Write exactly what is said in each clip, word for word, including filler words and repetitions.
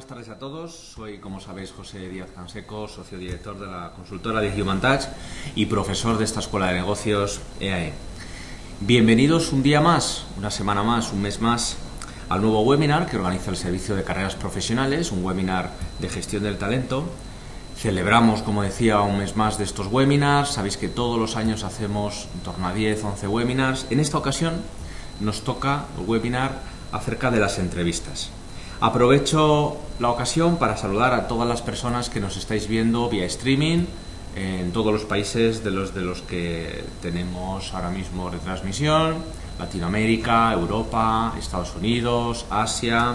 buenas tardes a todos. Soy, como sabéis, José Díaz Canseco, socio director de la consultora de Human Touch y profesor de esta Escuela de Negocios E A E. Bienvenidos un día más, una semana más, un mes más, al nuevo webinar que organiza el Servicio de Carreras Profesionales, un webinar de gestión del talento. Celebramos, como decía, un mes más de estos webinars. Sabéis que todos los años hacemos en torno a diez, once webinars. En esta ocasión nos toca el webinar acerca de las entrevistas. Aprovecho la ocasión para saludar a todas las personas que nos estáis viendo vía streaming en todos los países de los, de los que tenemos ahora mismo retransmisión: Latinoamérica, Europa, Estados Unidos, Asia.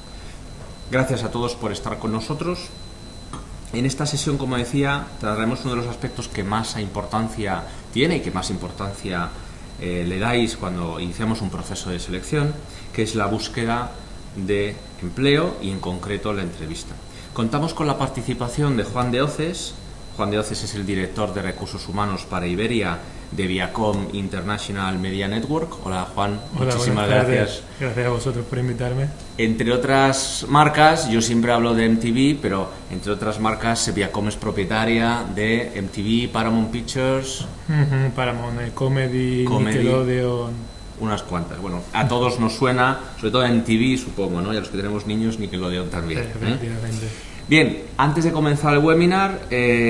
Gracias a todos por estar con nosotros. En esta sesión, como decía, trataremos uno de los aspectos que más importancia tiene y que más importancia eh, le dais cuando iniciamos un proceso de selección, que es la búsqueda de empleo y en concreto la entrevista. Contamos con la participación de Juan de Oces. Juan de Oces es el director de Recursos Humanos para Iberia de Viacom International Media Network. Hola Juan, Hola, muchísimas gracias. Gracias a vosotros por invitarme. Entre otras marcas, yo siempre hablo de M T V, pero entre otras marcas Viacom es propietaria de M T V, Paramount Pictures, uh-huh, Paramount, eh, Comedy, Comedy, Nickelodeon. Unas cuantas. Bueno, a todos nos suena, sobre todo en M T V, supongo, ¿no? Y a los que tenemos niños, Nickelodeon también. Sí, efectivamente. ¿eh? Bien, antes de comenzar el webinar,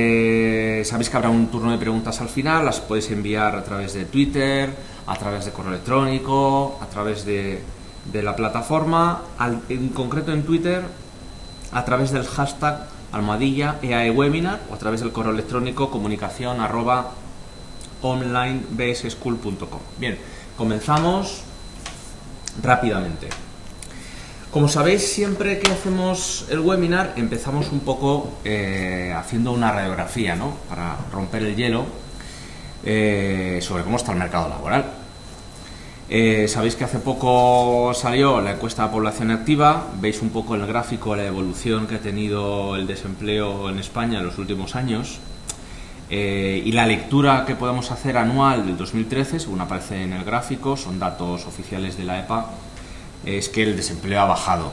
eh, sabéis que habrá un turno de preguntas al final. Las podéis enviar a través de Twitter, a través de correo electrónico, a través de, de la plataforma, al, en concreto en Twitter, a través del hashtag almohadilla E A E webinar, o a través del correo electrónico comunicación arroba online b s school punto com. Bien, comenzamos rápidamente. Como sabéis, siempre que hacemos el webinar empezamos un poco eh, haciendo una radiografía, ¿no? Para romper el hielo eh, sobre cómo está el mercado laboral. Eh, sabéis que hace poco salió la encuesta de población activa. Veis un poco en el gráfico la evolución que ha tenido el desempleo en España en los últimos años. Eh, y la lectura que podemos hacer anual del dos mil trece, según aparece en el gráfico, son datos oficiales de la E P A, es que el desempleo ha bajado.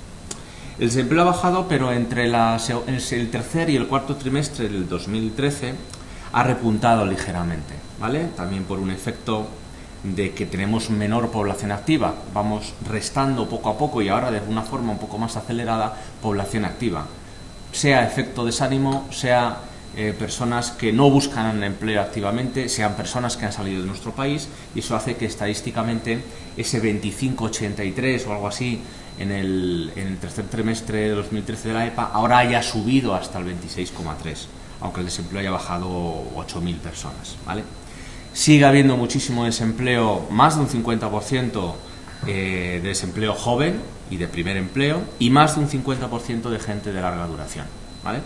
El desempleo ha bajado, pero entre la, el tercer y el cuarto trimestre del dos mil trece ha repuntado ligeramente, ¿vale? También por un efecto de que tenemos menor población activa. Vamos restando poco a poco y ahora de una forma un poco más acelerada población activa. Sea efecto desánimo, sea eh, personas que no buscan empleo activamente, sean personas que han salido de nuestro país, y eso hace que estadísticamente ese veinticinco ochenta y tres o algo así en el, en el tercer trimestre de dos mil trece de la E P A ahora haya subido hasta el veintiséis coma tres, aunque el desempleo haya bajado ocho mil personas, ¿vale? Sigue habiendo muchísimo desempleo, más de un cincuenta por ciento eh, de desempleo joven y de primer empleo, y más de un cincuenta por ciento de gente de larga duración, ¿vale?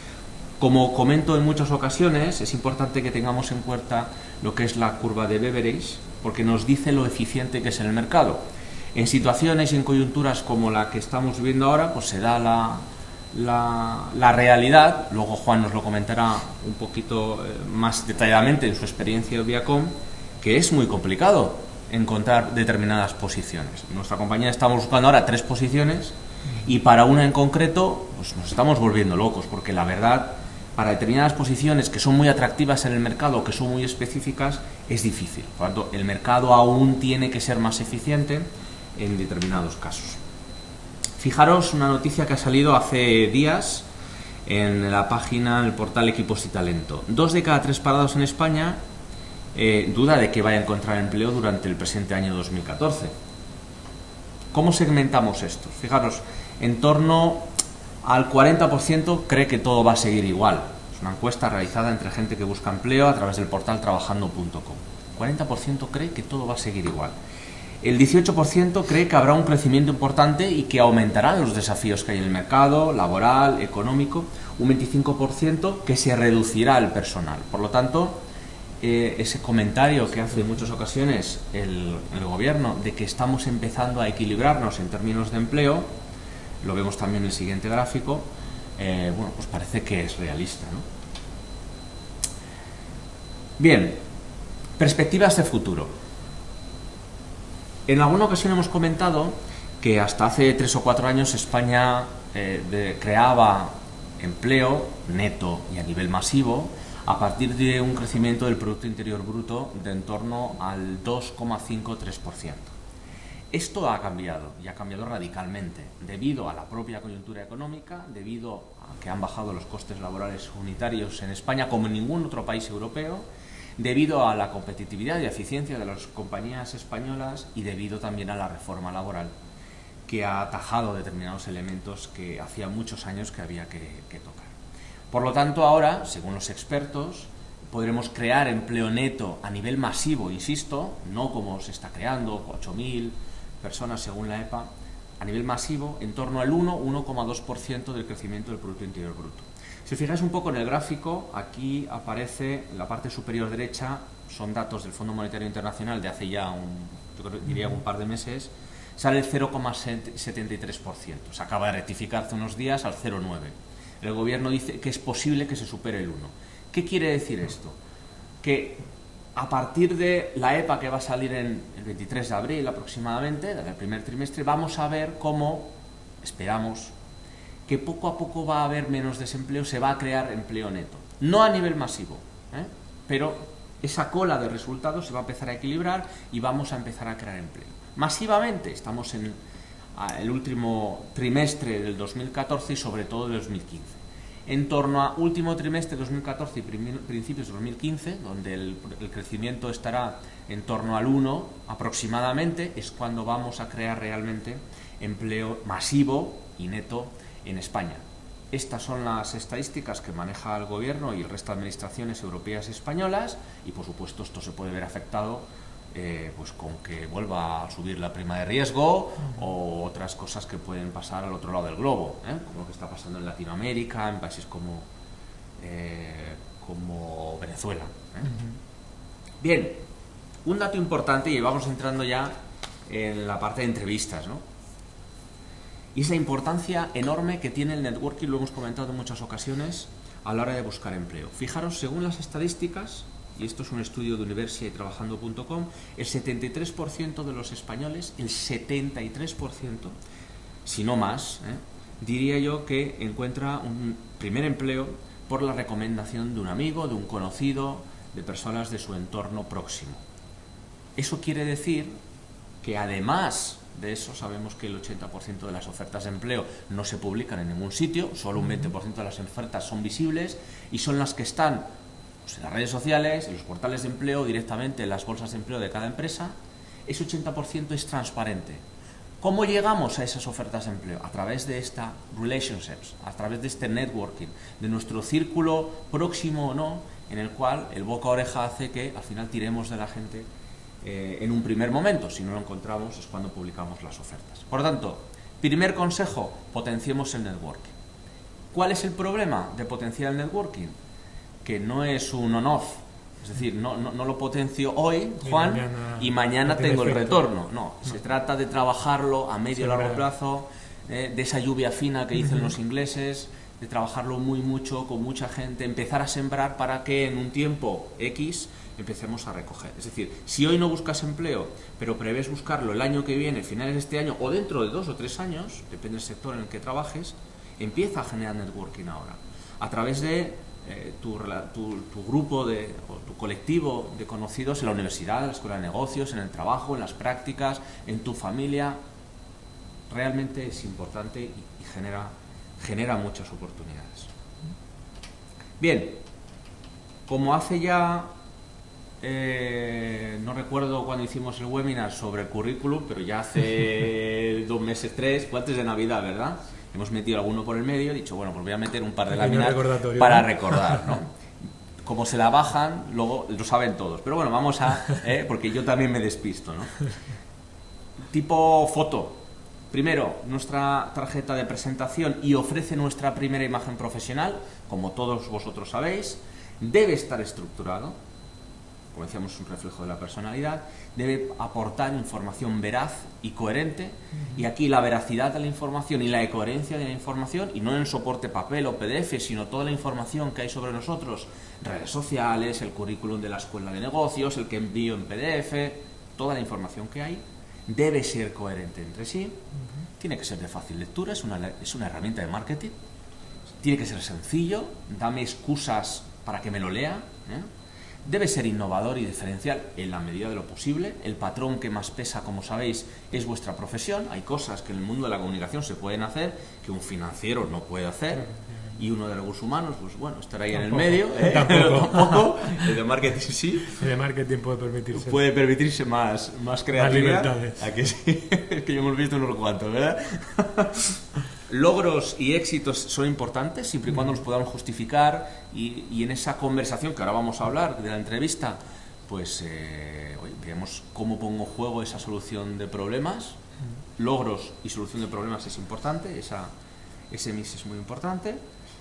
Como comento en muchas ocasiones, es importante que tengamos en cuenta lo que es la curva de Beveridge, porque nos dice lo eficiente que es en el mercado. En situaciones y en coyunturas como la que estamos viviendo ahora, pues se da la, la, la realidad. Luego Juan nos lo comentará un poquito más detalladamente en su experiencia de Viacom, que es muy complicado encontrar determinadas posiciones. En nuestra compañía estamos buscando ahora tres posiciones y para una en concreto pues nos estamos volviendo locos, porque la verdad, para determinadas posiciones que son muy atractivas en el mercado, que son muy específicas, es difícil. Por lo tanto, el mercado aún tiene que ser más eficiente en determinados casos. Fijaros una noticia que ha salido hace días en la página, en el portal Equipos y Talento. Dos de cada tres parados en España eh, duda de que vaya a encontrar empleo durante el presente año dos mil catorce. ¿Cómo segmentamos esto? Fijaros, en torno al cuarenta por ciento cree que todo va a seguir igual. Es una encuesta realizada entre gente que busca empleo a través del portal trabajando punto com. cuarenta por ciento cree que todo va a seguir igual. El dieciocho por ciento cree que habrá un crecimiento importante y que aumentarán los desafíos que hay en el mercado laboral, económico. Un veinticinco por ciento que se reducirá el personal. Por lo tanto, eh, ese comentario que hace en muchas ocasiones el, el gobierno de que estamos empezando a equilibrarnos en términos de empleo, lo vemos también en el siguiente gráfico, eh, bueno, pues parece que es realista, ¿no? Bien, perspectivas de futuro. En alguna ocasión hemos comentado que hasta hace tres o cuatro años España eh, de, creaba empleo neto y a nivel masivo a partir de un crecimiento del Producto Interior Bruto de en torno al dos coma cincuenta y tres por ciento. Esto ha cambiado, y ha cambiado radicalmente, debido a la propia coyuntura económica, debido a que han bajado los costes laborales unitarios en España como en ningún otro país europeo, debido a la competitividad y eficiencia de las compañías españolas y debido también a la reforma laboral, que ha atajado determinados elementos que hacía muchos años que había que, que tocar. Por lo tanto, ahora, según los expertos, podremos crear empleo neto a nivel masivo, insisto, no como se está creando, ocho mil personas según la EPA, a nivel masivo, en torno al uno a uno coma dos por ciento del crecimiento del Producto Interior Bruto. Si os fijáis un poco en el gráfico, aquí aparece en la parte superior derecha, son datos del Fondo Monetario Internacional de hace ya un, yo creo, diría un par de meses, sale el cero coma setenta y tres por ciento. Se acaba de rectificar hace unos días al cero coma nueve por ciento. El gobierno dice que es posible que se supere el uno por ciento. ¿Qué quiere decir esto? Que a partir de la EPA que va a salir en el veintitrés de abril aproximadamente, del primer trimestre, vamos a ver cómo, esperamos, que poco a poco va a haber menos desempleo, se va a crear empleo neto. No a nivel masivo, ¿eh? Pero esa cola de resultados se va a empezar a equilibrar y vamos a empezar a crear empleo. Masivamente, estamos en el último trimestre del dos mil catorce y sobre todo del dos mil quince. En torno a último trimestre de dos mil catorce y principios de dos mil quince, donde el, el crecimiento estará en torno al uno aproximadamente, es cuando vamos a crear realmente empleo masivo y neto en España. Estas son las estadísticas que maneja el gobierno y el resto de administraciones europeas y españolas, y por supuesto esto se puede ver afectado eh, pues con que vuelva a subir la prima de riesgo o otras cosas que pueden pasar al otro lado del globo, ¿eh? Como lo que está pasando en Latinoamérica, en países como, eh, como Venezuela, ¿eh? Uh-huh. Bien, un dato importante, y vamos entrando ya en la parte de entrevistas, ¿no? Y es la importancia enorme que tiene el networking, lo hemos comentado en muchas ocasiones, a la hora de buscar empleo. Fijaros, según las estadísticas, y esto es un estudio de Universia y Trabajando punto com, el setenta y tres por ciento de los españoles, el setenta y tres por ciento, si no más, ¿eh? diría yo que encuentra un primer empleo por la recomendación de un amigo, de un conocido, de personas de su entorno próximo. Eso quiere decir que además de eso sabemos que el ochenta por ciento de las ofertas de empleo no se publican en ningún sitio, solo un veinte por ciento de las ofertas son visibles y son las que están pues, en las redes sociales, en los portales de empleo, directamente en las bolsas de empleo de cada empresa. Ese ochenta por ciento es transparente. ¿Cómo llegamos a esas ofertas de empleo? A través de esta relationships, a través de este networking, de nuestro círculo próximo o no, en el cual el boca a oreja hace que al final tiremos de la gente eh, en un primer momento. Si no lo encontramos es cuando publicamos las ofertas. Por lo tanto, primer consejo, potenciemos el networking. ¿Cuál es el problema de potenciar el networking? Que no es un on-off. Es decir, no, no, no lo potencio hoy, Juan, y mañana, y mañana tengo el retorno. No, no, se trata de trabajarlo a medio y largo plazo, eh, de esa lluvia fina que dicen uh-huh. los ingleses, de trabajarlo muy mucho, con mucha gente, empezar a sembrar para que en un tiempo X empecemos a recoger. Es decir, si hoy no buscas empleo, pero prevés buscarlo el año que viene, finales de este año, o dentro de dos o tres años, depende del sector en el que trabajes, empieza a generar networking ahora, a través de Eh, tu, tu, tu grupo de, o tu colectivo de conocidos en la universidad, en la escuela de negocios, en el trabajo, en las prácticas, en tu familia. Realmente es importante y, y genera, genera muchas oportunidades. Bien, como hace ya, eh, no recuerdo cuando hicimos el webinar sobre el currículum, pero ya hace dos meses, tres, fue antes de Navidad, ¿verdad? Hemos metido alguno por el medio, he dicho, bueno, pues voy a meter un par de láminas para recordar, ¿no? Como se la bajan, luego lo saben todos. Pero bueno, vamos a... ¿eh? Porque yo también me despisto, ¿no? Tipo foto. Primero, nuestra tarjeta de presentación y ofrece nuestra primera imagen profesional, como todos vosotros sabéis. Debe estar estructurado. Como decíamos, un reflejo de la personalidad, debe aportar información veraz y coherente, uh-huh. y aquí la veracidad de la información y la coherencia de la información, y no en soporte papel o P D F, sino toda la información que hay sobre nosotros, redes sociales, el currículum de la escuela de negocios, el que envío en P D F, toda la información que hay, debe ser coherente entre sí, uh-huh. tiene que ser de fácil lectura, es una, es una herramienta de marketing, tiene que ser sencillo, dame excusas para que me lo lea, ¿eh? Debe ser innovador y diferencial en la medida de lo posible. El patrón que más pesa, como sabéis, es vuestra profesión. Hay cosas que en el mundo de la comunicación se pueden hacer que un financiero no puede hacer, y uno de recursos humanos, pues bueno, estará ahí Tampoco, en el medio, ¿eh? tampoco. Tampoco. El de marketing sí. El de marketing puede permitirse. Puede permitirse más, más creatividad. Más libertades. ¿A que sí? Es que yo hemos visto unos cuantos, ¿verdad? Logros y éxitos son importantes siempre y cuando los podamos justificar, y, y en esa conversación que ahora vamos a hablar de la entrevista, pues eh, oye, veamos cómo pongo en juego esa solución de problemas. Logros y solución de problemas es importante, esa, ese mix es muy importante.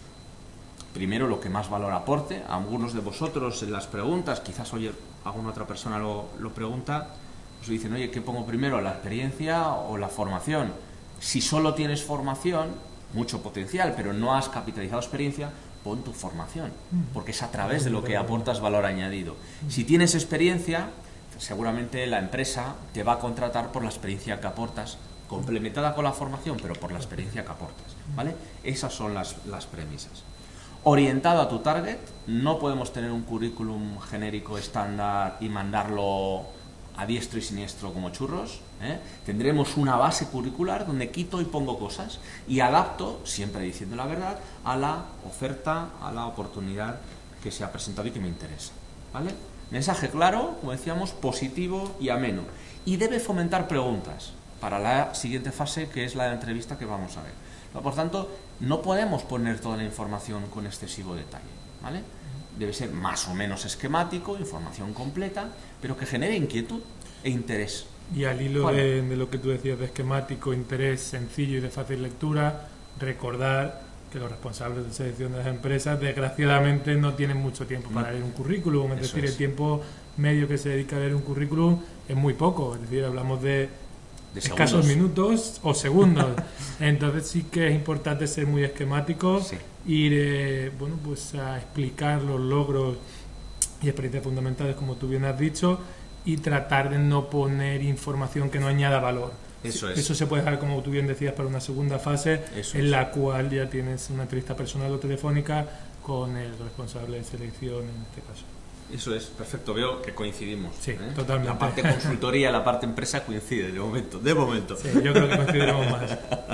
Primero, lo que más valor aporte. A algunos de vosotros en las preguntas, quizás oye, alguna otra persona lo, lo pregunta, os dicen, oye, ¿qué pongo primero, la experiencia o la formación? Si solo tienes formación, mucho potencial, pero no has capitalizado experiencia, pon tu formación, porque es a través de lo que aportas valor añadido. Si tienes experiencia, seguramente la empresa te va a contratar por la experiencia que aportas, complementada con la formación, pero por la experiencia que aportas, ¿vale? Esas son las, las premisas. Orientado a tu target, no podemos tener un currículum genérico estándar y mandarlo a diestro y siniestro como churros, ¿eh? Tendremos una base curricular donde quito y pongo cosas y adapto, siempre diciendo la verdad, a la oferta, a la oportunidad que se ha presentado y que me interesa, ¿vale? Mensaje claro, como decíamos, positivo y ameno, y debe fomentar preguntas para la siguiente fase, que es la entrevista que vamos a ver. Por tanto, no podemos poner toda la información con excesivo detalle, ¿vale? Debe ser más o menos esquemático, información completa, pero que genere inquietud e interés. Y al hilo de, de lo que tú decías de esquemático, interés sencillo y de fácil lectura, recordar que los responsables de selección de las empresas desgraciadamente no tienen mucho tiempo para leer un currículum, es Eso decir, es. el tiempo medio que se dedica a leer un currículum es muy poco, es decir, hablamos de, De escasos segundos. minutos o segundos. Entonces sí que es importante ser muy esquemático, Sí. ir eh, bueno, pues a explicar los logros y experiencias fundamentales, como tú bien has dicho, y tratar de no poner información que no añada valor. Eso es. Eso se puede dejar, como tú bien decías, para una segunda fase, Eso en es. la cual ya tienes una entrevista personal o telefónica con el responsable de selección en este caso. Eso es, perfecto, veo que coincidimos. Sí, ¿eh? totalmente. La parte consultoría y la parte empresa coincide de momento, de momento. Sí, yo creo que coincidiremos más.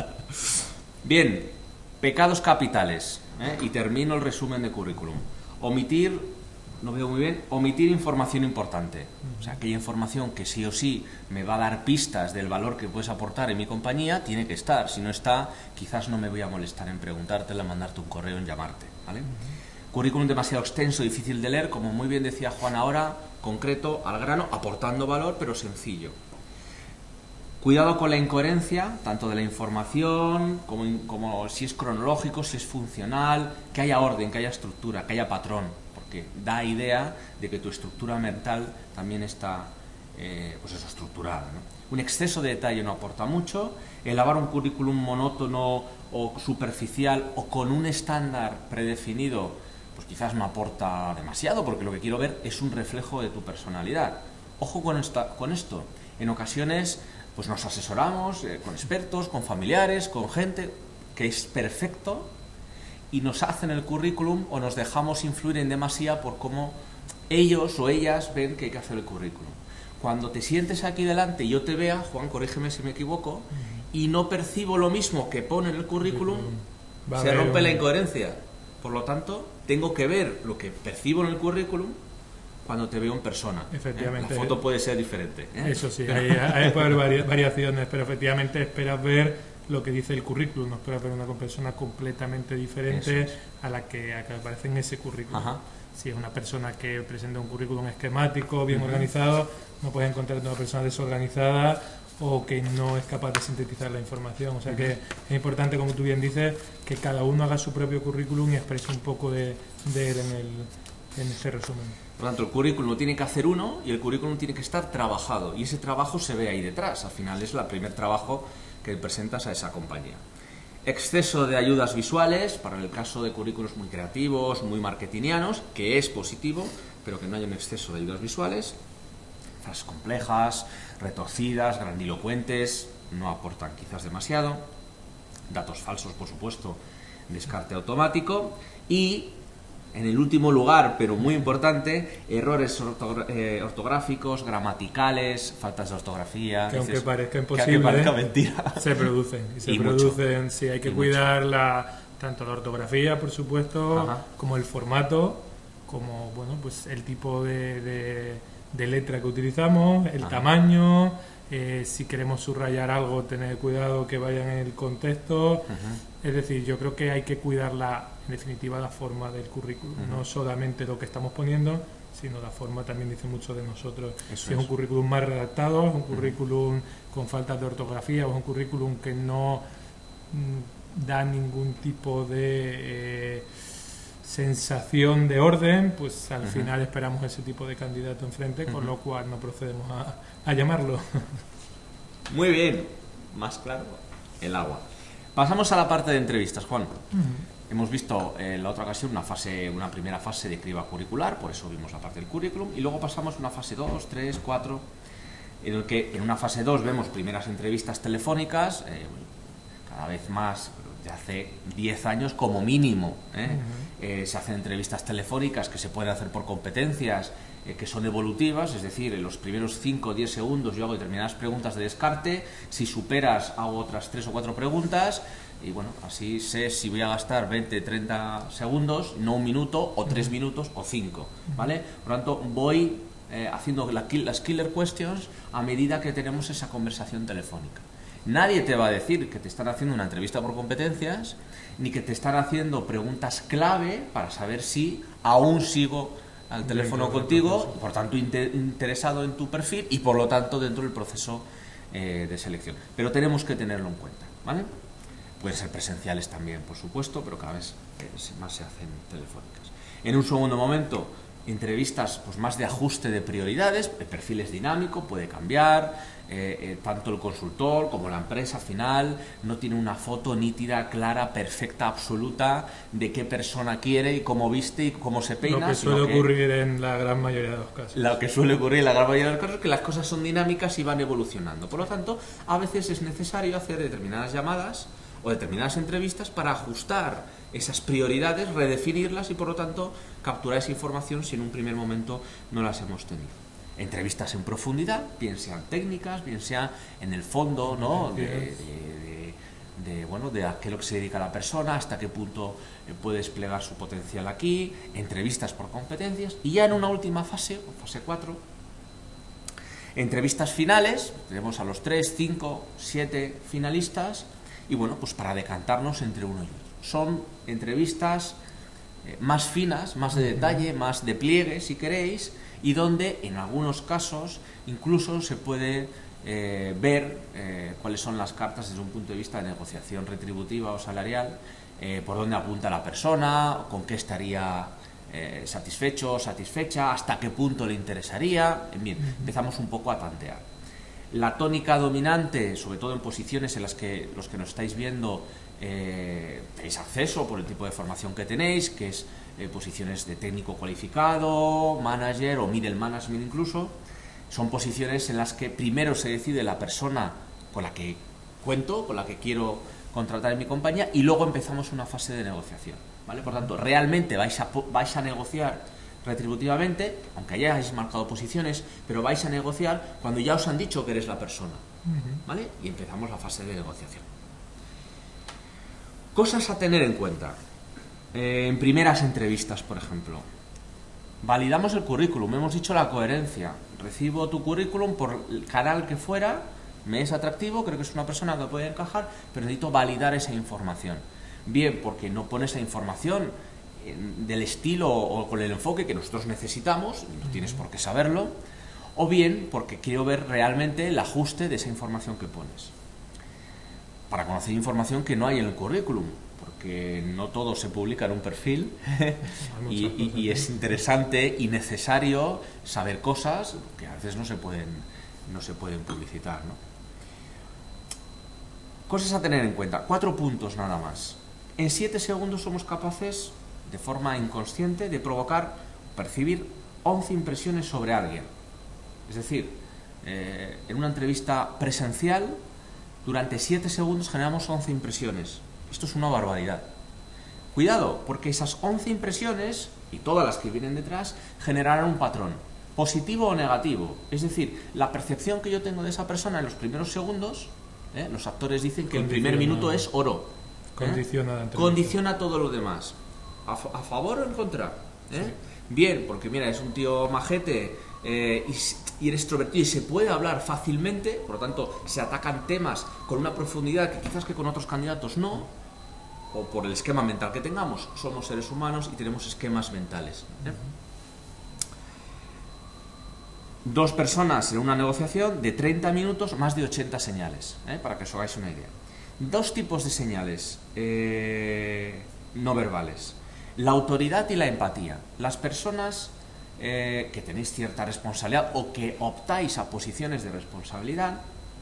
Bien, pecados capitales, ¿eh? Y termino el resumen de currículum. Omitir, no veo muy bien, omitir información importante. O sea, aquella información que sí o sí me va a dar pistas del valor que puedes aportar en mi compañía, tiene que estar. Si no está, quizás no me voy a molestar en preguntártela, en mandarte un correo, en llamarte, ¿vale? Currículum demasiado extenso, difícil de leer, como muy bien decía Juan ahora, concreto, al grano, aportando valor, pero sencillo. Cuidado con la incoherencia, tanto de la información, como, in- como si es cronológico, si es funcional, que haya orden, que haya estructura, que haya patrón, porque da idea de que tu estructura mental también está, eh, pues eso, estructurada, ¿no? Un exceso de detalle no aporta mucho. Elaborar un currículum monótono o superficial o con un estándar predefinido, pues quizás no aporta demasiado, porque lo que quiero ver es un reflejo de tu personalidad. Ojo con, esta, con esto. En ocasiones pues nos asesoramos eh, con expertos, con familiares, con gente que es perfecto, y nos hacen el currículum o nos dejamos influir en demasía por cómo ellos o ellas ven que hay que hacer el currículum. Cuando te sientes aquí delante y yo te vea, Juan, corrígeme si me equivoco, y no percibo lo mismo que pone en el currículum, Va a se haber rompe un- la incoherencia. Por lo tanto, tengo que ver lo que percibo en el currículum cuando te veo en persona. ¿eh? Efectivamente. La foto puede ser diferente, ¿eh? Eso sí, hay, hay puede haber vari- variaciones, pero efectivamente esperas ver lo que dice el currículum, no esperas ver una persona completamente diferente Eso es. a la que, a que aparece en ese currículum. Ajá. Si es una persona que presenta un currículum esquemático, bien Ujú. organizado, no puedes encontrar una persona desorganizada o que no es capaz de sintetizar la información. O sea que es importante, como tú bien dices, que cada uno haga su propio currículum y exprese un poco de, de él en, el, en este resumen. Por lo tanto, el currículum lo tiene que hacer uno y el currículum tiene que estar trabajado. Y ese trabajo se ve ahí detrás. Al final es el primer trabajo que presentas a esa compañía. Exceso de ayudas visuales, para el caso de currículos muy creativos, muy marketingianos, que es positivo, pero que no haya un exceso de ayudas visuales. Frases complejas, retorcidas, grandilocuentes, no aportan quizás demasiado. Datos falsos, por supuesto, descarte automático. Y en el último lugar, pero muy importante, errores ortogra eh, ortográficos, gramaticales, faltas de ortografía. Que aunque dices, parezca imposible, que aunque parezca mentira, se producen. Y se y producen, mucho. sí, hay que y cuidar la, tanto la ortografía, por supuesto, Ajá. como el formato, como bueno, pues el tipo de, de, de letra que utilizamos, el Ajá. tamaño. Eh, si queremos subrayar algo, tener cuidado que vaya en el contexto. Uh-huh. Es decir, yo creo que hay que cuidar la, en definitiva, la forma del currículum, uh-huh. no solamente lo que estamos poniendo, sino la forma también dice mucho de nosotros. Eso si es un es. currículum mal redactado, es un currículum uh-huh. con faltas de ortografía, o es un currículum que no mm, da ningún tipo de eh, sensación de orden, pues al uh-huh. final esperamos ese tipo de candidato enfrente, uh-huh. con lo cual no procedemos a, a llamarlo. Muy bien, más claro, el agua. Pasamos a la parte de entrevistas, Juan. Uh-huh. Hemos visto en la otra ocasión una fase, una primera fase de criba curricular, por eso vimos la parte del currículum, y luego pasamos a una fase dos, tres, cuatro, en el que en una fase dos vemos primeras entrevistas telefónicas, eh, cada vez más, de hace diez años como mínimo, ¿eh? Uh-huh. Eh, se hacen entrevistas telefónicas que se pueden hacer por competencias, eh, que son evolutivas, es decir, en los primeros cinco o diez segundos yo hago determinadas preguntas de descarte, si superas hago otras tres o cuatro preguntas, y bueno, así sé si voy a gastar veinte, treinta segundos, no un minuto, o tres minutos, o cinco, ¿vale? Por lo tanto, voy eh, haciendo la, las killer questions a medida que tenemos esa conversación telefónica. Nadie te va a decir que te están haciendo una entrevista por competencias, ni que te están haciendo preguntas clave para saber si aún sigo al teléfono contigo, por tanto inter interesado en tu perfil y por lo tanto dentro del proceso eh, de selección. Pero tenemos que tenerlo en cuenta, ¿vale? Pueden ser presenciales también, por supuesto, pero cada vez eh, más se hacen telefónicas. En un segundo momento, entrevistas pues más de ajuste de prioridades, el perfil es dinámico, puede cambiar, eh, eh, tanto el consultor como la empresa final no tiene una foto nítida, clara, perfecta, absoluta de qué persona quiere y cómo viste y cómo se peina. Lo que suele que, ocurrir en la gran mayoría de los casos. Lo que suele ocurrir en la gran mayoría de los casos es que las cosas son dinámicas y van evolucionando. Por lo tanto, a veces es necesario hacer determinadas llamadas o determinadas entrevistas para ajustar esas prioridades, redefinirlas y por lo tanto capturar esa información si en un primer momento no las hemos tenido. Entrevistas en profundidad, bien sean técnicas, bien sea en el fondo, ¿no? de, de, de, de, bueno, de a qué lo que se dedica la persona, hasta qué punto puede desplegar su potencial aquí, entrevistas por competencias y ya en una última fase, fase cuatro, entrevistas finales, tenemos a los tres, cinco, siete finalistas y bueno, pues para decantarnos entre uno y otro. Son entrevistas eh, más finas, más de detalle, más de pliegue, si queréis, y donde en algunos casos incluso se puede eh, ver eh, cuáles son las cartas desde un punto de vista de negociación retributiva o salarial, eh, por dónde apunta la persona, con qué estaría eh, satisfecho o satisfecha, hasta qué punto le interesaría, en fin, empezamos un poco a tantear. La tónica dominante, sobre todo en posiciones en las que los que nos estáis viendo eh, tenéis acceso por el tipo de formación que tenéis, que es eh, posiciones de técnico cualificado, manager o middle management incluso, son posiciones en las que primero se decide la persona con la que cuento, con la que quiero contratar en mi compañía y luego empezamos una fase de negociación, ¿vale? Por tanto, realmente vais a, vais a negociar retributivamente, aunque hayáis marcado posiciones, pero vais a negociar cuando ya os han dicho que eres la persona, ¿vale? Y empezamos la fase de negociación. Cosas a tener en cuenta. Eh, en primeras entrevistas, por ejemplo. Validamos el currículum, hemos dicho la coherencia. Recibo tu currículum por el canal que fuera, me es atractivo, creo que es una persona que puede encajar, pero necesito validar esa información. Bien, porque no pone esa información del estilo o con el enfoque que nosotros necesitamos, no tienes por qué saberlo, o bien porque quiero ver realmente el ajuste de esa información que pones. Para conocer información que no hay en el currículum, porque no todo se publica en un perfil y, y, y es interesante y necesario saber cosas que a veces no se pueden, no se pueden publicitar, ¿no? Cosas a tener en cuenta, cuatro puntos nada más. En siete segundos somos capaces, de forma inconsciente, de provocar, percibir once impresiones sobre alguien. Es decir, eh, en una entrevista presencial Durante siete segundos generamos once impresiones. Esto es una barbaridad. Cuidado, porque esas once impresiones, y todas las que vienen detrás, generarán un patrón, positivo o negativo. Es decir, la percepción que yo tengo de esa persona en los primeros segundos, ¿eh? Los actores dicen que el primer minuto es oro. ¿eh? Condiciona, Condiciona todo lo demás. ¿A, a favor o en contra? ¿eh? Sí. Bien, porque mira, es un tío majete eh, y, y eres extrovertido y se puede hablar fácilmente, por lo tanto, se atacan temas con una profundidad que quizás que con otros candidatos no, o por el esquema mental que tengamos. Somos seres humanos y tenemos esquemas mentales. ¿eh? Dos personas en una negociación de treinta minutos, más de ochenta señales, ¿eh? para que os hagáis una idea. Dos tipos de señales eh, no verbales: la autoridad y la empatía. Las personas eh, que tenéis cierta responsabilidad o que optáis a posiciones de responsabilidad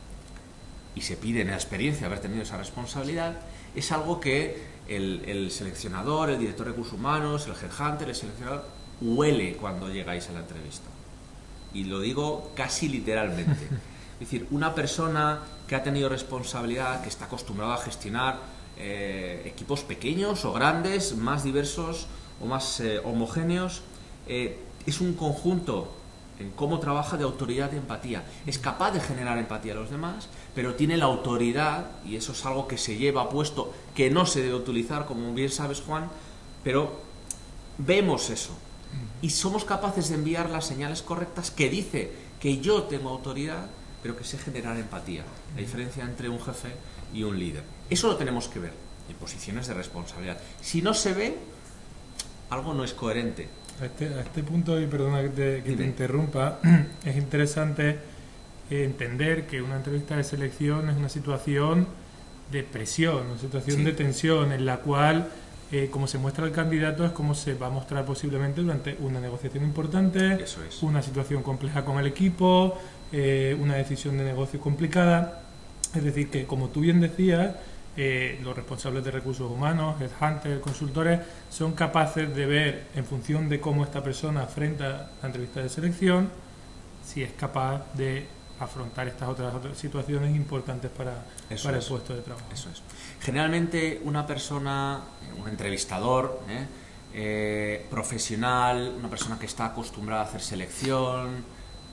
y se pide en la experiencia haber tenido esa responsabilidad, es algo que el, el seleccionador, el director de recursos humanos, el headhunter, el seleccionador, huele cuando llegáis a la entrevista. Y lo digo casi literalmente. Es decir, una persona que ha tenido responsabilidad, que está acostumbrada a gestionar eh, equipos pequeños o grandes, más diversos o más eh, homogéneos, eh, es un conjunto en cómo trabaja de autoridad y empatía. Es capaz de generar empatía a los demás, pero tiene la autoridad, y eso es algo que se lleva puesto, que no se debe utilizar, como bien sabes, Juan, pero vemos eso. Y somos capaces de enviar las señales correctas que dice que yo tengo autoridad, pero que sé generar empatía. La diferencia entre un jefe y un líder. Eso lo tenemos que ver en posiciones de responsabilidad. Si no se ve, algo no es coherente. A este, a este punto, y perdona que te, que te interrumpa, es interesante entender que una entrevista de selección es una situación de presión, una situación sí. de tensión, en la cual, eh, como se muestra el candidato, es como se va a mostrar posiblemente durante una negociación importante, Eso es. una situación compleja con el equipo, eh, una decisión de negocio complicada. Es decir, que como tú bien decías, Eh, los responsables de recursos humanos, headhunters, consultores, son capaces de ver, en función de cómo esta persona afronta la entrevista de selección, si es capaz de afrontar estas otras, otras situaciones importantes para, para el puesto de trabajo. Eso es. Generalmente una persona, un entrevistador eh, eh, profesional, una persona que está acostumbrada a hacer selección,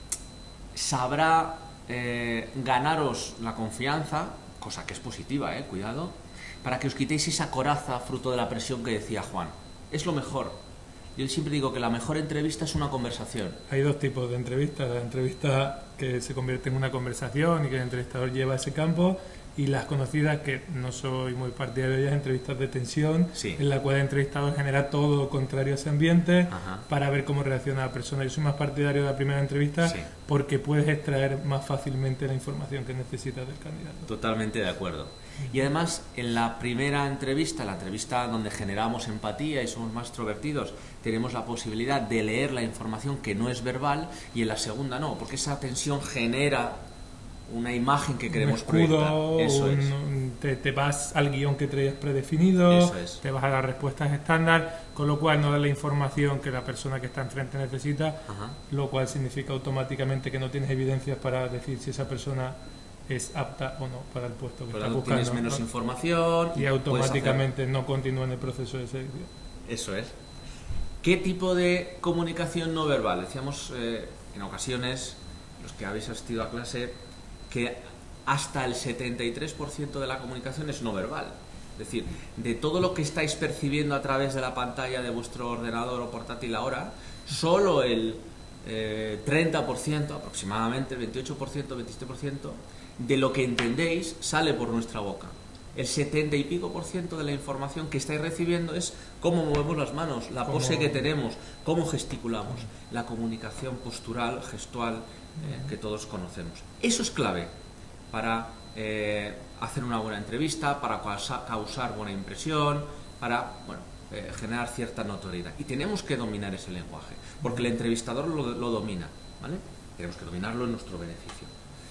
sabrá eh, ganaros la confianza, cosa que es positiva, eh, cuidado, para que os quitéis esa coraza fruto de la presión que decía Juan. Es lo mejor. Yo siempre digo que la mejor entrevista es una conversación. Hay dos tipos de entrevistas: la entrevista que se convierte en una conversación y que el entrevistador lleva a ese campo, y las conocidas, que no soy muy partidario de ellas, entrevistas de tensión, sí. en la cual el entrevistador genera todo lo contrario a ese ambiente. Ajá. Para ver cómo reacciona la persona. Yo soy más partidario de la primera entrevista, sí. porque puedes extraer más fácilmente la información que necesitas del candidato. Totalmente de acuerdo. Y además, en la primera entrevista, la entrevista donde generamos empatía y somos más extrovertidos, tenemos la posibilidad de leer la información que no es verbal, y en la segunda no, porque esa tensión genera una imagen que queremos un escudo, proyectar. Eso un, es. te, te vas al guión que traías predefinido, Eso es. Te vas a las respuestas estándar, con lo cual no da la información que la persona que está enfrente necesita. Ajá. Lo cual significa automáticamente que no tienes evidencias para decir si esa persona es apta o no para el puesto que Pero está buscando. Tienes menos, ¿no?, información y automáticamente no continúa en el proceso de selección. Eso es. ¿Qué tipo de comunicación no verbal? Decíamos eh, en ocasiones, los que habéis asistido a clase, que hasta el setenta y tres por ciento de la comunicación es no verbal. Es decir, de todo lo que estáis percibiendo a través de la pantalla de vuestro ordenador o portátil ahora, solo el eh, treinta por ciento aproximadamente, el veintiocho por ciento, veintisiete por ciento de lo que entendéis sale por nuestra boca. El setenta y pico por ciento de la información que estáis recibiendo es cómo movemos las manos, la pose que tenemos, cómo gesticulamos, la comunicación postural, gestual, eh, que todos conocemos. Eso es clave para eh, hacer una buena entrevista, para causa, causar buena impresión, para bueno, eh, generar cierta notoriedad. Y tenemos que dominar ese lenguaje, porque el entrevistador lo, lo domina, ¿vale? Tenemos que dominarlo en nuestro beneficio.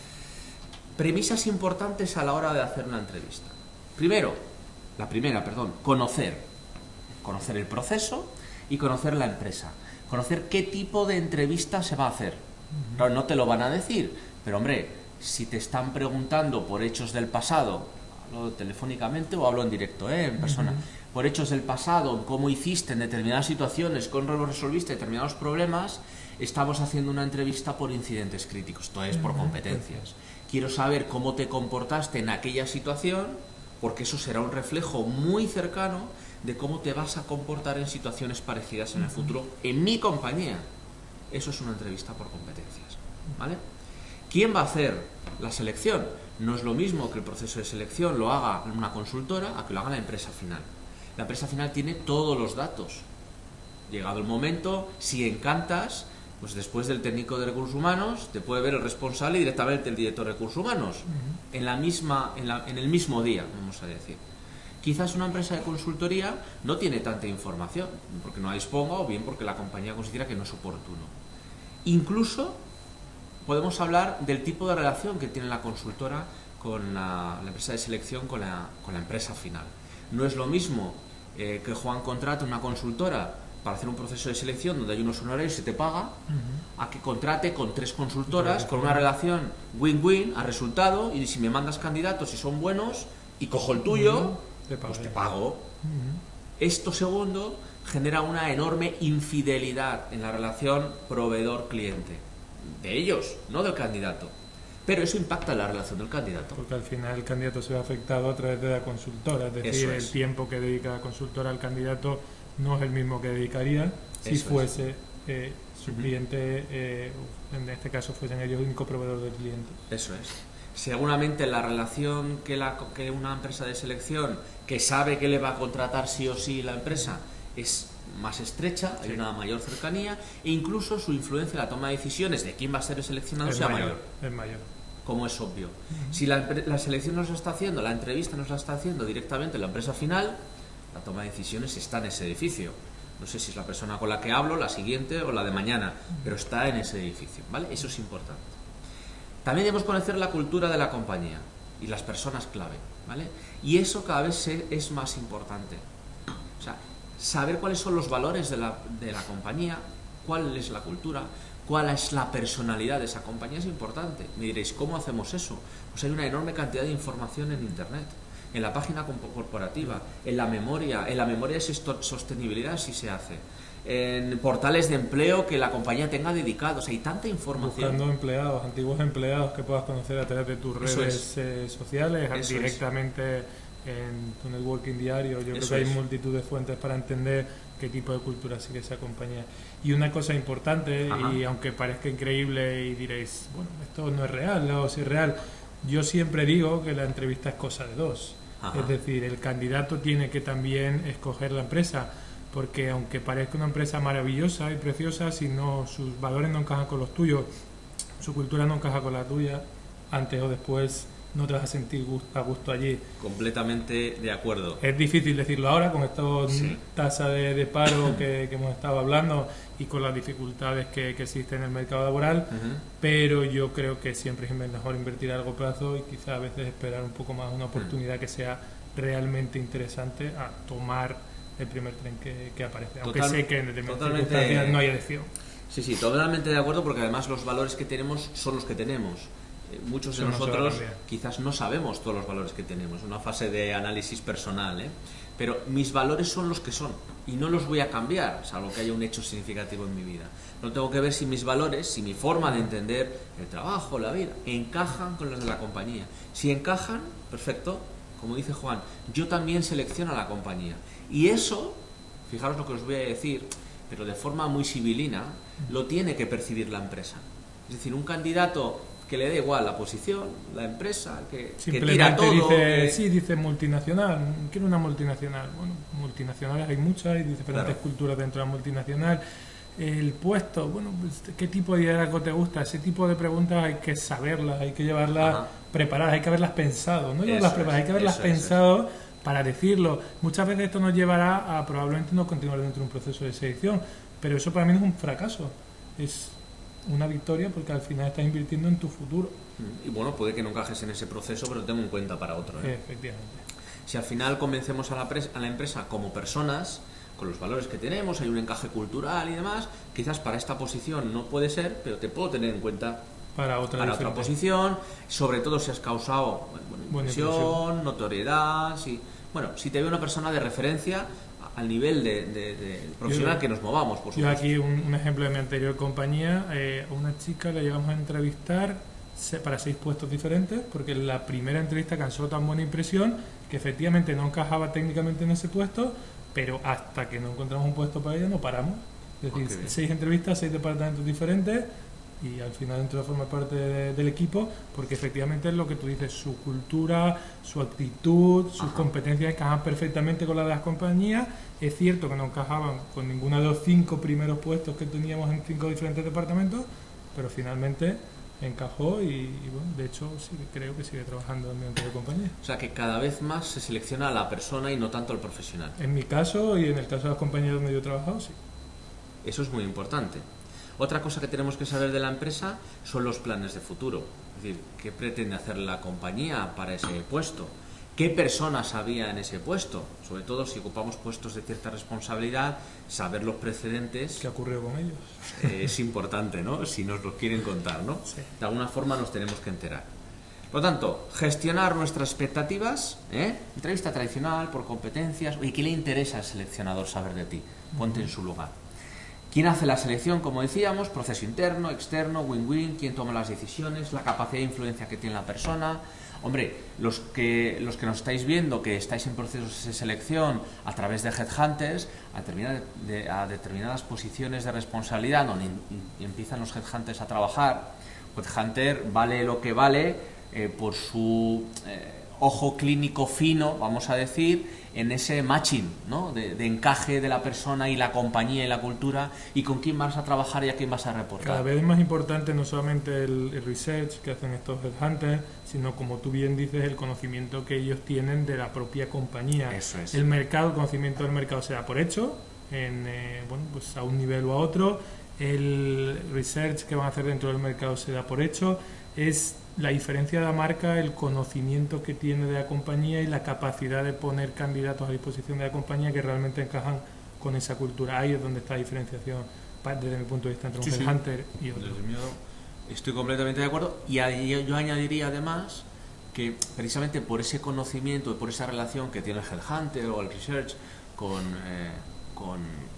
Premisas importantes a la hora de hacer una entrevista. Primero, la primera, perdón, conocer. Conocer el proceso y conocer la empresa. Conocer qué tipo de entrevista se va a hacer. Claro, no te lo van a decir, pero hombre, Si te están preguntando por hechos del pasado, hablo telefónicamente o hablo en directo, ¿eh? En persona, uh-huh. por hechos del pasado, en cómo hiciste en determinadas situaciones, cómo resolviste determinados problemas, estamos haciendo una entrevista por incidentes críticos, esto es por competencias. Quiero saber cómo te comportaste en aquella situación, porque eso será un reflejo muy cercano de cómo te vas a comportar en situaciones parecidas en el futuro en mi compañía. Eso es una entrevista por competencias, ¿vale? ¿Quién va a hacer la selección? No es lo mismo que el proceso de selección lo haga una consultora a que lo haga la empresa final. La empresa final tiene todos los datos. Llegado el momento, si encantas, pues después del técnico de recursos humanos te puede ver el responsable y directamente el director de recursos humanos, uh-huh. en la misma, en, la, en el mismo día, vamos a decir. Quizás una empresa de consultoría no tiene tanta información, porque no la disponga o bien porque la compañía considera que no es oportuno. Incluso podemos hablar del tipo de relación que tiene la consultora con la, la empresa de selección con la, con la empresa final. No es lo mismo eh, que Juan contrate una consultora para hacer un proceso de selección donde hay unos honorarios y se te paga, uh-huh. a que contrate con tres consultoras con una relación win-win a resultado, y si me mandas candidatos y son buenos y cojo el tuyo, uh-huh. te pues te pago. Uh-huh. Esto segundo genera una enorme infidelidad en la relación proveedor-cliente. De ellos, no del candidato. Pero eso impacta en la relación del candidato. Porque al final el candidato se ve afectado a través de la consultora. Es decir, es. el tiempo que dedica la consultora al candidato no es el mismo que dedicaría si eso fuese eh, su uh-huh. cliente, eh, en este caso fuesen ellos el único proveedor del cliente. Eso es. Seguramente la relación que, la, que una empresa de selección que sabe que le va a contratar sí o sí la empresa es más estrecha, sí. hay una mayor cercanía, e incluso su influencia en la toma de decisiones de quién va a ser seleccionado es sea mayor, mayor. Es mayor. Como es obvio. Uh-huh. Si la, la selección nos la está haciendo, la entrevista nos la está haciendo directamente la empresa final, la toma de decisiones está en ese edificio. No sé si es la persona con la que hablo, la siguiente o la de mañana, pero está en ese edificio, ¿vale? Eso es importante. También debemos conocer la cultura de la compañía y las personas clave, ¿vale? Y eso cada vez es más importante. O sea, saber cuáles son los valores de la, de la compañía, cuál es la cultura, cuál es la personalidad de esa compañía es importante. Me diréis, ¿cómo hacemos eso? Pues hay una enorme cantidad de información en Internet, en la página corporativa, en la memoria, en la memoria de sostenibilidad si se hace, en portales de empleo que la compañía tenga dedicados. Hay tanta información. Buscando empleados, antiguos empleados que puedas conocer a través de tus redes es. eh, sociales, Eso directamente es. en tu networking diario. Yo Eso creo que hay es. multitud de fuentes para entender qué tipo de cultura sigue esa compañía. Y una cosa importante, Ajá. y aunque parezca increíble y diréis, bueno, esto no es real, no, si es real, yo siempre digo que la entrevista es cosa de dos. Ajá. Es decir, el candidato tiene que también escoger la empresa, porque aunque parezca una empresa maravillosa y preciosa, si no sus valores no encajan con los tuyos, su cultura no encaja con la tuya, antes o después no te vas a sentir a gusto allí. Completamente de acuerdo. Es difícil decirlo ahora con esta sí. tasa de, de paro que, que hemos estado hablando y con las dificultades que, que existen en el mercado laboral, uh-huh. pero yo creo que siempre es mejor invertir a largo plazo y quizá a veces esperar un poco más una oportunidad uh-huh. que sea realmente interesante a tomar el primer tren que, que aparece, aunque Total, sé que en determinadas circunstancias no hay elección. Sí, sí, totalmente de acuerdo, porque además los valores que tenemos son los que tenemos. Muchos de nosotros quizás no sabemos todos los valores que tenemos, es una fase de análisis personal, ¿eh? Pero mis valores son los que son y no los voy a cambiar, salvo que haya un hecho significativo en mi vida. No tengo que ver si mis valores, si mi forma de entender el trabajo, la vida, encajan con los de la compañía. Si encajan, perfecto, como dice Juan, yo también selecciono a la compañía. Y eso, fijaros lo que os voy a decir, pero de forma muy sibilina, lo tiene que percibir la empresa. Es decir, un candidato que le da igual la posición, la empresa, que, que tira todo. Dice, que... Sí, dice multinacional, quiero una multinacional. Bueno, multinacionales hay muchas, hay diferentes claro. culturas dentro de la multinacional. El puesto, bueno, ¿qué tipo de liderazgo te gusta? Ese tipo de preguntas hay que saberlas, hay que llevarlas Ajá. preparadas, hay que haberlas pensado, no llevarlas preparadas, hay que haberlas pensado es. para decirlo. Muchas veces esto nos llevará a probablemente no continuar dentro de un proceso de selección, pero eso para mí no es un fracaso, es una victoria porque al final estás invirtiendo en tu futuro. Y bueno, puede que no encajes en ese proceso, pero tengo en cuenta para otro, ¿eh? Efectivamente. Si al final convencemos a la, pres- a la empresa como personas, con los valores que tenemos, hay un encaje cultural y demás, quizás para esta posición no puede ser, pero te puedo tener en cuenta para otra, para otra posición, sobre todo si has causado bueno, buena impresión, impresión, notoriedad, si, bueno, si te ve una persona de referencia al nivel de, de, de profesional yo, que nos movamos, por supuesto. Yo aquí un, un ejemplo de mi anterior compañía, eh, a una chica le llegamos a entrevistar para seis puestos diferentes, porque la primera entrevista causó tan buena impresión que efectivamente no encajaba técnicamente en ese puesto, pero hasta que no encontramos un puesto para ella no paramos. Es decir, okay. seis entrevistas, seis departamentos diferentes, y al final entró a formar parte de, del equipo, porque efectivamente es lo que tú dices, su cultura, su actitud, sus Ajá. competencias encajan perfectamente con las de las compañías. Es cierto que no encajaban con ninguno de los cinco primeros puestos que teníamos en cinco diferentes departamentos, pero finalmente encajó y, y bueno, de hecho sí, creo que sigue trabajando en mi anterior compañía. O sea que cada vez más se selecciona a la persona y no tanto al profesional. En mi caso y en el caso de las compañías donde yo he trabajado, sí. Eso es muy importante. Otra cosa que tenemos que saber de la empresa son los planes de futuro. Es decir, qué pretende hacer la compañía para ese puesto, qué personas había en ese puesto, sobre todo si ocupamos puestos de cierta responsabilidad, saber los precedentes. ¿Qué ocurrió con ellos? Eh, es importante, ¿no? Si nos lo quieren contar, ¿no? Sí. De alguna forma nos tenemos que enterar. Por lo tanto, gestionar nuestras expectativas, ¿eh? Entrevista tradicional, por competencias. Oye, ¿qué le interesa al seleccionador saber de ti? Ponte en su lugar. ¿Quién hace la selección? Como decíamos, proceso interno, externo, win-win, quién toma las decisiones, la capacidad de influencia que tiene la persona. Hombre, los que, los que nos estáis viendo, que estáis en procesos de selección a través de headhunters, a, determinada, de, a determinadas posiciones de responsabilidad, donde in, empiezan los headhunters a trabajar, headhunter vale lo que vale eh, por su eh, ojo clínico fino, vamos a decir, en ese matching, ¿no? de, de encaje de la persona y la compañía y la cultura, y con quién vas a trabajar y a quién vas a reportar. Cada vez es más importante no solamente el, el research que hacen estos headhunters, sino, como tú bien dices, el conocimiento que ellos tienen de la propia compañía. Eso es. El mercado, el conocimiento del mercado se da por hecho, en, eh, bueno, pues a un nivel o a otro. El research que van a hacer dentro del mercado se da por hecho. Es la diferencia de la marca, el conocimiento que tiene de la compañía y la capacidad de poner candidatos a disposición de la compañía que realmente encajan con esa cultura. Ahí es donde está la diferenciación, desde mi punto de vista, entre un sí, headhunter sí. y otro. Desde mi lado, estoy completamente de acuerdo, y yo añadiría además que precisamente por ese conocimiento y por esa relación que tiene el headhunter o el research con, eh, con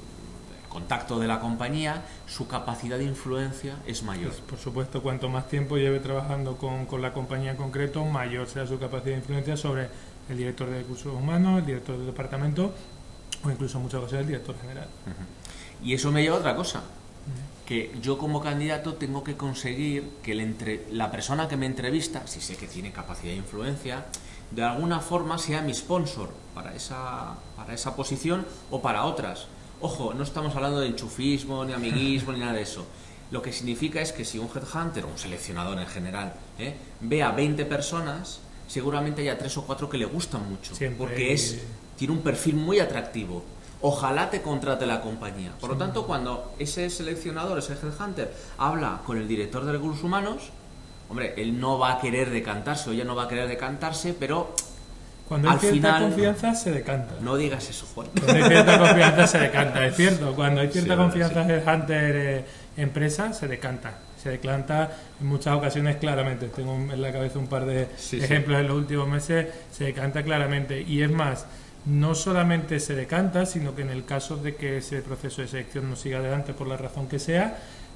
contacto de la compañía, su capacidad de influencia es mayor. Pues, por supuesto, cuanto más tiempo lleve trabajando con, con la compañía en concreto, mayor será su capacidad de influencia sobre el director de recursos humanos, el director del departamento o incluso en muchas ocasiones el director general. Uh-huh. Y eso me lleva a otra cosa, uh-huh. que yo como candidato tengo que conseguir que el entre, la persona que me entrevista, si sé que tiene capacidad de influencia, de alguna forma sea mi sponsor para esa, para esa posición o para otras. Ojo, no estamos hablando de enchufismo, ni amiguismo, ni nada de eso. Lo que significa es que si un headhunter o un seleccionador en general ¿eh? ve a veinte personas, seguramente haya tres o cuatro que le gustan mucho. Siempre. Porque es, tiene un perfil muy atractivo. Ojalá te contrate la compañía. Por sí. lo tanto, cuando ese seleccionador, ese headhunter, habla con el director de recursos humanos, hombre, él no va a querer decantarse o ella no va a querer decantarse, pero... Cuando hay Al cierta final, confianza se decanta. No digas eso, Juan. Cuando hay cierta confianza se decanta, es cierto. Cuando hay cierta sí, confianza sí. en Hunter eh, empresa, se decanta. Se decanta en muchas ocasiones claramente. Tengo en la cabeza un par de sí, ejemplos sí. en los últimos meses. Se decanta claramente. Y es más, no solamente se decanta, sino que en el caso de que ese proceso de selección no siga adelante por la razón que sea,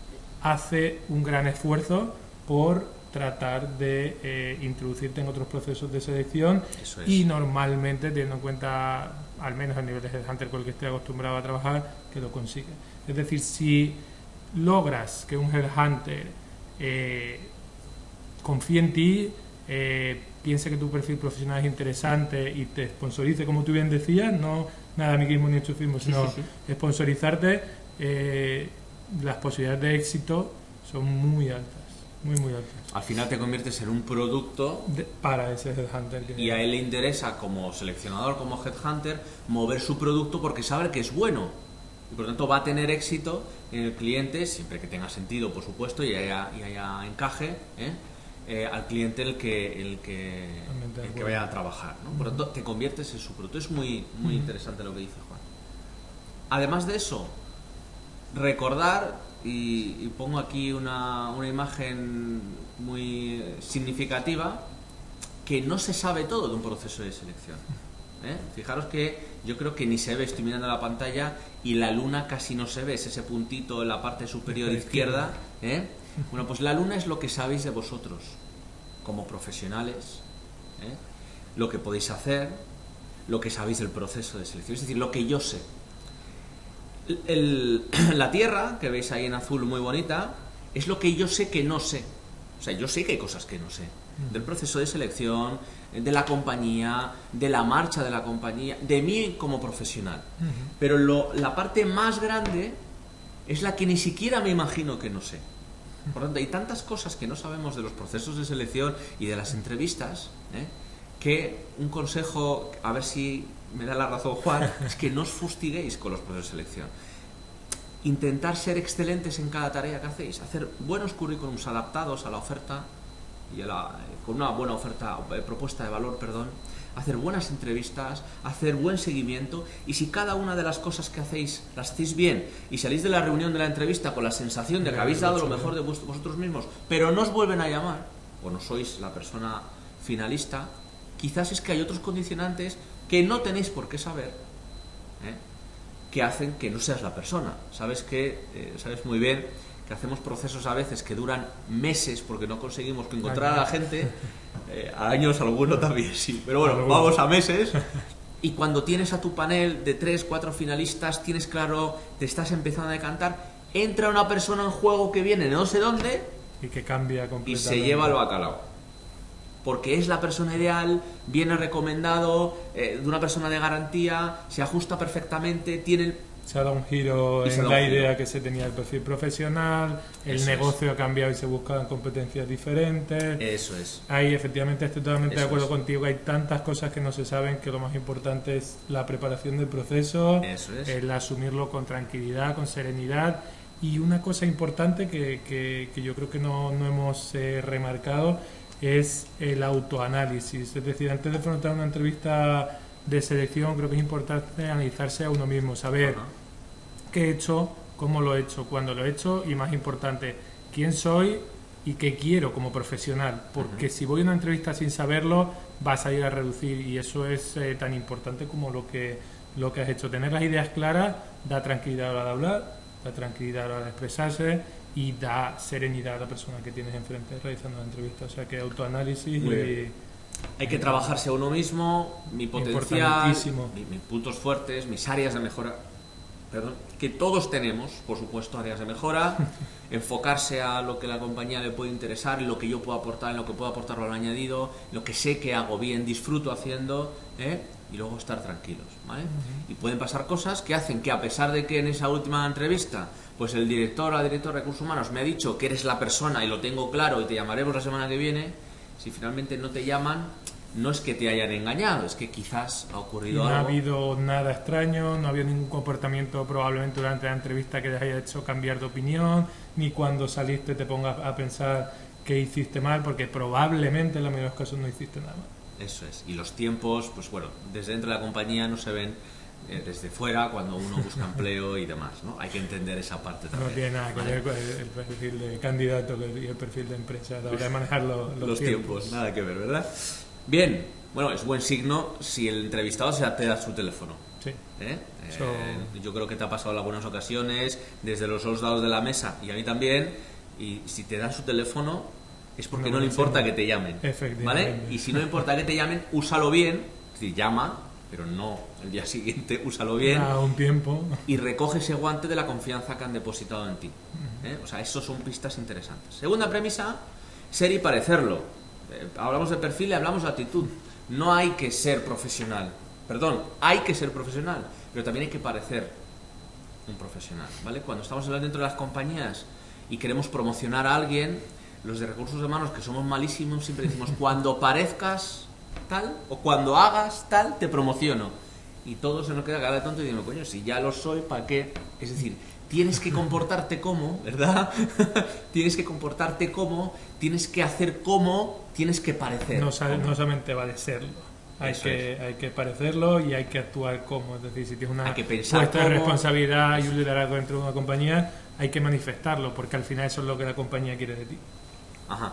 hace un gran esfuerzo por tratar de eh, introducirte en otros procesos de selección. Eso es. Y normalmente, teniendo en cuenta al menos el nivel de headhunter con el que estoy acostumbrado a trabajar, que lo consigue. Es decir, si logras que un headhunter eh, confíe en ti, eh, piense que tu perfil profesional es interesante y te sponsorice, como tú bien decías, no nada amiguismo ni enchufismo, sino sí, sí, sí. sponsorizarte, eh, las posibilidades de éxito son muy altas. Muy, muy altas. Al final te conviertes en un producto de, para ese headhunter. Que y a él le interesa, como seleccionador, como headhunter, mover su producto porque sabe que es bueno. Y por lo tanto va a tener éxito en el cliente, siempre que tenga sentido, por supuesto, y haya, y haya encaje, ¿eh? Eh, al cliente el que, el que, el que vaya a trabajar, ¿no? Por lo tanto, te conviertes en su producto. Es muy, muy uh-huh. interesante lo que dice Juan. Además de eso, recordar y, y pongo aquí una, una imagen muy significativa, que no se sabe todo de un proceso de selección. ¿eh? Fijaros que yo creo que ni se ve, estoy mirando la pantalla y la luna casi no se ve, es ese puntito en la parte superior izquierda. ¿eh? Bueno, pues la luna es lo que sabéis de vosotros como profesionales, ¿eh? lo que podéis hacer, lo que sabéis del proceso de selección, es decir, lo que yo sé. El, la Tierra, que veis ahí en azul muy bonita, es lo que yo sé que no sé. O sea, yo sé que hay cosas que no sé. Del proceso de selección, de la compañía, de la marcha de la compañía, de mí como profesional. Uh-huh. Pero lo, la parte más grande es la que ni siquiera me imagino que no sé. Por lo tanto, hay tantas cosas que no sabemos de los procesos de selección y de las entrevistas, ¿eh? que un consejo, a ver si me da la razón Juan, es que no os fustiguéis con los procesos de selección. Intentar ser excelentes en cada tarea que hacéis, hacer buenos currículums adaptados a la oferta y a la, con una buena oferta, eh, propuesta de valor, perdón, hacer buenas entrevistas, hacer buen seguimiento, y si cada una de las cosas que hacéis las hacéis bien y salís de la reunión de la entrevista con la sensación de que habéis dado lo mejor de vosotros mismos, pero no os vuelven a llamar o no sois la persona finalista, quizás es que hay otros condicionantes que no tenéis por qué saber, ¿eh? que hacen que no seas la persona. Sabes que eh, sabes muy bien que hacemos procesos a veces que duran meses porque no conseguimos que encontrar a la gente, eh, a años alguno también sí, pero bueno, vamos a meses. Y cuando tienes a tu panel de tres, cuatro finalistas, tienes claro, te estás empezando a decantar, entra una persona en juego que viene de no sé dónde y que cambia completamente y se lleva el bacalao. Porque es la persona ideal, viene recomendado, eh, de una persona de garantía, se ajusta perfectamente, tiene... Se ha dado un giro en la idea que se tenía del perfil profesional, el Eso negocio es. ha cambiado y se buscan competencias diferentes. Eso es. Ahí efectivamente estoy totalmente Eso de acuerdo es. contigo, hay tantas cosas que no se saben que lo más importante es la preparación del proceso, Eso es. el asumirlo con tranquilidad, con serenidad. Y una cosa importante que, que, que yo creo que no, no hemos eh, remarcado es el autoanálisis. Es decir, antes de afrontar una entrevista de selección, creo que es importante analizarse a uno mismo, saber uh-huh. qué he hecho, cómo lo he hecho, cuándo lo he hecho y, más importante, quién soy y qué quiero como profesional. Porque uh-huh. si voy a una entrevista sin saberlo, vas a ir a reducir, y eso es eh, tan importante como lo que, lo que has hecho. Tener las ideas claras da tranquilidad a la hora de hablar, da tranquilidad a la hora de expresarse y da serenidad a la persona que tienes enfrente realizando la entrevista. O sea que autoanálisis y... Hay que trabajarse a uno mismo, mi potencial, mi, mis puntos fuertes, mis áreas de mejora, perdón, que todos tenemos, por supuesto, áreas de mejora, enfocarse a lo que la compañía le puede interesar, en lo que yo puedo aportar, en lo que puedo aportar valor añadido, lo que sé que hago bien, disfruto haciendo, ¿eh? y luego estar tranquilos, ¿vale? Uh-huh. Y pueden pasar cosas que hacen que, a pesar de que en esa última entrevista pues el director o la directora de recursos humanos me ha dicho que eres la persona y lo tengo claro y te llamaremos la semana que viene, si finalmente no te llaman, no es que te hayan engañado, es que quizás ha ocurrido no algo. No ha habido nada extraño, no ha habido ningún comportamiento probablemente durante la entrevista que te haya hecho cambiar de opinión, ni cuando saliste te pongas a pensar que hiciste mal, porque probablemente en la mayoría de los casos no hiciste nada mal. Eso es. Y los tiempos, pues bueno, desde dentro de la compañía no se ven eh, desde fuera cuando uno busca empleo y demás, ¿no? Hay que entender esa parte también. No tiene nada que ¿vale? ver con el perfil de candidato y el perfil de empresa a la hora de manejar los, los, los tiempos. tiempos. Nada que ver, ¿verdad? Bien, bueno, es buen signo si el entrevistado se te da su teléfono. Sí. ¿Eh? So... Eh, yo creo que te ha pasado en algunas ocasiones, desde los dos lados de la mesa y a mí también, y si te dan su teléfono es porque no, no le importa que te llamen, ¿vale? Y si no importa que te llamen, úsalo bien, es decir, llama, pero no el día siguiente, úsalo bien. Da un tiempo. Y recoge ese guante de la confianza que han depositado en ti. ¿eh? O sea, eso son pistas interesantes. Segunda premisa, ser y parecerlo. Eh, hablamos de perfil y hablamos de actitud. No hay que ser profesional. Perdón, hay que ser profesional, pero también hay que parecer un profesional, ¿vale? Cuando estamos dentro de las compañías y queremos promocionar a alguien, los de recursos humanos, que somos malísimos, siempre decimos cuando parezcas tal o cuando hagas tal, te promociono. Y todo se nos queda cara de tonto y digo, coño, si ya lo soy, ¿para qué? Es decir, tienes que comportarte como, ¿verdad? Tienes que comportarte como, tienes que hacer como, tienes que parecer. No, sabe, no solamente vale serlo. Hay que, es. hay que parecerlo y hay que actuar como. Es decir, si tienes una puesta de responsabilidad y un liderazgo dentro de una compañía, hay que manifestarlo, porque al final eso es lo que la compañía quiere de ti. Ajá.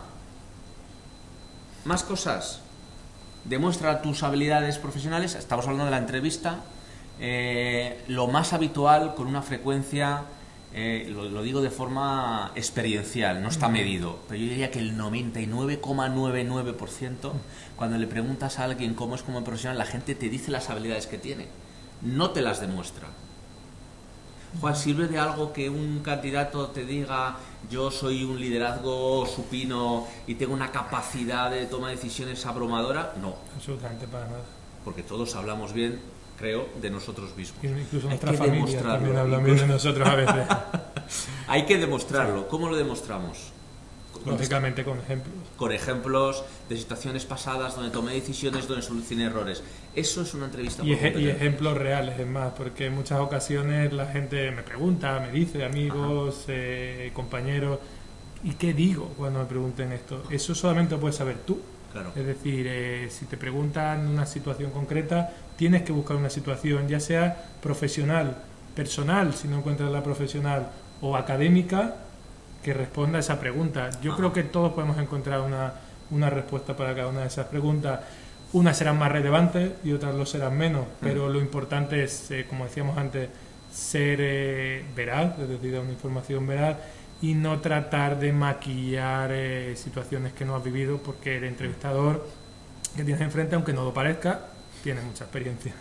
Más cosas. Demuestra tus habilidades profesionales. Estamos hablando de la entrevista. Eh, lo más habitual, con una frecuencia, eh, lo, lo digo de forma experiencial, no está medido, pero yo diría que el noventa y nueve coma noventa y nueve por ciento, cuando le preguntas a alguien cómo es como profesional, la gente te dice las habilidades que tiene, no te las demuestra. Juan, ¿sirve de algo que un candidato te diga yo soy un liderazgo supino y tengo una capacidad de toma de decisiones abrumadora? No. Absolutamente para nada. Porque todos hablamos bien, creo, de nosotros mismos. Incluso nuestra familia también hablan bien de nosotros a veces. Hay que demostrarlo. ¿Cómo lo demostramos? Lógicamente con ejemplos. Con ejemplos de situaciones pasadas donde tomé decisiones, donde solucioné errores. Eso es una entrevista. Y, ej y ejemplos reales, es más, porque en muchas ocasiones la gente me pregunta, me dice, amigos, eh, compañeros, ¿y qué digo cuando me pregunten esto? Eso solamente lo puedes saber tú. Claro. Es decir, eh, si te preguntan una situación concreta, tienes que buscar una situación, ya sea profesional, personal, si no encuentras la profesional, o académica, que responda a esa pregunta. Yo Ajá. creo que todos podemos encontrar una, una respuesta para cada una de esas preguntas. Unas serán más relevantes y otras lo serán menos, pero lo importante es, eh, como decíamos antes, ser eh, veraz, es decir, dar una información veraz y no tratar de maquillar eh, situaciones que no has vivido, porque el entrevistador que tienes enfrente, aunque no lo parezca, tiene mucha experiencia.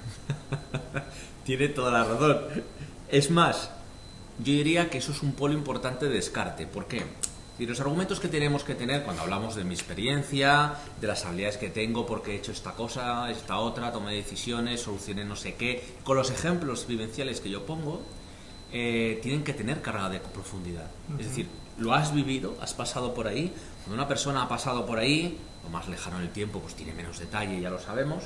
Tiene toda la razón. Es más, yo diría que eso es un polo importante de descarte. ¿Por qué? Y los argumentos que tenemos que tener cuando hablamos de mi experiencia, de las habilidades que tengo porque he hecho esta cosa, esta otra, tomé decisiones, solucioné no sé qué, con los ejemplos vivenciales que yo pongo, eh, tienen que tener carga de profundidad. Uh-huh. Es decir, lo has vivido, has pasado por ahí. Cuando una persona ha pasado por ahí, lo más lejano en el tiempo, pues tiene menos detalle, ya lo sabemos,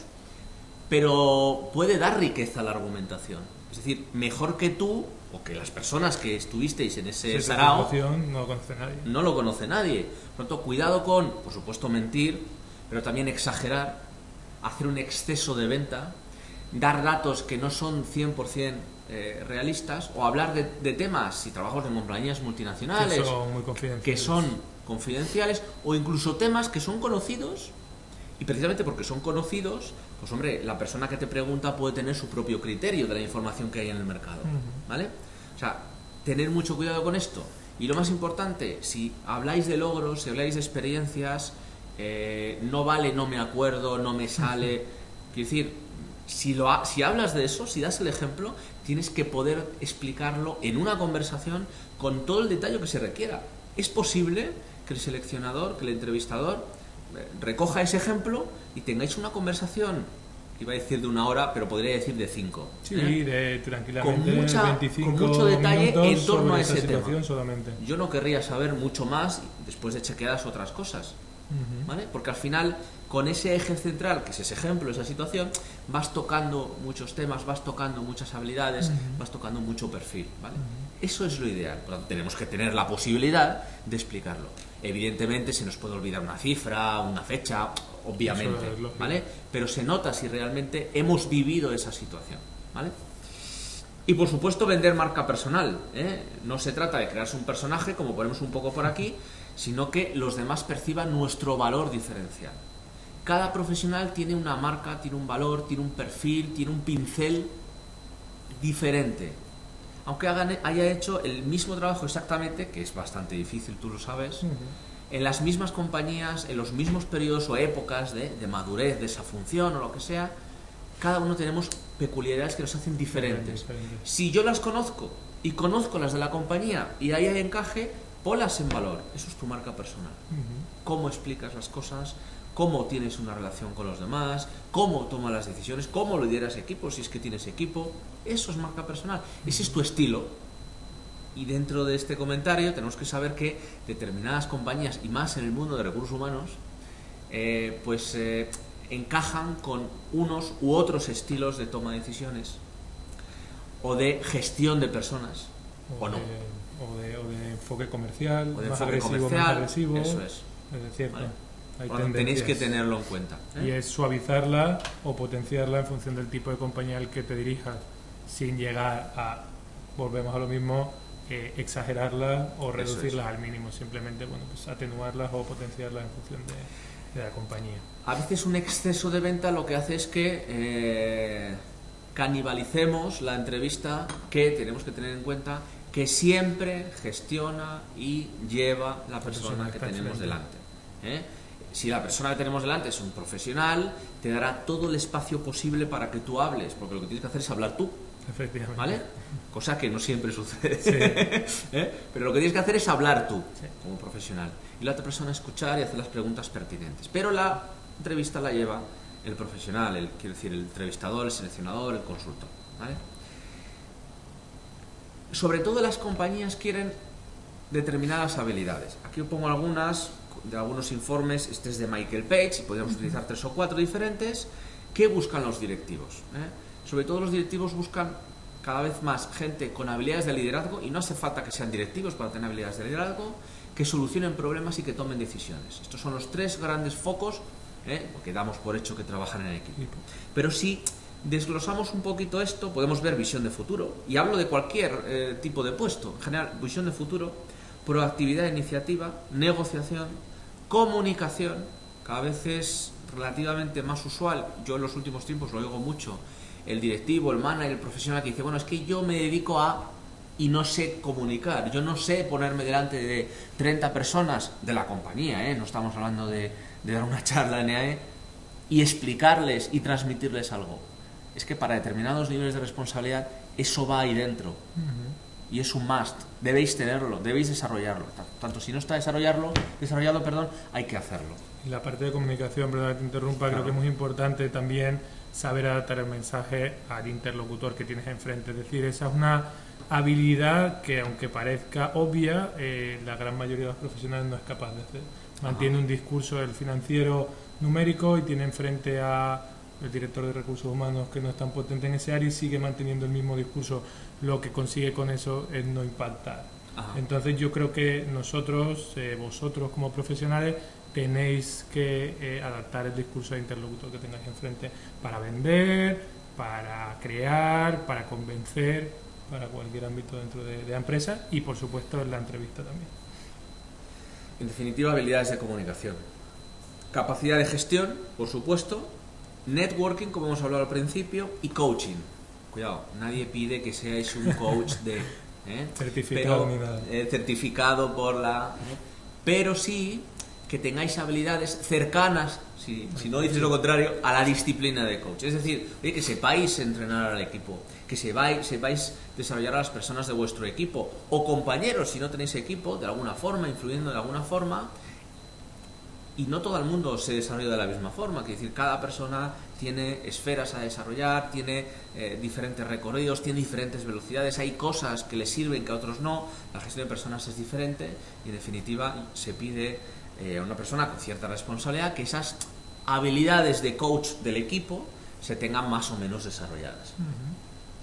pero puede dar riqueza a la argumentación. Es decir, mejor que tú o que las personas que estuvisteis en ese sí, sarao, no lo conoce nadie. No lo conoce nadie. Por lo tanto, cuidado con, por supuesto, mentir, pero también exagerar, hacer un exceso de venta, dar datos que no son cien por cien eh, realistas, o hablar de, de temas, si trabajamos en compañías multinacionales, que son muy confidenciales. que son confidenciales, o incluso temas que son conocidos. Y precisamente porque son conocidos, pues hombre, la persona que te pregunta puede tener su propio criterio de la información que hay en el mercado, ¿vale? O sea, tener mucho cuidado con esto. Y lo más importante, si habláis de logros, si habláis de experiencias, eh, no vale, no me acuerdo, no me sale. Quiero decir, si, lo ha, si hablas de eso, si das el ejemplo, tienes que poder explicarlo en una conversación con todo el detalle que se requiera. Es posible que el seleccionador, que el entrevistador recoja ese ejemplo y tengáis una conversación, iba a decir de una hora, pero podría decir de cinco. Sí, ¿eh? de tranquilamente con, mucha, veinticinco con mucho detalle en torno a ese tema. Solamente. Yo no querría saber mucho más después de chequeadas otras cosas, uh-huh. ¿vale? Porque al final, con ese eje central, que es ese ejemplo, esa situación, vas tocando muchos temas, vas tocando muchas habilidades, uh-huh. vas tocando mucho perfil, ¿vale? Uh-huh. Eso es lo ideal. Por lo tanto, tenemos que tener la posibilidad de explicarlo. Evidentemente se nos puede olvidar una cifra, una fecha, obviamente, ¿vale? Pero se nota si realmente hemos vivido esa situación, ¿vale? Y por supuesto vender marca personal, ¿eh? No se trata de crearse un personaje, como ponemos un poco por aquí, sino que los demás perciban nuestro valor diferencial. Cada profesional tiene una marca, tiene un valor, tiene un perfil, tiene un pincel diferente. Aunque hagan, haya hecho el mismo trabajo exactamente, que es bastante difícil, tú lo sabes, uh-huh. en las mismas compañías, en los mismos periodos o épocas de, de madurez de esa función o lo que sea, cada uno tenemos peculiaridades que nos hacen diferentes. Diferente. Si yo las conozco y conozco las de la compañía y ahí hay encaje, ponlas en valor. Eso es tu marca personal. Uh-huh. Cómo explicas las cosas, cómo tienes una relación con los demás, cómo tomas las decisiones, cómo lideras equipos, si es que tienes equipo. Eso es marca personal, ese es tu estilo. Y dentro de este comentario tenemos que saber que determinadas compañías, y más en el mundo de recursos humanos, eh, pues eh, encajan con unos u otros estilos de toma de decisiones o de gestión de personas, o, o no. De, o, de, o de enfoque comercial, o de más enfoque agresivo, comercial, más agresivo. Eso es. Es cierto. ¿Vale? Hay Por lo tanto, tenéis que tendencias. tenerlo en cuenta, ¿eh? Y es suavizarla o potenciarla en función del tipo de compañía al que te dirijas, sin llegar a, volvemos a lo mismo, eh, exagerarlas o Eso reducirlas es. al mínimo, simplemente bueno, pues atenuarlas o potenciarlas en función de, de la compañía. A veces un exceso de venta lo que hace es que eh, canibalicemos la entrevista, que tenemos que tener en cuenta que siempre gestiona y lleva la persona que tenemos delante, ¿eh? Si la persona que tenemos delante es un profesional, te dará todo el espacio posible para que tú hables, porque lo que tienes que hacer es hablar tú, Efectivamente. ¿vale? Cosa que no siempre sucede. Sí. ¿Eh? Pero lo que tienes que hacer es hablar tú, Sí. como profesional, y la otra persona escuchar y hacer las preguntas pertinentes. Pero la entrevista la lleva el profesional, el, quiero decir, el entrevistador, el seleccionador, el consultor, ¿vale? Sobre todo las compañías quieren determinadas habilidades. Aquí os pongo algunas de algunos informes. Este es de Michael Page y podríamos utilizar tres o cuatro diferentes. ¿Qué buscan los directivos? ¿Eh? Sobre todo los directivos buscan cada vez más gente con habilidades de liderazgo, y no hace falta que sean directivos para tener habilidades de liderazgo, que solucionen problemas y que tomen decisiones. Estos son los tres grandes focos, ¿eh? Porque damos por hecho que trabajan en equipo. Pero si desglosamos un poquito esto, podemos ver visión de futuro, y hablo de cualquier eh, tipo de puesto, en general, visión de futuro, proactividad e iniciativa, negociación, comunicación. Cada vez es relativamente más usual, yo en los últimos tiempos lo oigo mucho, el directivo, el manager, el profesional que dice, bueno, es que yo me dedico a y no sé comunicar, yo no sé ponerme delante de treinta personas de la compañía, ¿eh? No estamos hablando de, de dar una charla en E A E y explicarles y transmitirles algo. Es que para determinados niveles de responsabilidad eso va ahí dentro. Uh-huh. Y es un must, debéis tenerlo, debéis desarrollarlo. Tanto si no está desarrollarlo, desarrollado, perdón, hay que hacerlo. Y la parte de comunicación, perdón que te interrumpa, claro. Creo que es muy importante también saber adaptar el mensaje al interlocutor que tienes enfrente. Es decir, esa es una habilidad que, aunque parezca obvia, eh, la gran mayoría de los profesionales no es capaz de hacer. Mantiene Ajá. un discurso del financiero numérico y tiene enfrente a el director de recursos humanos que no es tan potente en ese área y sigue manteniendo el mismo discurso. Lo que consigue con eso es no impactar. Ajá. Entonces yo creo que nosotros, eh, vosotros como profesionales, tenéis que eh, adaptar el discurso de interlocutor que tengáis enfrente para vender, para crear, para convencer, para cualquier ámbito dentro de, de la empresa y por supuesto en la entrevista también. En definitiva, habilidades de comunicación, capacidad de gestión, por supuesto, networking, como hemos hablado al principio, y coaching. Cuidado, nadie pide que seáis un coach de ¿eh? certificado, pero, eh, certificado por la ¿eh? pero sí que tengáis habilidades cercanas, si, si no dices lo contrario, a la disciplina de coach. Es decir, oye, que sepáis entrenar al equipo, que sepáis, sepáis desarrollar a las personas de vuestro equipo, o compañeros, si no tenéis equipo, de alguna forma, influyendo de alguna forma. Y no todo el mundo se desarrolla de la misma forma, es decir, cada persona tiene esferas a desarrollar, tiene eh, diferentes recorridos, tiene diferentes velocidades, hay cosas que le sirven que a otros no, la gestión de personas es diferente y en definitiva se pide eh, a una persona con cierta responsabilidad que esas habilidades de coach del equipo se tengan más o menos desarrolladas. Uh-huh.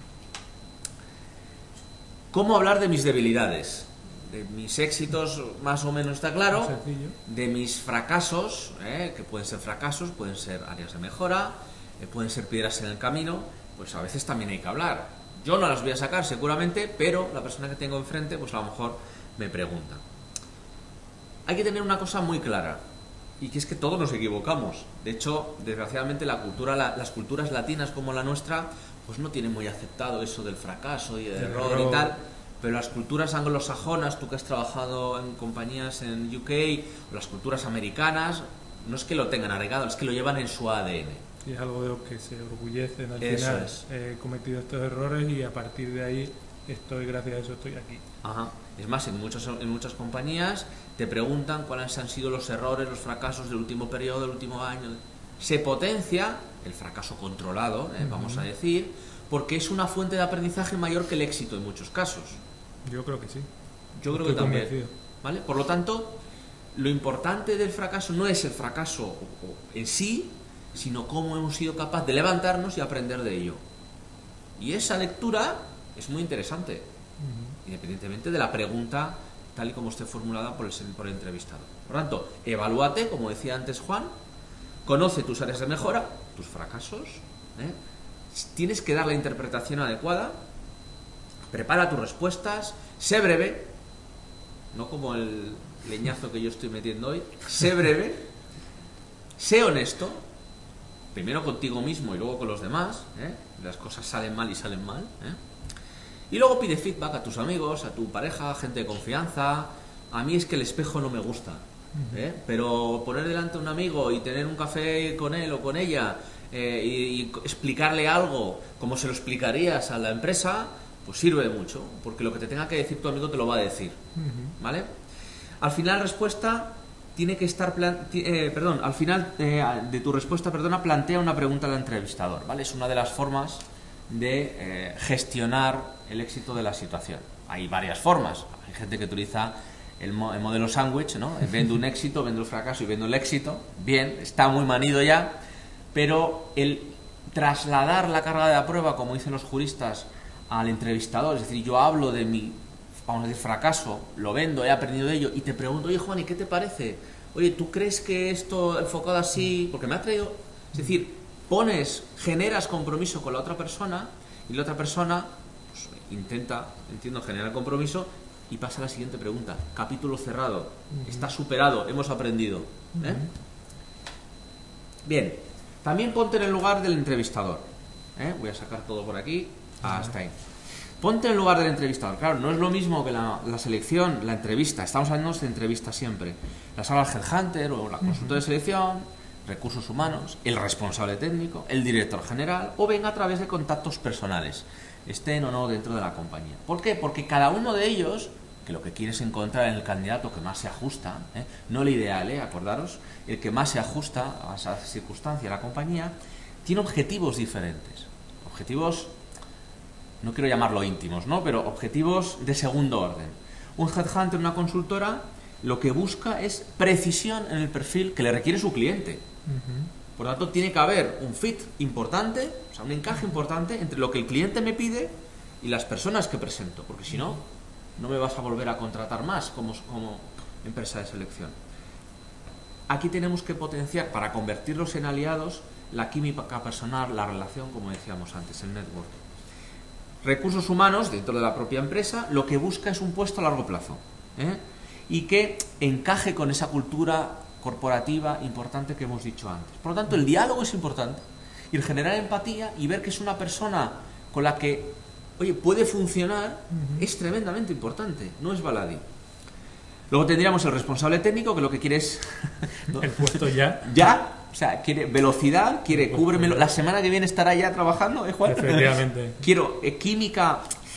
¿Cómo hablar de mis debilidades? De mis éxitos más o menos está claro, de mis fracasos, eh, que pueden ser fracasos, pueden ser áreas de mejora, eh, pueden ser piedras en el camino, pues a veces también hay que hablar. Yo no las voy a sacar seguramente, pero la persona que tengo enfrente pues a lo mejor me pregunta. Hay que tener una cosa muy clara, y que es que todos nos equivocamos. De hecho, desgraciadamente la cultura, la, las culturas latinas como la nuestra pues no tienen muy aceptado eso del fracaso y del error y tal. Pero las culturas anglosajonas, tú que has trabajado en compañías en U K, o las culturas americanas, no es que lo tengan arraigado, es que lo llevan en su A D N. Y es algo de lo que se orgullecen al eso final. Es. He cometido estos errores y a partir de ahí estoy, gracias a eso estoy aquí. Ajá. Es más, en muchas, en muchas compañías te preguntan cuáles han sido los errores, los fracasos del último periodo, del último año. Se potencia el fracaso controlado, eh, uh-huh. vamos a decir, porque es una fuente de aprendizaje mayor que el éxito en muchos casos. Yo creo que sí. Yo creo Estoy que también. Convencido. ¿Vale? Por lo tanto, lo importante del fracaso no es el fracaso en sí, sino cómo hemos sido capaces de levantarnos y aprender de ello. Y esa lectura es muy interesante, uh-huh. independientemente de la pregunta tal y como esté formulada por el, por el entrevistador. Por lo tanto, evalúate, como decía antes Juan, conoce tus áreas de mejora, tus fracasos, ¿eh? Tienes que dar la interpretación adecuada, prepara tus respuestas, sé breve, no como el leñazo que yo estoy metiendo hoy, sé breve, sé honesto, primero contigo mismo y luego con los demás, ¿eh? Las cosas salen mal y salen mal, ¿eh? Y luego pide feedback a tus amigos, a tu pareja, gente de confianza. A mí es que el espejo no me gusta, ¿eh? Pero poner delante a un amigo y tener un café con él o con ella eh, y, y explicarle algo como se lo explicarías a la empresa, pues sirve de mucho, porque lo que te tenga que decir tu amigo te lo va a decir, ¿vale? Al final respuesta tiene que estar plan eh, perdón, al final eh, de tu respuesta, perdona, plantea una pregunta al entrevistador, ¿vale? Es una de las formas de eh, gestionar el éxito de la situación. Hay varias formas. Hay gente que utiliza el, mo el modelo sándwich, ¿no? Vendo un éxito, vendo el fracaso y vendo el éxito. Bien, está muy manido ya, pero el trasladar la carga de la prueba, como dicen los juristas, al entrevistador, es decir, yo hablo de mi, vamos a decir, fracaso, lo vendo, he aprendido de ello, y te pregunto, oye Juan, ¿y qué te parece? Oye, ¿tú crees que esto enfocado así? Porque me ha traído... Es decir, pones, generas compromiso con la otra persona y la otra persona pues, intenta, entiendo, generar compromiso y pasa a la siguiente pregunta. Capítulo cerrado. Uh-huh. Está superado, hemos aprendido. ¿eh? Uh-huh. Bien, también ponte en el lugar del entrevistador. ¿eh? Voy a sacar todo por aquí. Hasta ahí. Ponte en el lugar del entrevistador. Claro, no es lo mismo que la, la selección, la entrevista. Estamos hablando de entrevista siempre. La sala del headhunter o la consulta de selección, recursos humanos, el responsable técnico, el director general, o venga a través de contactos personales, estén o no dentro de la compañía. ¿Por qué? Porque cada uno de ellos, que lo que quieres encontrar en el candidato que más se ajusta, ¿eh? no el ideal, ¿eh? acordaros, el que más se ajusta a esa circunstancia de la compañía, tiene objetivos diferentes. Objetivos, no quiero llamarlo íntimos, ¿no? Pero objetivos de segundo orden. Un headhunter, una consultora, lo que busca es precisión en el perfil que le requiere su cliente. Uh-huh. Por lo tanto, tiene que haber un fit importante, o sea, un encaje importante entre lo que el cliente me pide y las personas que presento, porque si no, no me vas a volver a contratar más como, como empresa de selección. Aquí tenemos que potenciar, para convertirlos en aliados, la química personal, la relación, como decíamos antes, el network. Recursos humanos, dentro de la propia empresa, lo que busca es un puesto a largo plazo, ¿eh? y que encaje con esa cultura corporativa importante que hemos dicho antes. Por lo tanto, el diálogo es importante, y el generar empatía y ver que es una persona con la que, oye, puede funcionar, uh-huh. es tremendamente importante, no es baladí. Luego tendríamos el responsable técnico, que lo que quiere es... ¿no? El puesto ya. Ya, o sea, quiere velocidad, quiere cúbremelo. La semana que viene estará ya trabajando, ¿eh, Juan? Efectivamente. Quiero eh, química...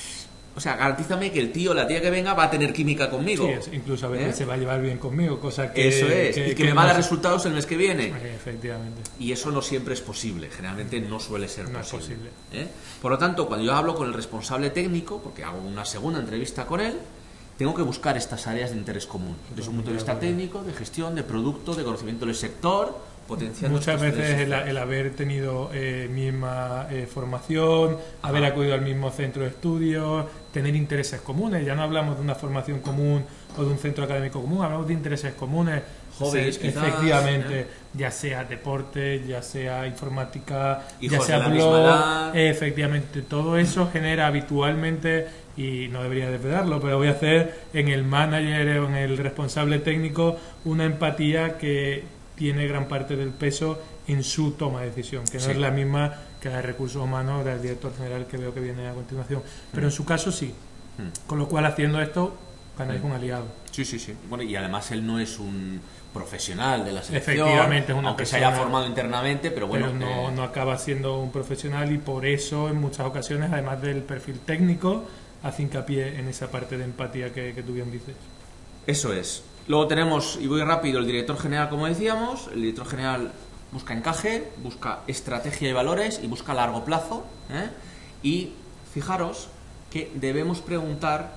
O sea, garantízame que el tío o la tía que venga va a tener química conmigo. Sí, es, incluso a veces ¿Eh? se va a llevar bien conmigo, cosa que... Eso es, que, y que, que me va a dar resultados el mes que viene. Efectivamente. Y eso no siempre es posible, generalmente no suele ser no posible. Es posible. ¿eh? Por lo tanto, cuando yo hablo con el responsable técnico, porque hago una segunda entrevista con él, tengo que buscar estas áreas de interés común, desde un punto de vista técnico, de gestión, de producto, de conocimiento del sector, potenciando... Muchas veces el, el haber tenido eh, misma eh, formación, Ajá. haber acudido al mismo centro de estudios, tener intereses comunes, ya no hablamos de una formación común o de un centro académico común, hablamos de intereses comunes, jóvenes, se, efectivamente, ¿eh? ya sea deporte, ya sea informática, Hijos ya sea de blog, efectivamente, todo eso genera habitualmente, y no debería desvelarlo, pero voy a hacer en el manager o en el responsable técnico una empatía que tiene gran parte del peso en su toma de decisión, que no sí. es la misma que la de recursos humanos del director general que veo que viene a continuación, pero mm. en su caso sí, mm. con lo cual haciendo esto ganáis mm. un aliado. Sí, sí, sí. Bueno, y además él no es un profesional de la selección, efectivamente, es una aunque persona, se haya formado internamente, pero bueno, pero no, eh... no acaba siendo un profesional, y por eso en muchas ocasiones, además del perfil técnico, hace hincapié en esa parte de empatía que, que tú bien dices. Eso es. Luego tenemos, y voy rápido, el director general, como decíamos. El director general busca encaje, busca estrategia y valores y busca largo plazo, ¿eh? Y fijaros que debemos preguntar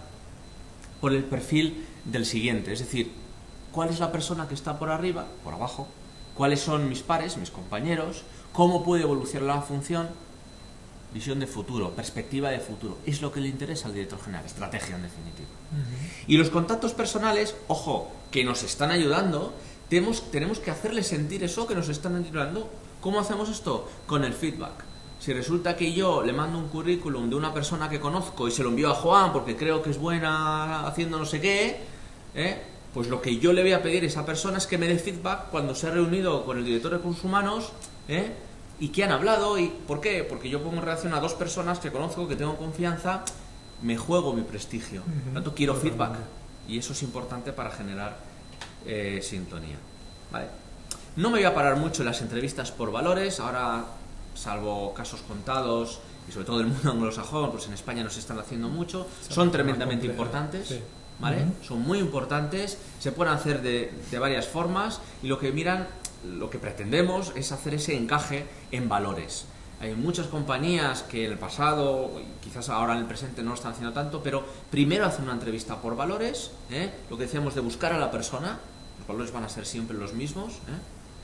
por el perfil del siguiente, es decir, ¿cuál es la persona que está por arriba, por abajo? ¿Cuáles son mis pares, mis compañeros? ¿Cómo puede evolucionar la función? visión de futuro, perspectiva de futuro. Es lo que le interesa al director general, estrategia en definitiva. Ujú. Y los contactos personales, ojo, que nos están ayudando, tenemos, tenemos que hacerles sentir eso que nos están ayudando. ¿Cómo hacemos esto? Con el feedback. Si resulta que yo le mando un currículum de una persona que conozco y se lo envío a Juan porque creo que es buena haciendo no sé qué, ¿eh? Pues lo que yo le voy a pedir a esa persona es que me dé feedback cuando se ha reunido con el director de recursos humanos, ¿eh? Y que han hablado. ¿Y por qué? Porque yo pongo en relación a dos personas que conozco, que tengo confianza, me juego mi prestigio. Por Ujú. tanto, quiero Totalmente. feedback. Y eso es importante para generar eh, sintonía. ¿Vale? No me voy a parar mucho en las entrevistas por valores. Ahora, salvo casos contados, y sobre todo el mundo anglosajón, pues en España no se están haciendo mucho, son tremendamente Más compleja, importantes. sí. ¿Vale? Ujú. Son muy importantes, se pueden hacer de, de varias formas, y lo que miran, lo que pretendemos es hacer ese encaje en valores. Hay muchas compañías que en el pasado, y quizás ahora en el presente no lo están haciendo tanto, pero primero hacen una entrevista por valores, ¿eh? Lo que decíamos de buscar a la persona, los valores van a ser siempre los mismos, ¿eh?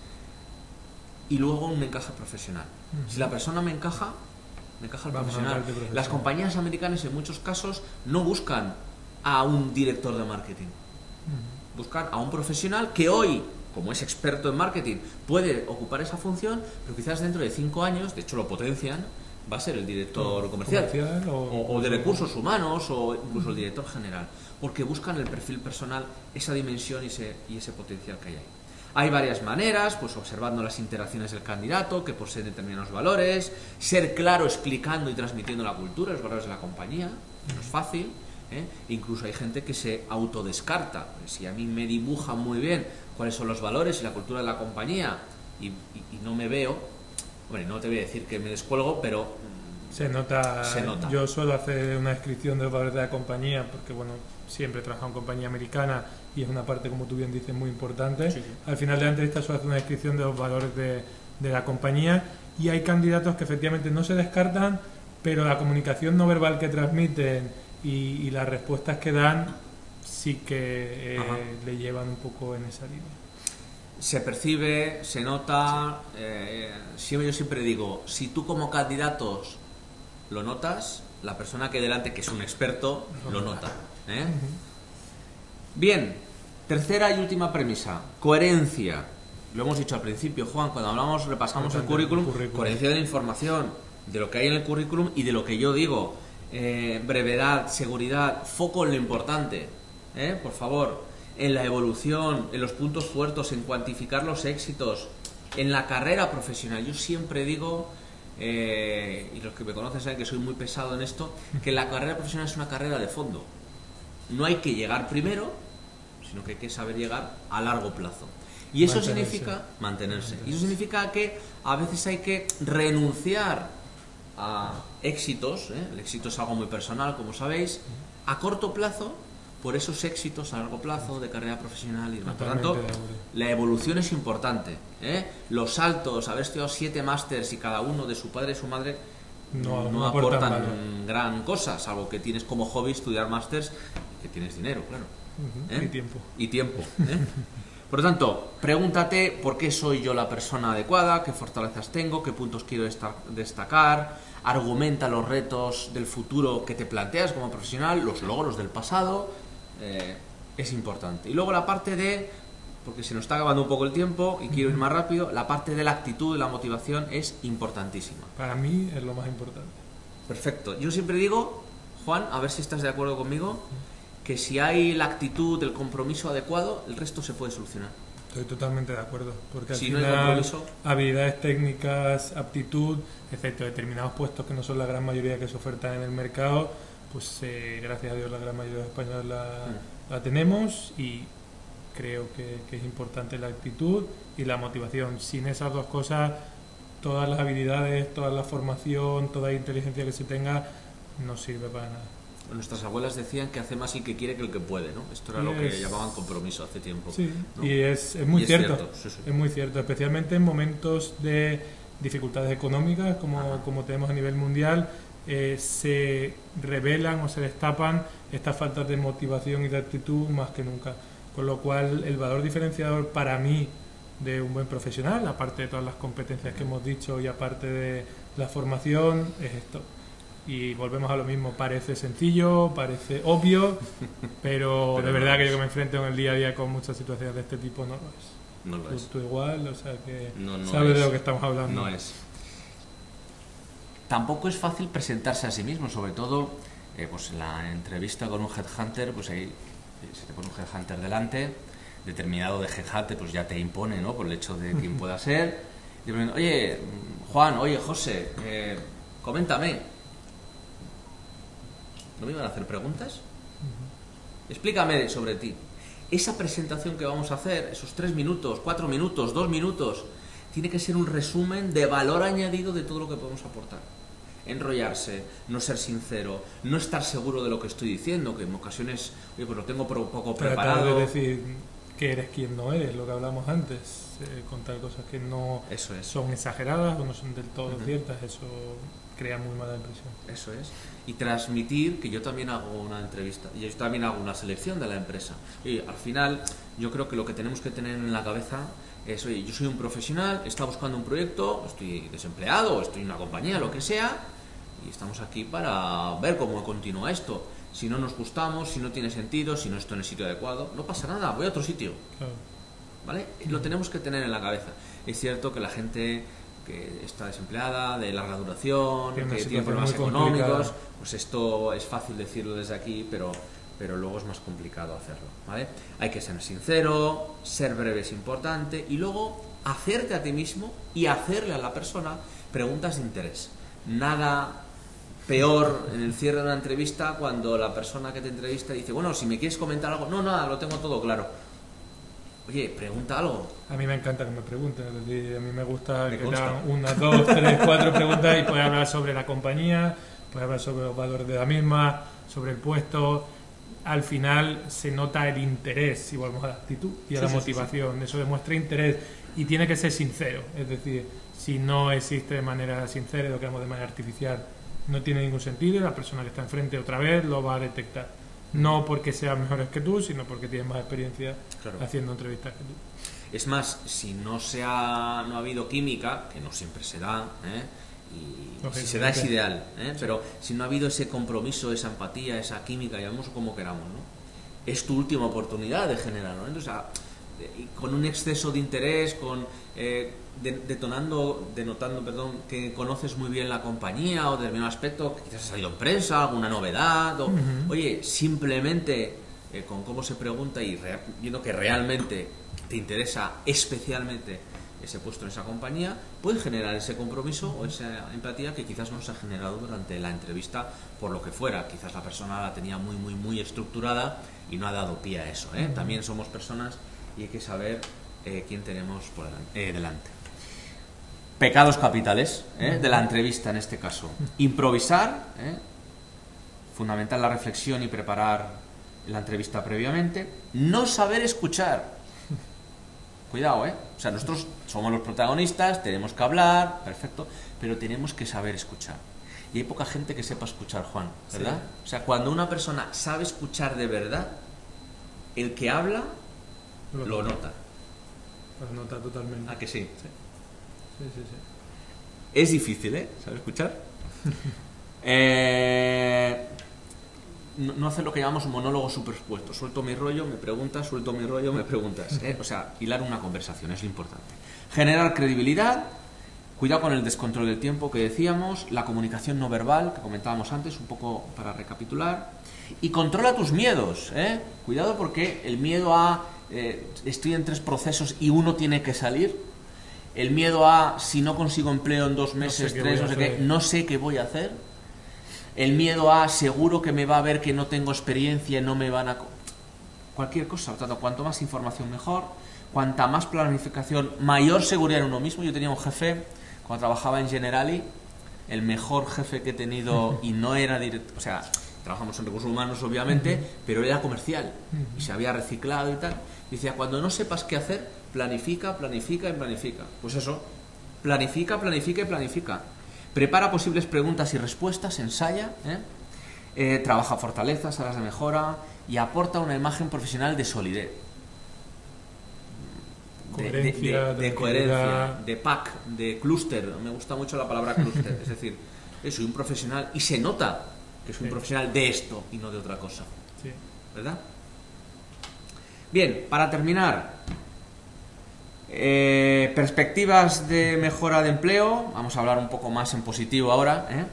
Y luego un encaje profesional. Ujú. Si la persona me encaja, me encaja el Vamos a profesional. hablar de profesional. Las compañías americanas en muchos casos no buscan a un director de marketing, Ujú. buscan a un profesional que hoy, como es experto en marketing, puede ocupar esa función, pero quizás dentro de cinco años, de hecho lo potencian, va a ser el director O comercial, comercial, o- o, o de recursos humanos, o incluso el director general, porque buscan el perfil personal, esa dimensión y ese, y ese potencial que hay ahí. Hay varias maneras, pues observando las interacciones del candidato, que posee determinados valores, ser claro explicando y transmitiendo la cultura, los valores de la compañía, no es fácil, ¿eh? Incluso hay gente que se autodescarta. Si a mí me dibujan muy bien cuáles son los valores y la cultura de la compañía y, y, y no me veo, bueno, no te voy a decir que me descuelgo, pero Se nota, Se nota. Yo suelo hacer una descripción de los valores de la compañía porque, bueno, siempre he trabajado en compañía americana y es una parte, como tú bien dices, muy importante. Sí, sí. Al final de la entrevista suelo hacer una descripción de los valores de, de la compañía y hay candidatos que efectivamente no se descartan, pero la comunicación no verbal que transmiten y, y las respuestas que dan sí que Ajá. eh, le llevan un poco en esa línea. se percibe, se nota. Eh, siempre, yo siempre digo, si tú como candidatos lo notas, la persona que hay delante, que es un experto, lo nota. ¿eh? Ujú. Bien, tercera y última premisa, coherencia. Lo hemos dicho al principio, Juan, cuando hablamos, repasamos el Importante, currículum, el currículum. coherencia de la información, de lo que hay en el currículum y de lo que yo digo. Eh, brevedad, seguridad, foco en lo importante. ¿eh? Por favor, en la evolución, en los puntos fuertes, en cuantificar los éxitos, en la carrera profesional. Yo siempre digo, eh, y los que me conocen saben que soy muy pesado en esto, que la carrera profesional es una carrera de fondo. No hay que llegar primero, sino que hay que saber llegar a largo plazo. Y eso Mantenerse. significa mantenerse. Y eso significa que a veces hay que renunciar a éxitos, ¿eh? El éxito es algo muy personal, como sabéis, a corto plazo, por esos éxitos a largo plazo de carrera profesional y demás. Por Totalmente tanto, de acuerdo. la evolución es importante. ¿eh? Los saltos, haber estudiado siete másters y cada uno de su padre y su madre No, no, no aportan aportan valor. gran cosa, salvo que tienes como hobby estudiar másters y que tienes dinero, claro. Ujú. ¿eh? Y tiempo. Y tiempo. ¿eh? Por lo tanto, pregúntate por qué soy yo la persona adecuada, qué fortalezas tengo, qué puntos quiero esta- destacar, argumenta los retos del futuro que te planteas como profesional, los logros del pasado, eh, es importante. Y luego la parte de, porque se nos está acabando un poco el tiempo y quiero ir más rápido, la parte de la actitud y la motivación es importantísima. Para mí es lo más importante. Perfecto. Yo siempre digo, Juan, a ver si estás de acuerdo conmigo, que si hay la actitud, el compromiso adecuado, el resto se puede solucionar. Estoy totalmente de acuerdo, porque al Si no hay final compromiso- habilidades técnicas, aptitud, excepto determinados puestos que no son la gran mayoría que se ofertan en el mercado, pues eh, gracias a Dios la gran mayoría de los españoles la, Mm. la tenemos y creo que, que es importante la actitud y la motivación. Sin esas dos cosas, todas las habilidades, toda la formación, toda la inteligencia que se tenga no sirve para nada. Nuestras abuelas decían que hace más el que quiere que el que puede, ¿no? Esto era Y lo que es- llamaban compromiso hace tiempo. Sí, ¿no? y es, es muy Y es cierto, cierto, sí, sí. es muy cierto, especialmente en momentos de dificultades económicas como, Ajá. como tenemos a nivel mundial, eh, se revelan o se destapan estas faltas de motivación y de actitud más que nunca, con lo cual el valor diferenciador para mí de un buen profesional, aparte de todas las competencias que hemos dicho y aparte de, La formación es esto. Y volvemos a lo mismo, parece sencillo, parece obvio, pero, pero de verdad no que yo que me enfrento en el día a día con muchas situaciones de este tipo no lo es. No lo tú, es. Tú igual, o sea que no, no sabes es. de lo que estamos hablando. No es. Tampoco es fácil presentarse a sí mismo, sobre todo eh, pues en la entrevista con un headhunter, pues ahí se te pone un headhunter delante, determinado de headhunter pues ya te impone, ¿no? Por el hecho de quién pueda ser. Y me, oye, Juan, oye, José, eh, coméntame. ¿No me iban a hacer preguntas? Uh-huh. Explícame sobre ti. Esa presentación que vamos a hacer, esos tres minutos, cuatro minutos, dos minutos, tiene que ser un resumen de valor añadido de todo lo que podemos aportar. Enrollarse, no ser sincero, no estar seguro de lo que estoy diciendo, que en ocasiones, oye, pues lo tengo poco preparado. Tratar de decir que eres quien no eres, lo que hablamos antes, eh, contar cosas que no eso es. Son exageradas o no son del todo uh-huh. ciertas, eso crea muy mala impresión. Eso es. Y transmitir que yo también hago una entrevista, y yo también hago una selección de la empresa. Y al final, yo creo que lo que tenemos que tener en la cabeza es, oye, yo soy un profesional, está buscando un proyecto, estoy desempleado, estoy en una compañía, lo que sea, y estamos aquí para ver cómo continúa esto. Si no nos gustamos, si no tiene sentido, si no estoy en el sitio adecuado, no pasa nada, voy a otro sitio. Claro. ¿Vale? Lo tenemos que tener en la cabeza. Es cierto que la gente que está desempleada, de larga duración, tiene que tiene problemas económicos, pues esto es fácil decirlo desde aquí, pero, pero luego es más complicado hacerlo, ¿vale? Hay que ser sincero, ser breve es importante, y luego hacerte a ti mismo y hacerle a la persona preguntas de interés. Nada peor en el cierre de una entrevista cuando la persona que te entrevista dice, bueno, si me quieres comentar algo, no, nada, lo tengo todo claro. Oye, pregunta algo. A mí me encanta que me pregunten, es decir, a mí me gusta me que te hagan una, dos, tres, cuatro preguntas y puedes hablar sobre la compañía, puedes hablar sobre los valores de la misma, sobre el puesto. Al final se nota el interés, si volvemos a la actitud y a sí, la sí, motivación, sí, sí. Eso demuestra interés y tiene que ser sincero, es decir, si no existe de manera sincera, lo que hablamos de manera artificial, no tiene ningún sentido y la persona que está enfrente otra vez lo va a detectar. No porque sean mejores que tú, sino porque tienen más experiencia claro. haciendo entrevistas que tú. Es más, si no se ha, no ha habido química, que no siempre se da, ¿eh? y okay, si se da es ideal, ¿eh? Sí. Pero si no ha habido ese compromiso, esa empatía, esa química, llamémoslo como queramos, ¿no? Es tu última oportunidad de generarlo, ¿no? Entonces, a, de, con un exceso de interés, con eh, de, detonando, denotando, perdón, que conoces muy bien la compañía o determinado aspecto, que quizás ha salido en prensa, alguna novedad, o, uh-huh. oye, simplemente eh, con cómo se pregunta y re, viendo que realmente te interesa especialmente ese puesto en esa compañía, puede generar ese compromiso o esa empatía que quizás no se ha generado durante la entrevista por lo que fuera. Quizás la persona la tenía muy, muy, muy estructurada y no ha dado pie a eso, ¿eh? Uh-huh. También somos personas y hay que saber eh, quién tenemos por delante. Eh, delante. Pecados capitales ¿eh? de la entrevista en este caso. Improvisar, ¿eh? fundamental la reflexión y preparar la entrevista previamente. No saber escuchar. Cuidado, ¿eh? O sea, nosotros somos los protagonistas, tenemos que hablar, perfecto, pero tenemos que saber escuchar. Y hay poca gente que sepa escuchar, Juan, ¿verdad? Sí. O sea, cuando una persona sabe escuchar de verdad, el que habla lo, lo nota. Lo nota totalmente. ¿A que sí? Sí, sí, sí. sí. Es difícil, ¿eh? ¿Saber escuchar? eh... No, no hacer lo que llamamos un monólogo superpuesto. Suelto mi rollo, me preguntas, suelto mi rollo, me preguntas. ¿eh? O sea, hilar una conversación es lo importante. Generar credibilidad, cuidado con el descontrol del tiempo que decíamos, la comunicación no verbal, que comentábamos antes, un poco para recapitular. Y controla tus miedos. ¿eh? Cuidado porque el miedo a eh, estoy en tres procesos y uno tiene que salir. El miedo a si no consigo empleo en dos meses, no tres, no sé qué, no sé qué voy a hacer. El miedo a seguro que me va a ver que no tengo experiencia y no me van a... Cualquier cosa, tanto cuanto más información mejor, cuanta más planificación, mayor seguridad en uno mismo. Yo tenía un jefe, cuando trabajaba en Generali, el mejor jefe que he tenido y no era director, o sea, trabajamos en recursos humanos obviamente, uh-huh. pero era comercial y se había reciclado y tal. Y decía, cuando no sepas qué hacer, planifica, planifica y planifica. Pues eso, planifica, planifica y planifica. Prepara posibles preguntas y respuestas, ensaya, ¿eh? Eh, trabaja fortalezas, áreas de mejora y aporta una imagen profesional de solidez. coherencia, de, de, de de coherencia, de pack, de clúster. Me gusta mucho la palabra clúster. Es decir, soy un profesional y se nota que soy un sí. profesional de esto y no de otra cosa. Sí. ¿Verdad? Bien, para terminar, eh, perspectivas de mejora de empleo. Vamos a hablar un poco más en positivo ahora, ¿eh?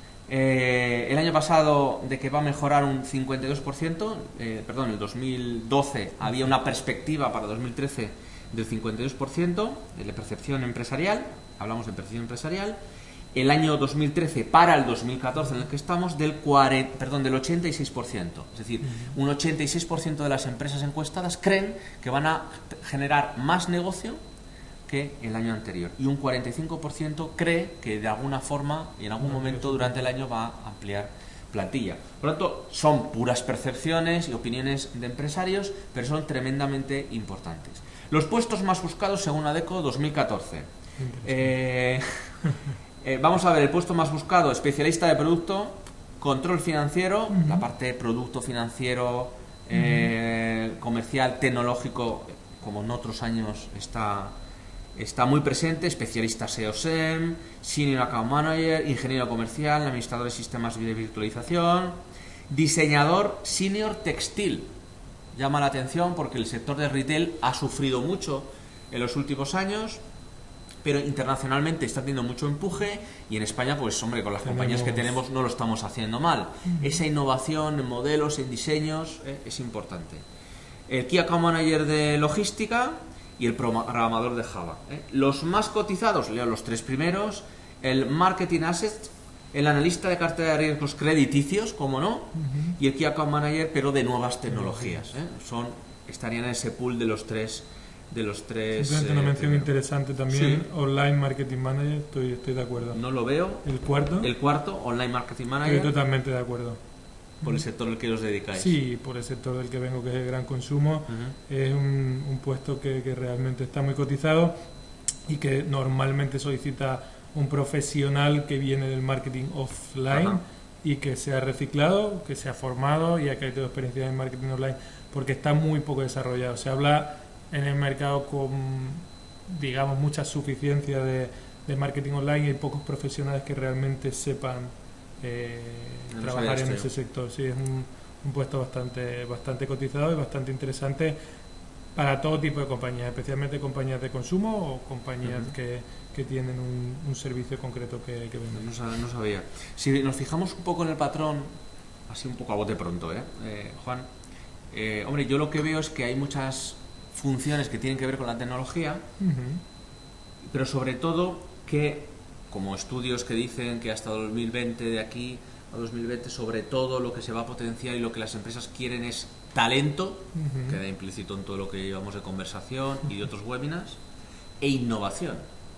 Eh, el año pasado de que va a mejorar un cincuenta y dos por ciento, eh, perdón, el dos mil doce había una perspectiva para dos mil trece del cincuenta y dos por ciento de percepción empresarial, hablamos de percepción empresarial. El año dos mil trece para el dos mil catorce en el que estamos del, cuarenta, perdón, del ochenta y seis por ciento, es decir, un ochenta y seis por ciento de las empresas encuestadas creen que van a generar más negocio que el año anterior, y un cuarenta y cinco por ciento cree que de alguna forma y en algún momento durante el año va a ampliar plantilla. Por lo tanto, son puras percepciones y opiniones de empresarios, pero son tremendamente importantes. Los puestos más buscados según ADECO dos mil catorce. Eh, eh, vamos a ver, el puesto más buscado: especialista de producto, control financiero, uh-huh. la parte de producto financiero, eh, uh-huh. comercial, tecnológico, como en otros años está... Está muy presente, especialista S E O S E M, Senior Account Manager, ingeniero comercial, administrador de sistemas de virtualización, diseñador senior textil. Llama la atención porque el sector de retail ha sufrido mucho en los últimos años, pero internacionalmente está teniendo mucho empuje, y en España, pues hombre, con las tenemos... compañías que tenemos no lo estamos haciendo mal. Uh-huh. Esa innovación en modelos, en diseños, eh, es importante. El Key Account Manager de logística y el programador de Java. ¿eh? Los más cotizados, leo los tres primeros: el Marketing Asset, el analista de cartera de riesgos crediticios, como no, uh-huh. y el Key Account Manager, pero de nuevas tecnologías. ¿eh? Son, estarían en ese pool de los tres. De los tres. Simplemente una mención eh, interesante también, sí. Online Marketing Manager, estoy, estoy de acuerdo. No lo veo. El cuarto. El cuarto, Online Marketing Manager. Estoy totalmente de acuerdo. ¿Por el sector al que os dedicáis? Sí, por el sector del que vengo, que es el gran consumo. Uh-huh. Es un, un puesto que, que realmente está muy cotizado y que normalmente solicita un profesional que viene del marketing offline. Uh-huh. Y que se ha reciclado, que se ha formado y que ha tenido experiencia en marketing online, porque está muy poco desarrollado. Se habla en el mercado con, digamos, mucha suficiencia de, de marketing online, y hay pocos profesionales que realmente sepan Eh, no trabajar en ese sector. Sí, es un, un puesto bastante bastante cotizado y bastante interesante para todo tipo de compañías, especialmente compañías de consumo o compañías uh-huh. que, que tienen un, un servicio concreto que, que venden. No, no sabía. Si nos fijamos un poco en el patrón, así un poco a bote pronto, ¿eh? Eh, Juan, eh, hombre, yo lo que veo es que hay muchas funciones que tienen que ver con la tecnología, uh-huh. pero sobre todo que, como estudios que dicen que hasta dos mil veinte, de aquí a dos mil veinte, sobre todo lo que se va a potenciar y lo que las empresas quieren es talento, uh-huh. queda implícito en todo lo que llevamos de conversación y de otros webinars, e innovación.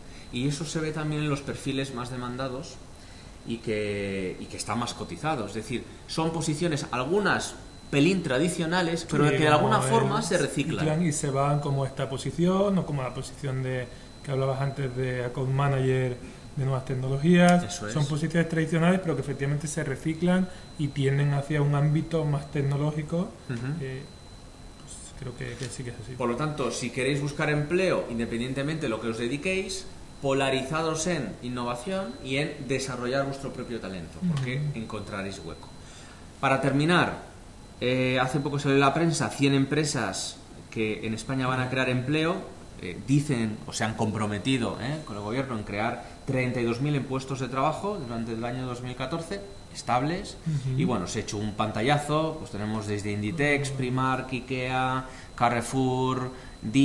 Y eso se ve también en los perfiles más demandados y que, y que están más cotizados. Es decir, son posiciones, algunas pelín tradicionales, pero sí, que de alguna forma es, se reciclan. Y se van como esta posición, o como la posición de que hablabas antes de Account Manager de nuevas tecnologías. Eso es. Son posiciones tradicionales, pero que efectivamente se reciclan y tienden hacia un ámbito más tecnológico. Uh-huh. eh, pues creo que, que sí que es así. Por lo tanto, si queréis buscar empleo, independientemente de lo que os dediquéis, polarizados en innovación y en desarrollar vuestro propio talento, porque uh-huh. encontraréis hueco. Para terminar, eh, hace poco salió en la prensa cien empresas que en España van a crear empleo. Eh, dicen o se han comprometido eh, con el gobierno en crear treinta y dos mil puestos de trabajo durante el año dos mil catorce, estables. Uh-huh. Y bueno, se ha hecho un pantallazo, pues tenemos desde Inditex, Primark, Ikea, Carrefour,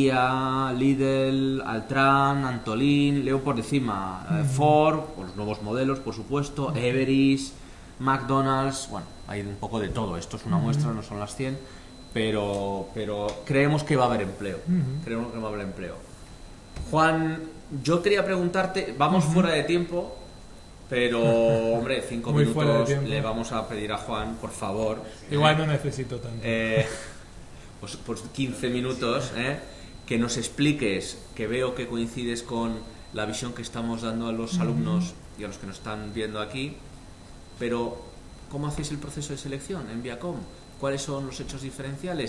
Dia, Lidl, Altran, Antolin, leo por encima, uh-huh. eh, Ford, con los nuevos modelos, por supuesto, uh-huh. Everest, McDonald's, bueno, hay un poco de todo. Esto es una uh-huh. muestra, no son las cien. Pero, pero creemos que va a haber empleo. Uh-huh. Creemos que va a haber empleo. Juan, yo quería preguntarte, vamos uh-huh. fuera de tiempo, pero hombre, cinco Muy minutos le vamos a pedir a Juan, por favor. Igual eh, no necesito tanto. Eh, pues, pues quince minutos, eh, que nos expliques, que veo que coincides con la visión que estamos dando a los uh-huh. alumnos y a los que nos están viendo aquí, pero ¿cómo hacéis el proceso de selección en Viacom? ¿Cuáles son los hechos diferenciales?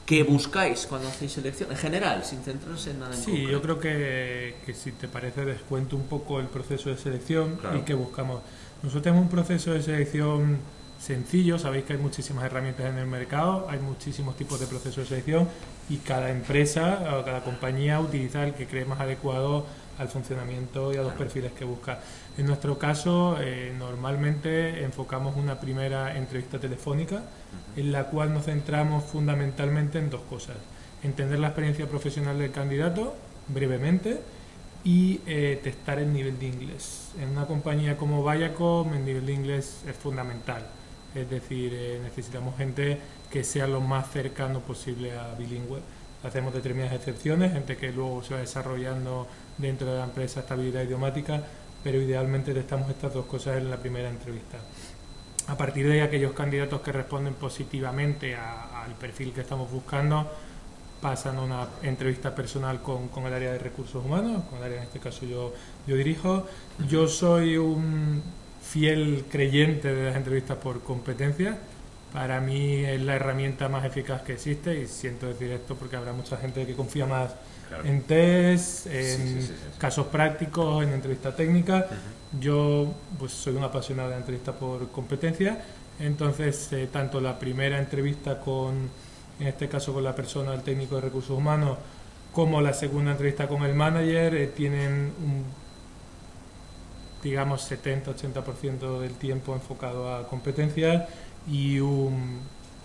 ¿Qué buscáis cuando hacéis selección? En general, sin centrarse en nada en Sí, concreto. yo creo que, que si te parece descuento un poco el proceso de selección. Claro. Y que buscamos. Nosotros tenemos un proceso de selección sencillo, sabéis que hay muchísimas herramientas en el mercado, hay muchísimos tipos de procesos de selección y cada empresa o cada compañía utiliza el que cree más adecuado al funcionamiento y a los perfiles que busca. En nuestro caso, eh, normalmente enfocamos una primera entrevista telefónica en la cual nos centramos fundamentalmente en dos cosas: entender la experiencia profesional del candidato brevemente y eh, testar el nivel de inglés. En una compañía como Viacom el nivel de inglés es fundamental, es decir, eh, necesitamos gente que sea lo más cercano posible a bilingüe. Hacemos determinadas excepciones, gente que luego se va desarrollando dentro de la empresa estabilidad idiomática, pero idealmente testamos estas dos cosas en la primera entrevista. A partir de ahí, aquellos candidatos que responden positivamente a, al perfil que estamos buscando pasan a una entrevista personal con, con el área de recursos humanos, con el área en este caso yo, yo dirijo. Yo soy un fiel creyente de las entrevistas por competencias. Para mí es la herramienta más eficaz que existe, y siento decir esto porque habrá mucha gente que confía más claro. en test, en sí, sí, sí, sí. casos prácticos, en entrevistas técnicas. Uh-huh. Yo pues soy un apasionado de entrevistas por competencia, entonces eh, tanto la primera entrevista con, en este caso con la persona, el técnico de recursos humanos, como la segunda entrevista con el manager eh, tienen un, digamos, setenta a ochenta por ciento del tiempo enfocado a competencias y un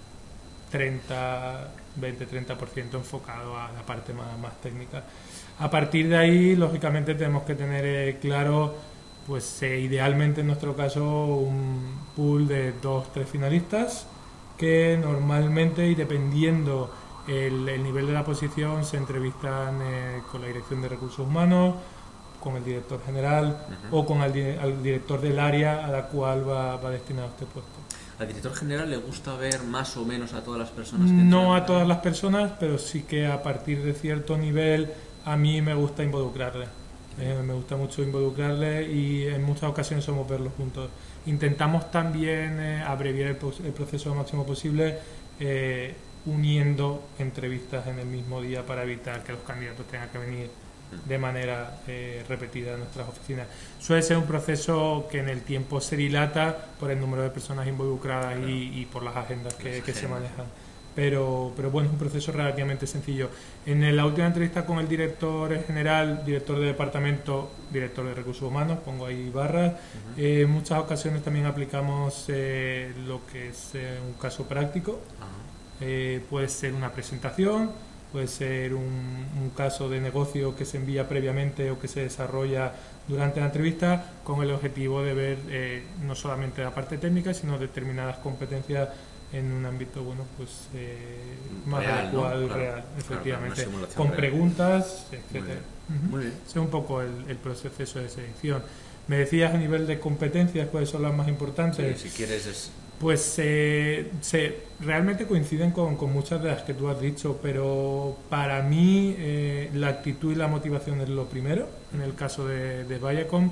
treinta, veinte a treinta por ciento enfocado a la parte más, más técnica. A partir de ahí, lógicamente, tenemos que tener eh, claro, pues eh, idealmente en nuestro caso, un pool de dos, tres finalistas que normalmente, y dependiendo el, el nivel de la posición, se entrevistan eh, con la dirección de recursos humanos, con el director general uh-huh. o con el, el director del área a la cual va, va destinado este puesto. ¿Al director general le gusta ver más o menos a todas las personas? Que no a todas las personas, pero sí que a partir de cierto nivel a mí me gusta involucrarle. Eh, me gusta mucho involucrarle y en muchas ocasiones somos verlos juntos. Intentamos también eh, abreviar el, el proceso lo máximo posible, eh, uniendo entrevistas en el mismo día para evitar que los candidatos tengan que venir de manera eh, repetida a nuestras oficinas. Suele ser un proceso que en el tiempo se dilata por el número de personas involucradas claro. y, y por las agendas que, que se manejan. Pero, pero bueno, es un proceso relativamente sencillo. En la última entrevista con el director general, director de departamento, director de recursos humanos, pongo ahí barras, uh-huh. eh, en muchas ocasiones también aplicamos eh, lo que es eh, un caso práctico. Uh-huh. eh, puede ser una presentación, puede ser un, un caso de negocio que se envía previamente o que se desarrolla durante la entrevista con el objetivo de ver eh, no solamente la parte técnica, sino determinadas competencias en un ámbito bueno pues eh, más real, adecuado ¿no? y claro, real, efectivamente, claro, con real. Preguntas, etcétera. Uh-huh. Muy bien. Ese es un poco el, el proceso de selección. Me decías a nivel de competencias cuáles son las más importantes. Sí, si quieres es... Pues eh, se, realmente coinciden con, con muchas de las que tú has dicho, pero para mí eh, la actitud y la motivación es lo primero. En el caso de, de Viacom,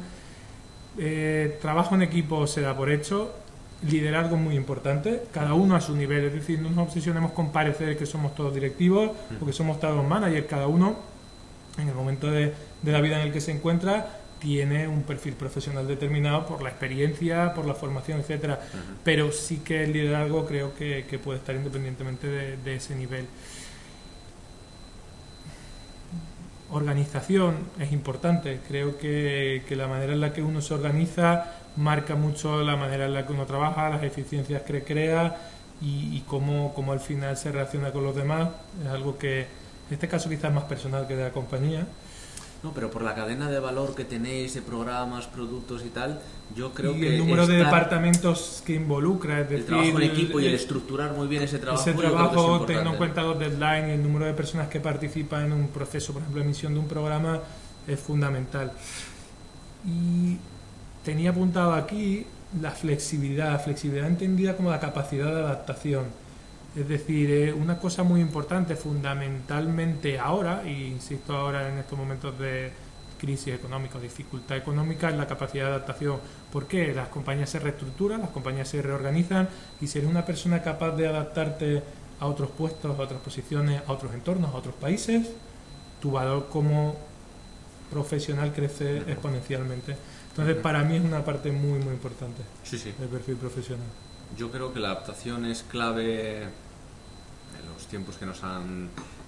eh, trabajo en equipo se da por hecho, liderazgo muy importante, cada uno a su nivel, es decir, no nos obsesionemos con parecer que somos todos directivos o que somos todos managers, cada uno en el momento de, de la vida en el que se encuentra tiene un perfil profesional determinado por la experiencia, por la formación, etcétera. Uh-huh. Pero sí que el liderazgo creo que, que puede estar independientemente de, de ese nivel. Organización es importante. Creo que, que la manera en la que uno se organiza marca mucho la manera en la que uno trabaja, las eficiencias que crea y, y cómo, cómo al final se relaciona con los demás. Es algo que, en este caso, quizás más personal que de la compañía. No, pero por la cadena de valor que tenéis de programas, productos y tal, yo creo y que... el número de departamentos que involucra, es decir... El trabajo en equipo el, y el estructurar muy bien ese trabajo... Ese trabajo, teniendo en cuenta los deadlines y el número de personas que participan en un proceso, por ejemplo, de emisión de un programa, es fundamental. Y tenía apuntado aquí la flexibilidad, flexibilidad entendida como la capacidad de adaptación. Es decir, eh, una cosa muy importante, fundamentalmente ahora, y insisto ahora en estos momentos de crisis económica o dificultad económica, es la capacidad de adaptación. ¿Por qué? Las compañías se reestructuran, las compañías se reorganizan, y si eres una persona capaz de adaptarte a otros puestos, a otras posiciones, a otros entornos, a otros países, tu valor como profesional crece exponencialmente. Entonces, para mí es una parte muy, muy importante sí, sí. del perfil profesional. Yo creo que la adaptación es clave en los tiempos que nos han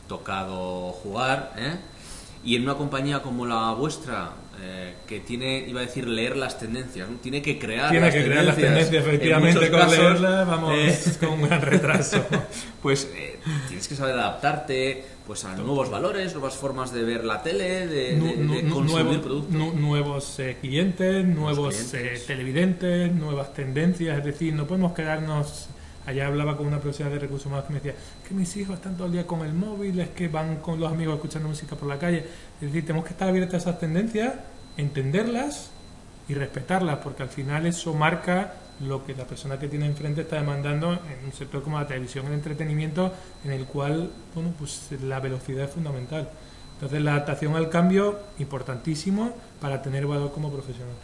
tocado jugar, ¿eh? Y en una compañía como la vuestra, eh, que tiene, iba a decir, leer las tendencias, ¿no? Tiene que crear tiene las que tendencias. crear las tendencias, efectivamente, con casos, leerlas vamos eh, con un gran retraso. Pues eh, tienes que saber adaptarte pues a nuevos valores, nuevas formas de ver la tele, de, de, de consumir nuevos, productos. Nu nuevos eh, clientes, nuevos clientes. Eh, televidentes, nuevas tendencias, es decir, no podemos quedarnos... Allá hablaba con una profesional de recursos humanos que me decía que mis hijos están todo el día con el móvil, es que van con los amigos escuchando música por la calle. Es decir, tenemos que estar abiertos a esas tendencias, entenderlas y respetarlas, porque al final eso marca lo que la persona que tiene enfrente está demandando en un sector como la televisión, el entretenimiento, en el cual, bueno, pues la velocidad es fundamental. Entonces la adaptación al cambio, importantísimo para tener valor como profesional.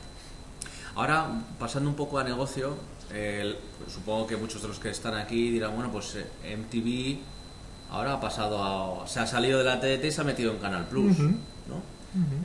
Ahora, pasando un poco a negocio, eh, supongo que muchos de los que están aquí dirán, bueno, pues eh, M T V ahora ha pasado a... se ha salido de la T D T y se ha metido en Canal Plus, Uh-huh. ¿no? Uh-huh.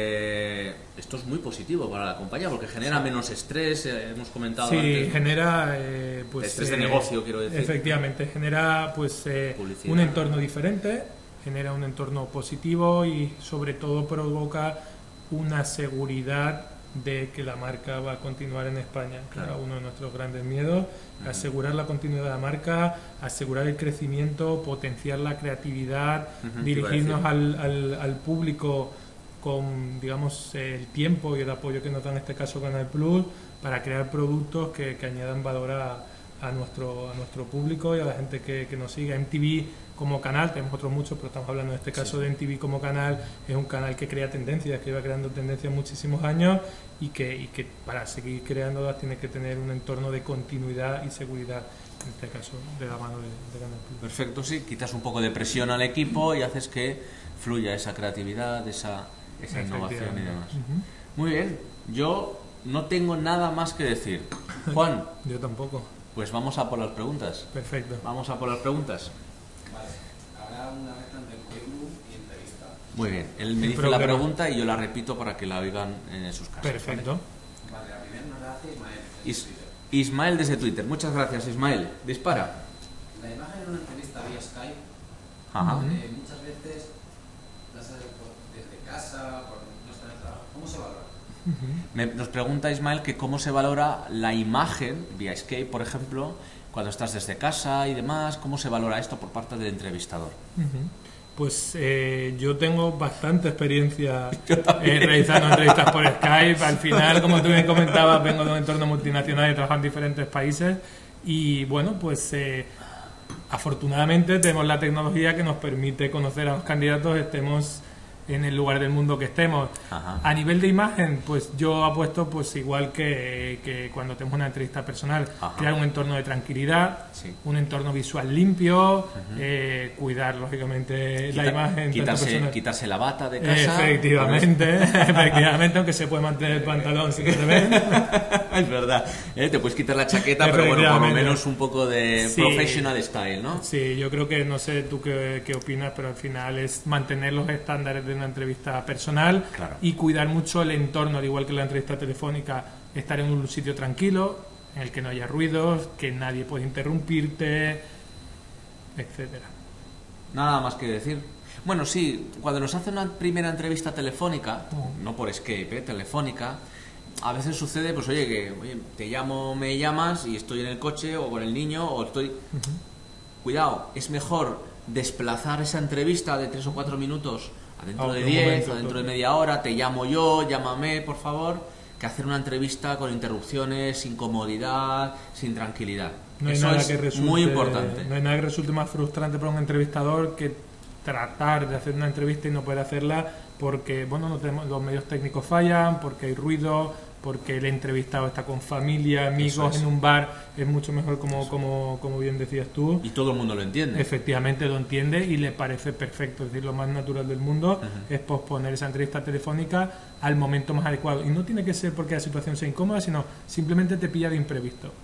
eh, esto es muy positivo para la compañía porque genera sí. menos estrés, eh, hemos comentado sí, antes. genera... Eh, pues, estrés eh, de negocio, quiero decir. Efectivamente, genera pues eh, un entorno diferente, genera un entorno positivo y sobre todo provoca una seguridad de que la marca va a continuar en España. Claro. Era uno de nuestros grandes miedos, uh-huh. asegurar la continuidad de la marca, asegurar el crecimiento, potenciar la creatividad, uh-huh. dirigirnos al, al, al público con, digamos, el tiempo y el apoyo que nos da en este caso Canal Plus para crear productos que, que añadan valor a, a, nuestro, a nuestro público y a la gente que, que nos sigue. M T V como canal, tenemos otros muchos, pero estamos hablando en este caso sí. de M T V como canal, es un canal que crea tendencias, que lleva creando tendencias muchísimos años y que, y que para seguir creándolas tiene que tener un entorno de continuidad y seguridad, en este caso de la mano de, de Canal Plus. Perfecto, sí, quitas un poco de presión al equipo y haces que fluya esa creatividad, esa, esa innovación y demás. Uh-huh. Muy bien, yo no tengo nada más que decir. Juan. Yo tampoco. Pues vamos a por las preguntas. Perfecto. Vamos a por las preguntas. Habrá una mezcla entre currículum y entrevista. Muy bien, él me dice la pregunta y yo la repito para que la oigan en sus casas. Perfecto. Vale, la primera nos la hace Ismael. Is Ismael desde Twitter. Muchas gracias, Ismael. Dispara. La imagen en una entrevista vía Skype, Ajá. Eh, muchas veces la haces desde casa, por no estar en el trabajo. ¿Cómo se valora? Uh-huh. Me, nos pregunta Ismael que cómo se valora la imagen vía Skype, por ejemplo, cuando estás desde casa y demás, ¿cómo se valora esto por parte del entrevistador? Uh-huh. Pues eh, yo tengo bastante experiencia eh, realizando entrevistas por Skype. Al final, como tú me comentabas, vengo de un entorno multinacional y trabajo en diferentes países y bueno, pues eh, afortunadamente tenemos la tecnología que nos permite conocer a los candidatos, estemos en el lugar del mundo que estemos. Ajá. A nivel de imagen, pues yo apuesto pues igual que, que cuando tenemos una entrevista personal, Ajá. crear un entorno de tranquilidad, sí. un entorno visual limpio, uh-huh. eh, cuidar lógicamente Quita, la imagen. Quitarse, quitarse la bata de casa. Efectivamente, efectivamente, aunque se puede mantener el pantalón si se ve. Es verdad, ¿eh? Te puedes quitar la chaqueta, pero bueno, por lo menos un poco de sí. professional style, ¿no? Sí, yo creo que, no sé tú qué, qué opinas, pero al final es mantener los estándares de una entrevista personal claro. y cuidar mucho el entorno, al igual que la entrevista telefónica, estar en un sitio tranquilo, en el que no haya ruidos, que nadie puede interrumpirte, etcétera. Nada más que decir. Bueno, sí, cuando nos hace una primera entrevista telefónica, uh-huh. no por Skype, ¿eh? telefónica, a veces sucede, pues oye, que oye, te llamo, me llamas y estoy en el coche o con el niño o estoy... Uh-huh. Cuidado, es mejor desplazar esa entrevista de tres o cuatro minutos a dentro de diez, a dentro de media hora, te llamo yo, llámame, por favor, que hacer una entrevista con interrupciones, sin comodidad, sin tranquilidad. No hay Eso nada es que resulte, muy importante. No hay nada que resulte más frustrante para un entrevistador que tratar de hacer una entrevista y no poder hacerla porque, bueno, no tenemos, los medios técnicos fallan, porque hay ruido, porque el entrevistado está con familia, amigos, es. en un bar, es mucho mejor como, como, como bien decías tú. Y todo el mundo lo entiende. Efectivamente lo entiende y le parece perfecto. Es decir, lo más natural del mundo uh-huh. es posponer esa entrevista telefónica al momento más adecuado. Y no tiene que ser porque la situación sea incómoda, sino simplemente te pilla de imprevisto.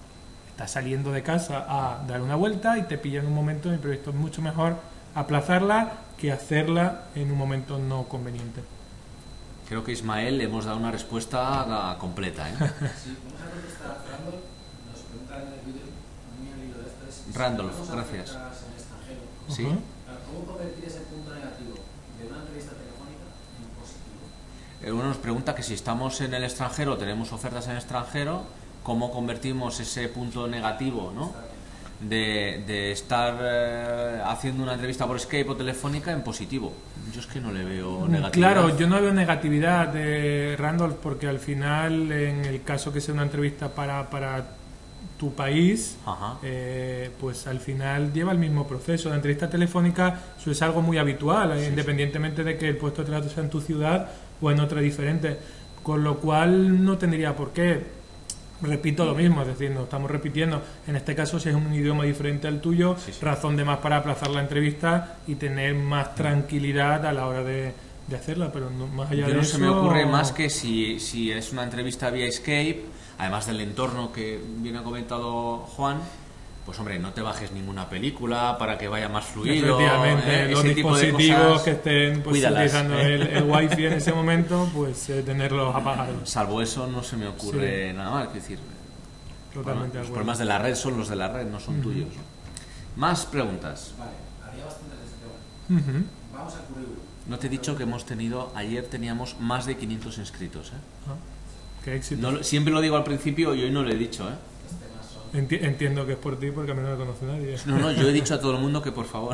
estás saliendo de casa a dar una vuelta y te pilla en un momento imprevisto. Es mucho mejor aplazarla que hacerla en un momento no conveniente. Creo que Ismael le hemos dado una respuesta completa, ¿eh? Sí, vamos a contestar a Randolph. Nos pregunta en el vídeo, muy al hilo de esto, es, Randolph, si gracias. En el extranjero, ¿Sí? Ujú. ¿cómo convertir ese punto negativo de una entrevista telefónica en positivo? Eh, Uno nos pregunta que si estamos en el extranjero, tenemos ofertas en el extranjero, ¿cómo convertimos ese punto negativo, ¿no? de, de estar eh, haciendo una entrevista por Skype o telefónica en positivo? Yo es que no le veo negatividad. Claro, yo no veo negatividad de Randolph, porque al final, en el caso que sea una entrevista para, para tu país, Ajá. eh, pues al final lleva el mismo proceso. La entrevista telefónica eso es algo muy habitual, Sí, independientemente de que el puesto de trabajo sea en tu ciudad o en otra diferente, con lo cual no tendría por qué. Repito lo mismo, es decir, no estamos repitiendo. En este caso, si es un idioma diferente al tuyo, Sí, sí. razón de más para aplazar la entrevista y tener más tranquilidad a la hora de, de hacerla, pero no, más allá Yo de no eso... se me ocurre más que si, si es una entrevista vía Skype, además del entorno que bien ha comentado Juan, pues hombre, no te bajes ninguna película para que vaya más fluido. Efectivamente, ¿eh? los Ese tipo de dispositivos cosas, que estén pues, cuídalas, utilizando ¿eh? el, el wifi en ese momento, pues eh, tenerlos apagados. Salvo eso, no se me ocurre Sí. nada más. Es decir, Totalmente bueno, de los acuerdo. problemas de la red son los de la red, no son Ujú. tuyos. Más preguntas. Vale, había bastantes de este tema. Ujú. Vamos al currículum. No te he dicho que hemos tenido, ayer teníamos más de quinientos inscritos. ¿eh? Ah, qué éxito. No lo- siempre lo digo al principio y hoy no lo he dicho. ¿eh? Los temas son... Enti- entiendo que es por ti, porque a mí no me conoce nadie. No, no, yo he dicho a todo el mundo que por favor.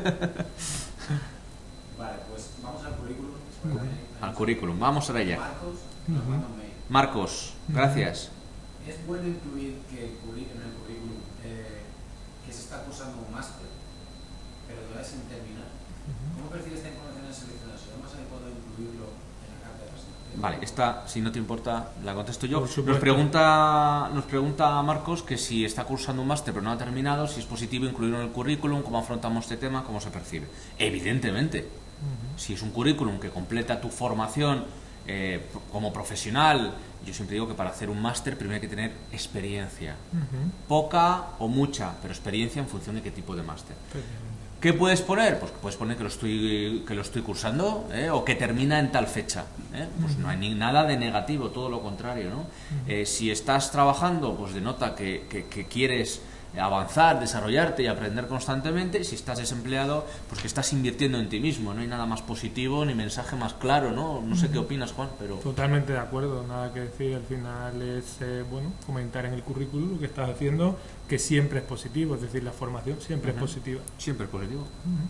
Vale, pues vamos al currículum. Después también hay- Al currículum, vamos a ella. Marcos nos Ujú. manda un mail. Marcos, gracias. Es bueno incluir que el curri- en el currículum eh, que se está cursando un máster, pero todavía sin terminar. ¿Cómo percibe esta información en seleccionar? ¿Será más adecuado incluirlo en la carta de presentación? Vale, esta, si no te importa, la contesto yo. Por supuesto. Nos pregunta, nos pregunta Marcos que si está cursando un máster pero no ha terminado, si es positivo incluirlo en el currículum, cómo afrontamos este tema, cómo se percibe. Evidentemente, si es un currículum que completa tu formación eh, como profesional, yo siempre digo que para hacer un máster primero hay que tener experiencia. Ujú. Poca o mucha, pero experiencia en función de qué tipo de máster. Efectivamente. ¿Qué puedes poner? Pues puedes poner que lo estoy, que lo estoy cursando, ¿eh? O que termina en tal fecha. ¿eh? Pues no hay ni nada de negativo, todo lo contrario, ¿no? Eh, si estás trabajando, pues denota que, que, que quieres avanzar, desarrollarte y aprender constantemente. Si estás desempleado, pues que estás invirtiendo en ti mismo. No hay nada más positivo ni mensaje más claro, ¿no? No sé qué opinas, Juan, pero... Totalmente de acuerdo, nada que decir. Al final es eh, bueno comentar en el currículum lo que estás haciendo, que siempre es positivo, es decir, la formación siempre Ujú. es positiva. Siempre es positivo.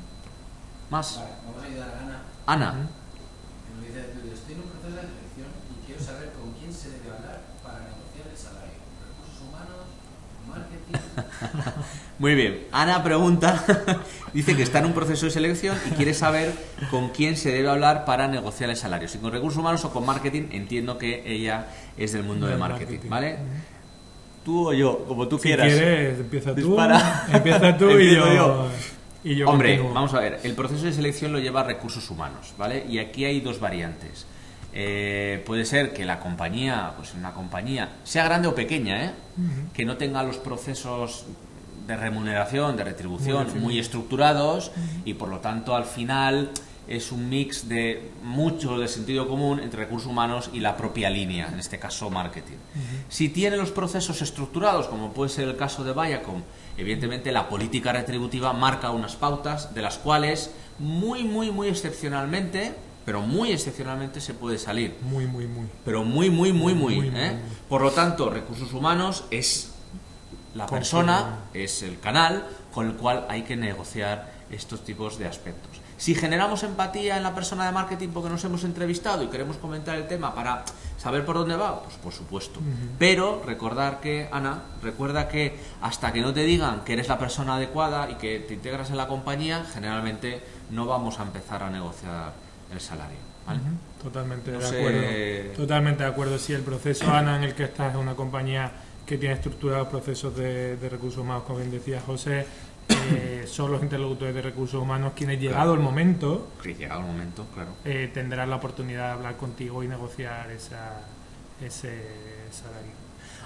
Más. Vale, vamos a ayudar a Ana, Ana. Ujú. que nos dice, estoy en un proceso de selección y quiero saber con quién se debe hablar para negociar el salario. Recursos humanos, marketing... Muy bien. Ana pregunta, dice que está en un proceso de selección y quiere saber con quién se debe hablar para negociar el salario. Si con recursos humanos o con marketing, entiendo que ella es del mundo Del de marketing, marketing. ¿vale? Ujú. Tú o yo, como tú Si quieras. quieres, empieza tú, Dispara. empieza tú y Empiezo yo, yo. y yo Hombre, continúo. vamos a ver, el proceso de selección lo lleva recursos humanos, ¿vale? Y aquí hay dos variantes. Eh, puede ser que la compañía, pues una compañía, sea grande o pequeña, ¿eh? Ujú. Que no tenga los procesos de remuneración, de retribución Muy muy, definidos. estructurados y por lo tanto al final es un mix de mucho de sentido común entre recursos humanos y la propia línea, en este caso marketing. Si tiene los procesos estructurados, como puede ser el caso de Viacom, evidentemente la política retributiva marca unas pautas de las cuales muy, muy, muy excepcionalmente, pero muy excepcionalmente se puede salir. Muy, muy, muy. Pero muy, muy, muy, muy. Muy, muy, ¿eh? muy. Por lo tanto, recursos humanos es la Confirmo. persona, es el canal con el cual hay que negociar estos tipos de aspectos. Si generamos empatía en la persona de marketing porque nos hemos entrevistado y queremos comentar el tema para saber por dónde va, pues por supuesto. Ujú. Pero recordar que, Ana, recuerda que hasta que no te digan que eres la persona adecuada y que te integras en la compañía, generalmente no vamos a empezar a negociar el salario, ¿vale? Ujú. Totalmente No de sé- acuerdo. Totalmente de acuerdo. Si el proceso, Ana, en el que estás es una compañía que tiene estructurados procesos de, de recursos humanos, como bien decía José, eh, son los interlocutores de recursos humanos quienes, llegado el momento, Sí, llegado el momento, claro. eh, tendrán la oportunidad de hablar contigo y negociar esa, ese salario.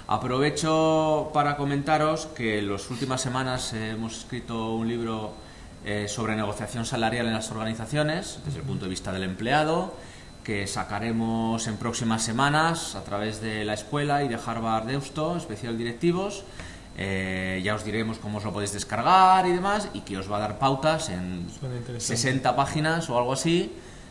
Aprovecho para comentaros que en las últimas semanas eh, hemos escrito un libro eh, sobre negociación salarial en las organizaciones, desde el punto de vista del empleado, que sacaremos en próximas semanas a través de la escuela y de Harvard Deusto, especial directivos. Eh, ya os diremos cómo os lo podéis descargar y demás, y que os va a dar pautas en sesenta páginas o algo así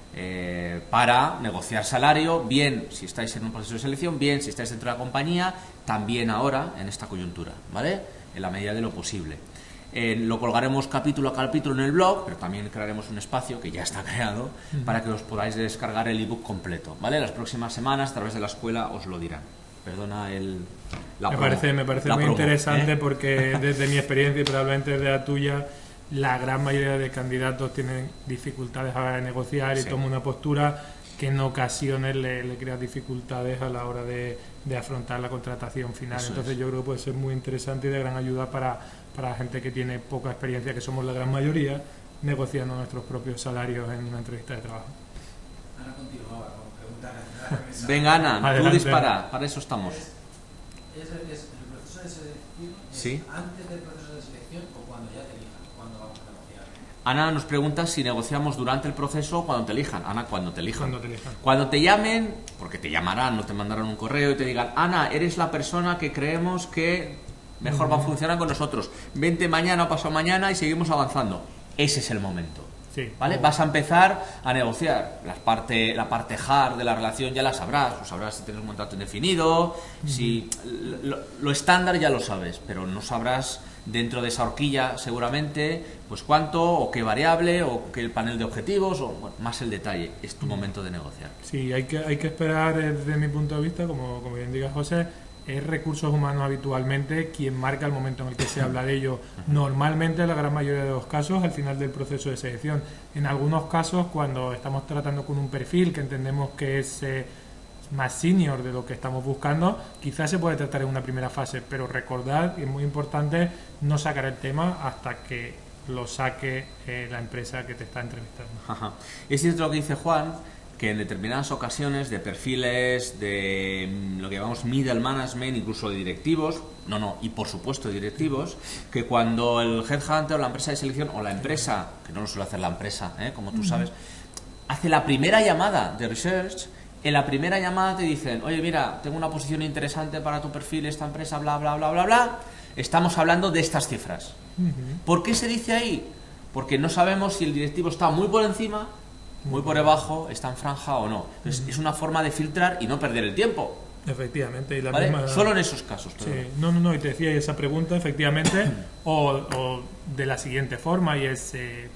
eh, para negociar salario, bien si estáis en un proceso de selección, bien si estáis dentro de la compañía, también ahora en esta coyuntura, ¿vale? En la medida de lo posible. Eh, lo colgaremos capítulo a capítulo en el blog, pero también crearemos un espacio que ya está creado uh-huh. para que os podáis descargar el ebook completo, ¿vale? Las próximas semanas a través de la escuela os lo dirán. Perdona el... La me, promo, parece, me parece muy promo, interesante ¿eh? Porque desde mi experiencia y probablemente desde la tuya, la gran mayoría de candidatos tienen dificultades a la hora de negociar y sí. toman una postura que en ocasiones le, le crea dificultades a la hora de, de afrontar la contratación final. Eso Entonces es. Yo creo que puede ser muy interesante y de gran ayuda para, para la gente que tiene poca experiencia, que somos la gran mayoría, negociando nuestros propios salarios en una entrevista de trabajo. Ana continuaba con preguntas. Venga, Ana, Adelante. Tú dispara, para eso estamos. ¿Es, es, es el proceso de selección es ¿Sí? antes del proceso de selección o cuando ya te elijan? ¿Cuándo vamos a negociar? Ana nos pregunta si negociamos durante el proceso o cuando te elijan. Ana, cuando te elijan. Cuando te elijan. Cuando te llamen, porque te llamarán, no te mandarán un correo y te digan, Ana, eres la persona que creemos que mejor uh-huh. va a funcionar con nosotros. Vente mañana o pasado mañana y seguimos avanzando. Ese es el momento. Sí. ¿Vale? Vas a empezar a negociar. La parte, la parte hard de la relación ya la sabrás. Lo sabrás si tienes un contrato indefinido, uh-huh. si lo, lo estándar ya lo sabes, pero no sabrás dentro de esa horquilla seguramente pues cuánto o qué variable o qué el panel de objetivos o bueno, más el detalle. Es tu uh-huh. momento de negociar. Sí, hay que, hay que esperar desde mi punto de vista, como, como bien diga José, es recursos humanos habitualmente quien marca el momento en el que se habla de ello. Normalmente, en la gran mayoría de los casos, al final del proceso de selección. En algunos casos, cuando estamos tratando con un perfil que entendemos que es eh, más senior de lo que estamos buscando, quizás se puede tratar en una primera fase, pero recordad, y es muy importante, no sacar el tema hasta que lo saque eh, la empresa que te está entrevistando. Ajá. Es cierto lo que dice Juan, que en determinadas ocasiones de perfiles de lo que llamamos middle management, incluso de directivos, no, no, y por supuesto directivos, que cuando el headhunter o la empresa de selección o la empresa, que no lo suele hacer la empresa, ¿eh? como tú sabes, hace la primera llamada de research, en la primera llamada te dicen, oye mira, tengo una posición interesante para tu perfil, esta empresa, bla, bla, bla, bla, bla, estamos hablando de estas cifras. Uh-huh. ¿Por qué se dice ahí? Porque no sabemos si el directivo está muy por encima, muy por debajo, está en franja o no. Entonces, mm. es una forma de filtrar y no perder el tiempo. Efectivamente. Y la ¿Vale? misma... Solo en esos casos. Sí. No, no, no, y te decía esa pregunta, efectivamente, o, o de la siguiente forma, y es eh,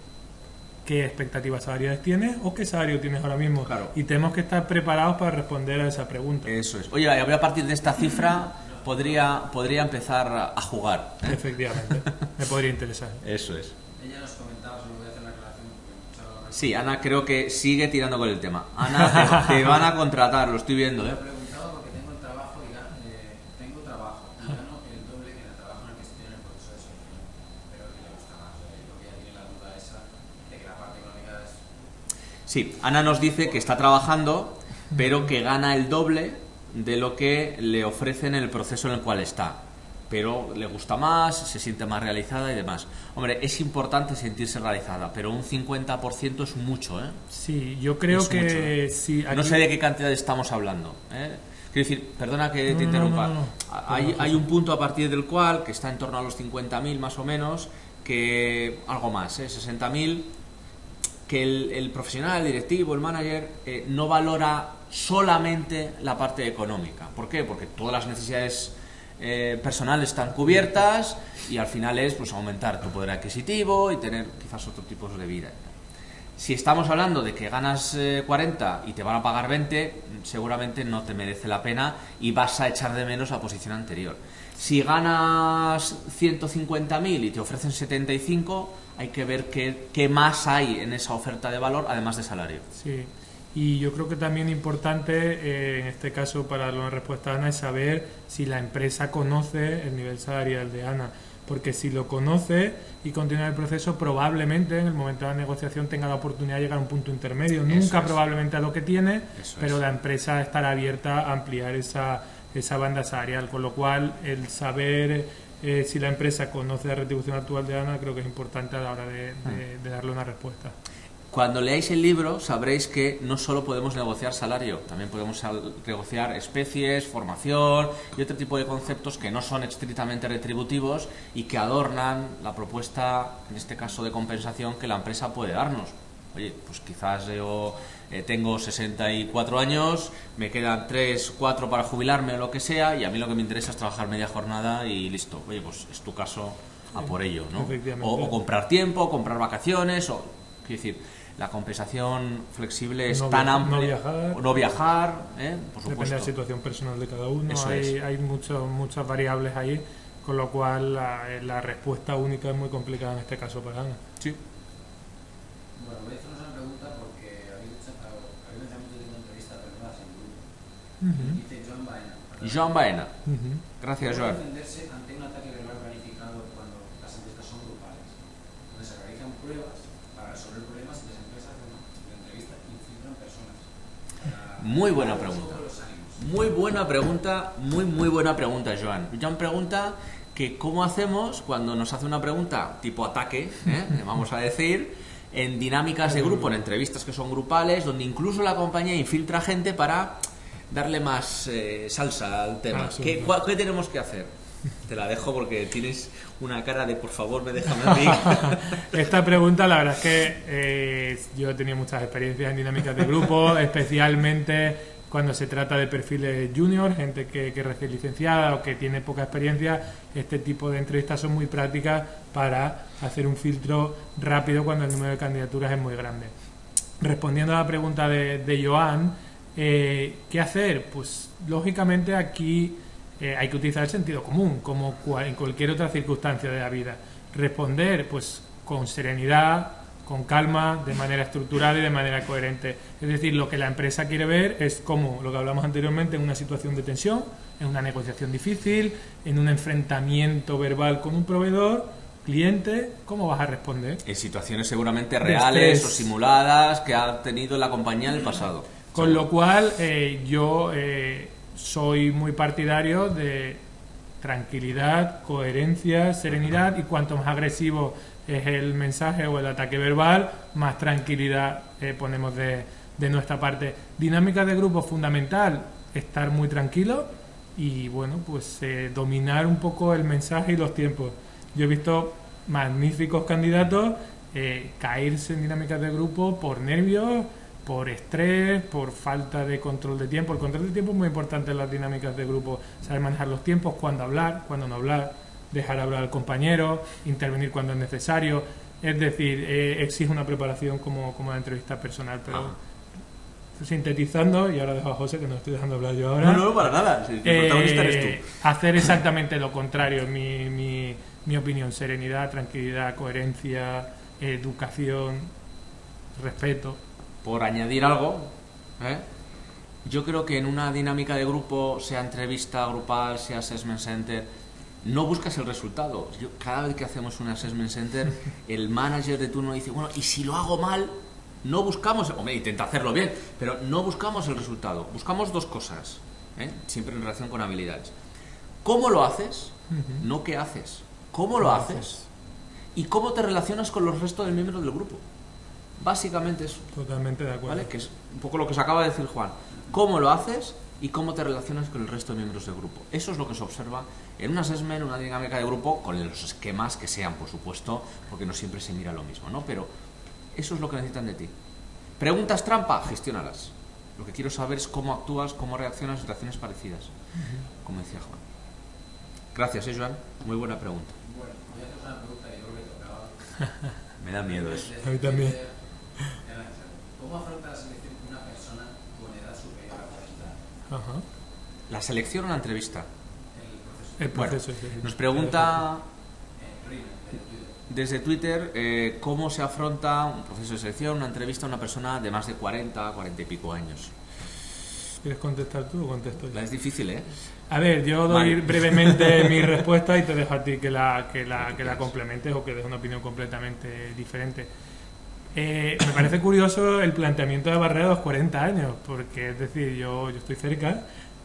qué expectativas salariales tienes o qué salario tienes ahora mismo. Claro. Y tenemos que estar preparados para responder a esa pregunta. Eso es. Oye, a partir de esta cifra podría, podría empezar a jugar, ¿eh? Efectivamente. Me podría interesar. Eso es. Ella nos comentaba, solo voy a hacer la relación. Sí, Ana creo que sigue tirando con el tema. Ana, te, te van a contratar, lo estoy viendo, ¿eh? Me he preguntado porque tengo el trabajo y gano, eh, tengo trabajo y gano el doble que en el trabajo en el que estoy en el proceso de selección. Pero que le gusta más, eh, lo que ella tiene la duda esa de que la parte económica es... Sí, Ana nos dice que está trabajando, pero que gana el doble de lo que le ofrecen en el proceso en el cual está. Pero le gusta más, se siente más realizada y demás. Hombre, es importante sentirse realizada, pero un cincuenta por ciento es mucho, ¿eh? Sí, yo creo es que... mucho, ¿eh? Sí, aquí... No sé de qué cantidad estamos hablando, ¿eh? Quiero decir, perdona que no, te interrumpa. No, no, no, no. Hay, hay un punto a partir del cual, que está en torno a los cincuenta mil más o menos, que algo más, ¿eh? sesenta mil, que el, el profesional, el directivo, el manager, eh, no valora solamente la parte económica. ¿Por qué? Porque todas las necesidades eh, personales están cubiertas y al final es pues aumentar tu poder adquisitivo y tener quizás otro tipo de vida. Si estamos hablando de que ganas eh, cuarenta y te van a pagar veinte, seguramente no te merece la pena y vas a echar de menos la posición anterior. Si ganas ciento cincuenta mil y te ofrecen setenta y cinco, hay que ver qué, qué más hay en esa oferta de valor, además de salario. Sí, y yo creo que también importante, eh, en este caso para darle una respuesta a Ana, es saber si la empresa conoce el nivel salarial de Ana. Porque si lo conoce y continúa el proceso, probablemente en el momento de la negociación tenga la oportunidad de llegar a un punto intermedio. Nunca es. probablemente a lo que tiene, Eso pero es. la empresa estará abierta a ampliar esa, esa banda salarial, con lo cual el saber eh, si la empresa conoce la retribución actual de Ana creo que es importante a la hora de, de, de darle una respuesta. Cuando leáis el libro sabréis que no solo podemos negociar salario, también podemos negociar especies, formación y otro tipo de conceptos que no son estrictamente retributivos y que adornan la propuesta, en este caso de compensación, que la empresa puede darnos. Oye, pues quizás yo eh, tengo sesenta y cuatro años, me quedan tres, cuatro para jubilarme o lo que sea, y a mí lo que me interesa es trabajar media jornada y listo. Oye, pues es tu caso, a por ello, ¿no? O, o comprar tiempo, comprar vacaciones, o... Quiero decir, la compensación flexible es no tan amplia. No viajar. No viajar, ¿eh? Por supuesto. Depende de la situación personal de cada uno. Eso hay es. hay mucho, muchas variables ahí, con lo cual la, la respuesta única es muy complicada en este caso para Ana. Sí. Bueno, voy a hacernos una pregunta porque habéis mencionado de una entrevista a personas en grupo. Uh-huh. Dice Joan Baena. Joan Baena. Uh-huh. Gracias, ¿Cómo Joan. defenderse ante un ataque verbal planificado cuando las entrevistas son grupales, donde se realizan pruebas para resolver problemas y las empresas de la entrevista infiltran personas? Muy buena pregunta. Muy buena pregunta, muy muy buena pregunta, Joan. Joan pregunta que cómo hacemos cuando nos hace una pregunta tipo ataque, ¿eh? vamos a decir, en dinámicas de grupo, en entrevistas que son grupales, donde incluso la compañía infiltra gente para darle más eh, salsa al tema. Ah, sí, ¿Qué, sí. cuál- ¿Qué tenemos que hacer? Te la dejo porque tienes una cara de por favor, me déjame a mí. Esta pregunta, la verdad es que eh, yo he tenido muchas experiencias en dinámicas de grupo, especialmente cuando se trata de perfiles junior, gente que, que recién licenciada o que tiene poca experiencia. Este tipo de entrevistas son muy prácticas para hacer un filtro rápido cuando el número de candidaturas es muy grande. Respondiendo a la pregunta de, de Joan, eh, ¿qué hacer? Pues lógicamente aquí eh, hay que utilizar el sentido común, como cua- en cualquier otra circunstancia de la vida. Responder pues con serenidad, con calma, de manera estructurada y de manera coherente. Es decir, lo que la empresa quiere ver es cómo, lo que hablamos anteriormente, en una situación de tensión, en una negociación difícil, en un enfrentamiento verbal con un proveedor, cliente, ¿cómo vas a responder? En situaciones seguramente reales estrés. o simuladas que ha tenido la compañía en el pasado. Con lo cual, eh, yo eh, soy muy partidario de tranquilidad, coherencia, serenidad, y cuanto más agresivo es el mensaje o el ataque verbal, más tranquilidad eh, ponemos de, de nuestra parte. Dinámica de grupo fundamental, estar muy tranquilo y bueno, pues eh, dominar un poco el mensaje y los tiempos. Yo he visto magníficos candidatos eh, caerse en dinámicas de grupo por nervios, por estrés, por falta de control de tiempo. El control de tiempo es muy importante en las dinámicas de grupo, saber manejar los tiempos, cuándo hablar, cuándo no hablar, dejar hablar al compañero, intervenir cuando es necesario. Es decir, eh, exige una preparación como, como la entrevista personal, pero Ah. sintetizando, y ahora dejo a José, que no estoy dejando hablar yo ahora. No, no, para nada. El protagonista eres Eh, tú. hacer exactamente lo contrario, mi, mi, mi opinión: serenidad, tranquilidad, coherencia, educación, respeto. Por añadir algo, ¿eh? Yo creo que en una dinámica de grupo, sea entrevista grupal, sea assessment center, no buscas el resultado. Yo, cada vez que hacemos un assessment center, el manager de turno dice, bueno, y si lo hago mal, no buscamos, hombre, intenta hacerlo bien, pero no buscamos el resultado. Buscamos dos cosas, ¿eh? Siempre en relación con habilidades. ¿Cómo lo haces? Ujú. No qué haces. ¿Cómo lo haces? Y cómo te relacionas con los restos de miembros del grupo. Básicamente eso, Totalmente de acuerdo. ¿vale? Que es un poco lo que se acaba de decir Juan. ¿Cómo lo haces y cómo te relacionas con el resto de miembros del grupo? Eso es lo que se observa en un assessment, una dinámica de grupo, con los esquemas que sean, por supuesto, porque no siempre se mira lo mismo, ¿no? Pero eso es lo que necesitan de ti. ¿Preguntas trampa? Gestiónalas. Lo que quiero saber es cómo actúas, cómo reaccionas en situaciones parecidas, como decía Juan. Gracias, ¿eh, Joan? Muy buena pregunta. Bueno, voy a hacer una pregunta que yo creo que tocaba. Me da miedo eso. A mí también. ¿Cómo afronta la selección una persona con edad superior a cuarenta años? Ajá. ¿La selección o la entrevista? El proceso. El Bueno, proceso, sí, sí. nos pregunta Eh, Rina, de Twitter. desde Twitter eh, cómo se afronta un proceso de selección, una entrevista a una persona de más de cuarenta, cuarenta y pico años. ¿Quieres contestar tú o contesto yo? Es difícil, ¿eh? A ver, yo doy Vale. brevemente mi respuesta y te dejo a ti que la, que la, que la complementes o que des una opinión completamente diferente. Eh, me parece curioso el planteamiento de la barrera de los cuarenta años, porque es decir, yo, yo estoy cerca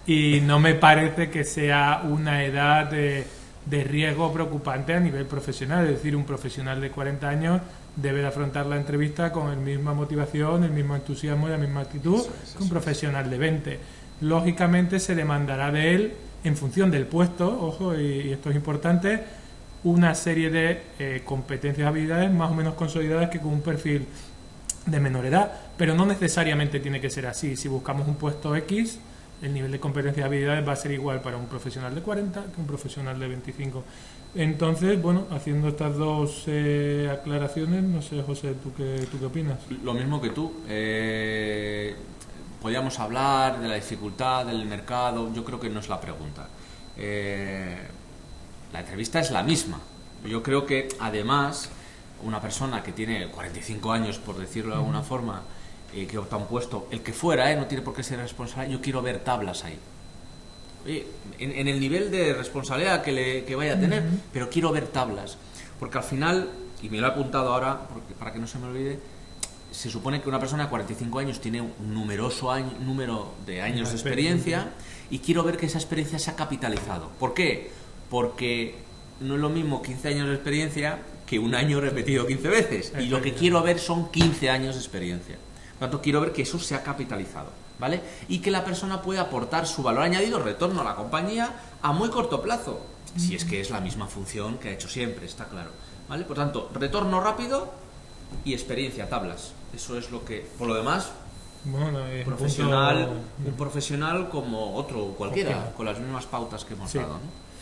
y no me parece que sea una edad de, de riesgo preocupante a nivel profesional. Es decir, un profesional de cuarenta años debe de afrontar la entrevista con la misma motivación, el mismo entusiasmo y la misma actitud Eso es, que un eso profesional de veinte. Lógicamente se demandará de él, en función del puesto, ojo, y, y esto es importante, una serie de eh, competencias y habilidades más o menos consolidadas que con un perfil de menor edad, pero no necesariamente tiene que ser así. Si buscamos un puesto X, el nivel de competencias y habilidades va a ser igual para un profesional de cuarenta que un profesional de veinticinco. Entonces, bueno, haciendo estas dos eh, aclaraciones, no sé, José, ¿tú qué, tú qué opinas? Lo mismo que tú. Eh, podríamos hablar de la dificultad del mercado. Yo creo que no es la pregunta. Eh, la entrevista es la misma. Yo creo que, además, una persona que tiene cuarenta y cinco años, por decirlo de alguna forma, eh, que opta un puesto, el que fuera, eh, no tiene por qué ser responsable, yo quiero ver tablas ahí. Oye, en, en el nivel de responsabilidad que, le, que vaya a tener, uh-huh. pero quiero ver tablas. Porque al final, y me lo he apuntado ahora porque, para que no se me olvide, se supone que una persona de cuarenta y cinco años tiene un numeroso año, número de años de experiencia y quiero ver que esa experiencia se ha capitalizado. ¿Por qué? Porque no es lo mismo quince años de experiencia que un año repetido quince veces. Y lo que quiero ver son quince años de experiencia. Por lo tanto, quiero ver que eso se ha capitalizado, ¿vale? Y que la persona puede aportar su valor añadido, retorno a la compañía, a muy corto plazo. Si es que es la misma función que ha hecho siempre, está claro, ¿vale? Por tanto, retorno rápido y experiencia, tablas. Eso es lo que... Por lo demás, bueno, es profesional, un, punto... un profesional como otro, cualquiera, okay. con las mismas pautas que hemos sí. dado, ¿no?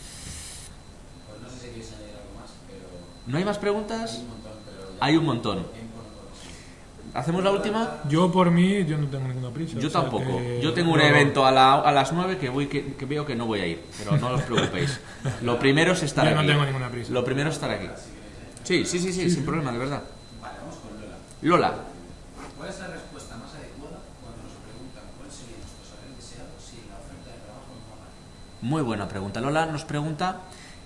Pues no sé si quieres añadir algo más, pero... ¿No hay más preguntas? Hay un montón, pero... Hay un montón. ¿Hacemos la última? Yo por mí, yo no tengo ninguna prisa. Yo o sea tampoco. que... Yo tengo un no. evento a, la, a las nueve que voy que, que veo que no voy a ir, pero no os preocupéis. Lo primero es estar yo aquí. Yo no tengo ninguna prisa. Lo primero es estar aquí. Sí, sí, sí, sí, sí, sin problema, de verdad. Vale, vamos con Lola. Lola. ¿Cuál es la respuesta más adecuada cuando nos preguntan cuál sería nuestro salario deseado si la oferta de trabajo no va mal? Muy buena pregunta. Lola nos pregunta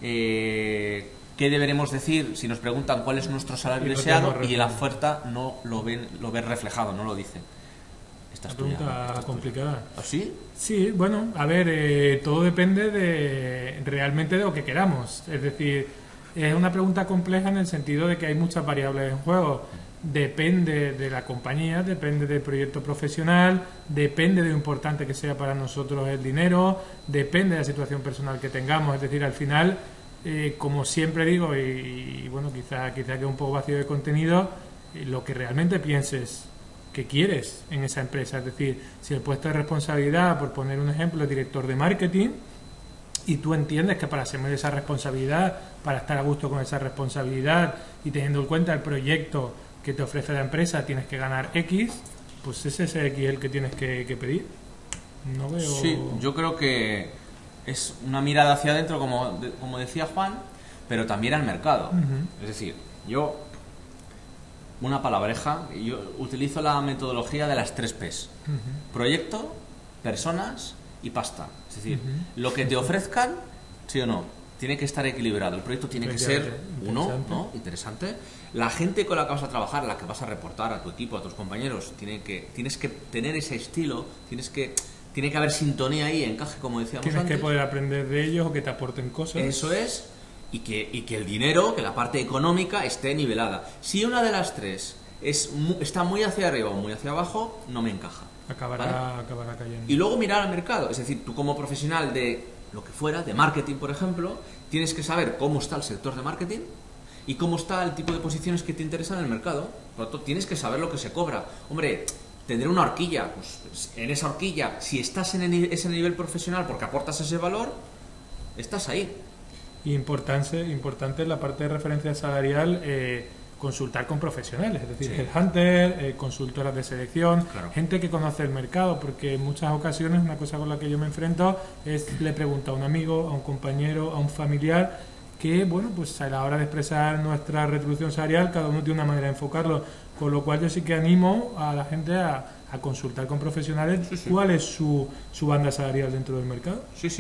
eh, qué deberemos decir si nos preguntan cuál es nuestro salario y deseado y la oferta no lo ven, lo ven reflejado, no lo dice. Esta es una pregunta tuya, complicada. ¿Ah, sí? Sí, bueno, a ver, eh, todo depende de realmente de lo que queramos. Es decir, es una pregunta compleja en el sentido de que hay muchas variables en juego. Depende de la compañía, depende del proyecto profesional, depende de lo importante que sea para nosotros el dinero, depende de la situación personal que tengamos. Es decir, al final, eh, como siempre digo, y, y bueno, quizá, quizá quede un poco vacío de contenido, eh, lo que realmente pienses que quieres en esa empresa. Es decir, si el puesto de responsabilidad, por poner un ejemplo, es director de marketing, y tú entiendes que para asumir esa responsabilidad, para estar a gusto con esa responsabilidad y teniendo en cuenta el proyecto que te ofrece la empresa, tienes que ganar X, pues es ese X el que tienes que, que pedir. No veo... Sí, yo creo que es una mirada hacia adentro, como, como decía Juan, pero también al mercado. Uh-huh. Es decir, yo, una palabreja, yo utilizo la metodología de las tres P's. Uh-huh. Proyecto, personas y pasta. Es decir, uh-huh. lo que te ofrezcan, sí o no, tiene que estar equilibrado. El proyecto tiene que ser, uno, ¿no? Interesante. La gente con la que vas a trabajar, la que vas a reportar a tu equipo, a tus compañeros, tiene que, tienes que tener ese estilo, tienes que, tiene que haber sintonía ahí, encaje, como decíamos tienes antes. Tienes que poder aprender de ellos o que te aporten cosas. Eso es, y que, y que el dinero, que la parte económica esté nivelada. Si una de las tres es está muy hacia arriba o muy hacia abajo, no me encaja. Acabará, ¿vale? acabará cayendo. Y luego mirar al mercado, es decir, tú como profesional de lo que fuera, de marketing, por ejemplo, tienes que saber cómo está el sector de marketing y cómo está el tipo de posiciones que te interesan en el mercado. Por lo tanto, tienes que saber lo que se cobra. Hombre, tendré una horquilla. Pues en esa horquilla, si estás en ese nivel profesional porque aportas ese valor, estás ahí. Importante, importante la parte de referencia salarial, eh, consultar con profesionales, es decir, sí. headhunter, eh, consultoras de selección, claro. gente que conoce el mercado, porque en muchas ocasiones una cosa con la que yo me enfrento es le pregunto a un amigo, a un compañero, a un familiar, que bueno, pues a la hora de expresar nuestra retribución salarial cada uno tiene una manera de enfocarlo, con lo cual yo sí que animo a la gente a, a consultar con profesionales sí, sí. cuál es su, su banda salarial dentro del mercado. Sí, sí.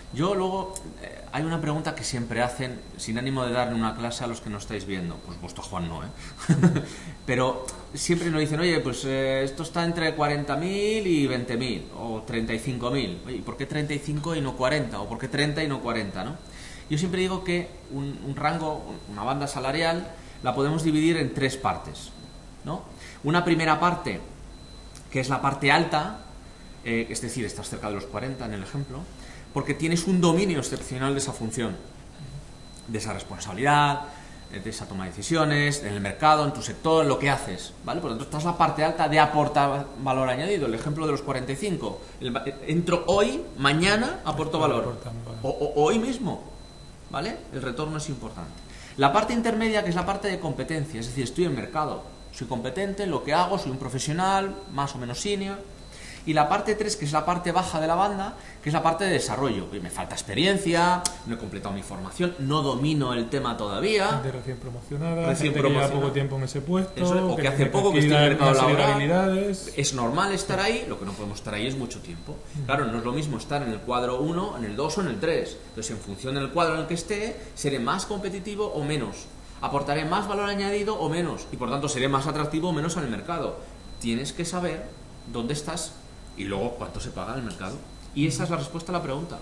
Yo luego, eh, hay una pregunta que siempre hacen, sin ánimo de darle una clase a los que no estáis viendo, pues vuestro Juan no, ¿eh? Pero siempre nos dicen, oye, pues eh, esto está entre cuarenta mil y veinte mil, o treinta y cinco mil, oye, ¿y por qué treinta y cinco y no cuarenta? ¿O por qué treinta y no cuarenta, no? Yo siempre digo que un, un rango, una banda salarial, la podemos dividir en tres partes, ¿no? Una primera parte, que es la parte alta, eh, es decir, estás cerca de los cuarenta en el ejemplo, porque tienes un dominio excepcional de esa función, de esa responsabilidad, de esa toma de decisiones, en el mercado, en tu sector, en lo que haces, ¿vale? Por lo tanto, estás en la parte alta de aportar valor añadido. El ejemplo de los cuarenta y cinco. El, entro hoy, mañana aporto valor. O, o hoy mismo, ¿vale? El retorno es importante. La parte intermedia, que es la parte de competencia, es decir, estoy en mercado, soy competente, lo que hago, soy un profesional, más o menos senior. Y la parte tres, que es la parte baja de la banda, que es la parte de desarrollo. Me falta experiencia, no he completado mi formación, no domino el tema todavía. De recién promocionada, recién gente que lleva poco tiempo en ese puesto, Eso es, o que, que hace poco que estoy en el mercado laboral. Es... es normal estar ahí, lo que no podemos estar ahí es mucho tiempo. Claro, no es lo mismo estar en el cuadro uno, en el dos o en el tres. Entonces, en función del cuadro en el que esté, seré más competitivo o menos. Aportaré más valor añadido o menos. Y por tanto, seré más atractivo o menos en el mercado. Tienes que saber dónde estás y luego cuánto se paga en el mercado. Y esa es la respuesta a la pregunta.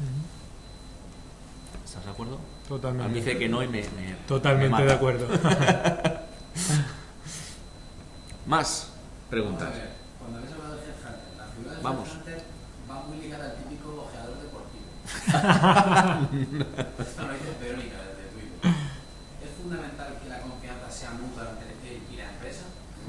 ¿Estás de acuerdo? Totalmente. A mí dice que no y me, me Totalmente me de acuerdo. Más preguntas. A ver, cuando habéis hablado de Headhunter, la figura de Vamos. Headhunter va muy ligada al típico ojeador deportivo. Esto lo dice Verónica desde Twitter. ¿Es fundamental que la confianza sea mutua entre él y la empresa?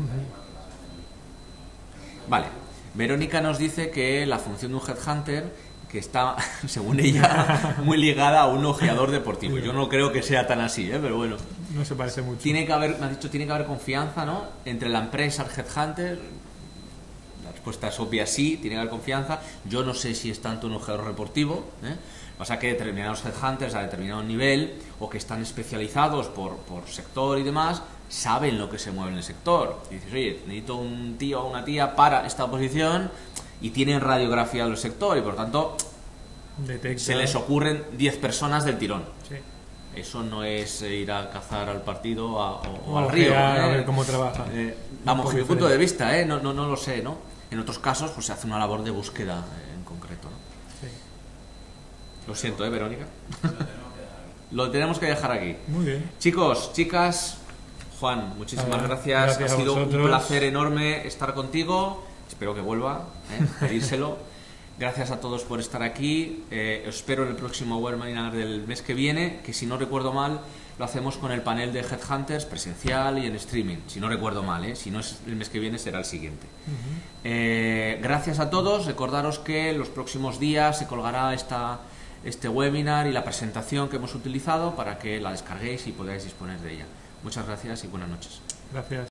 Vale. Verónica nos dice que la función de un headhunter, que está, según ella, muy ligada a un ojeador deportivo. Yo no creo que sea tan así, ¿eh? Pero bueno. No se parece mucho. Tiene que haber, me ha dicho, tiene que haber confianza, ¿no? Entre la empresa, el headhunter. La respuesta es obvia, sí, tiene que haber confianza. Yo no sé si es tanto un ojeador deportivo, ¿eh? Pasa que determinados headhunters a determinado nivel, o que están especializados por, por sector y demás, saben lo que se mueve en el sector. Y dices, oye, necesito un tío o una tía para esta posición y tienen radiografía del sector y por tanto Detecta. se les ocurren diez personas del tirón. Sí. Eso no es ir a cazar al partido a, o, o O al río. a ¿eh? ver cómo trabaja. Eh, vamos, desde mi punto de vista, ¿eh? no, no, no lo sé, ¿no? En otros casos pues se hace una labor de búsqueda eh, en concreto, ¿no? Sí. Lo siento, ¿eh, Verónica? Lo tenemos que dejar aquí. Muy bien. Chicos, chicas, Juan, muchísimas Ver, gracias. gracias Ha sido a un vosotros. placer enorme estar contigo. Espero que vuelva, ¿eh? Pedírselo. Gracias a todos por estar aquí. Eh, os espero en el próximo webinar del mes que viene, que si no recuerdo mal, lo hacemos con el panel de Headhunters presencial y en streaming. Si no recuerdo mal, ¿eh? Si no es el mes que viene, será el siguiente. Uh-huh. Eh, gracias a todos. Recordaros que los próximos días se colgará esta, este webinar y la presentación que hemos utilizado para que la descarguéis y podáis disponer de ella. Muchas gracias y buenas noches. Gracias.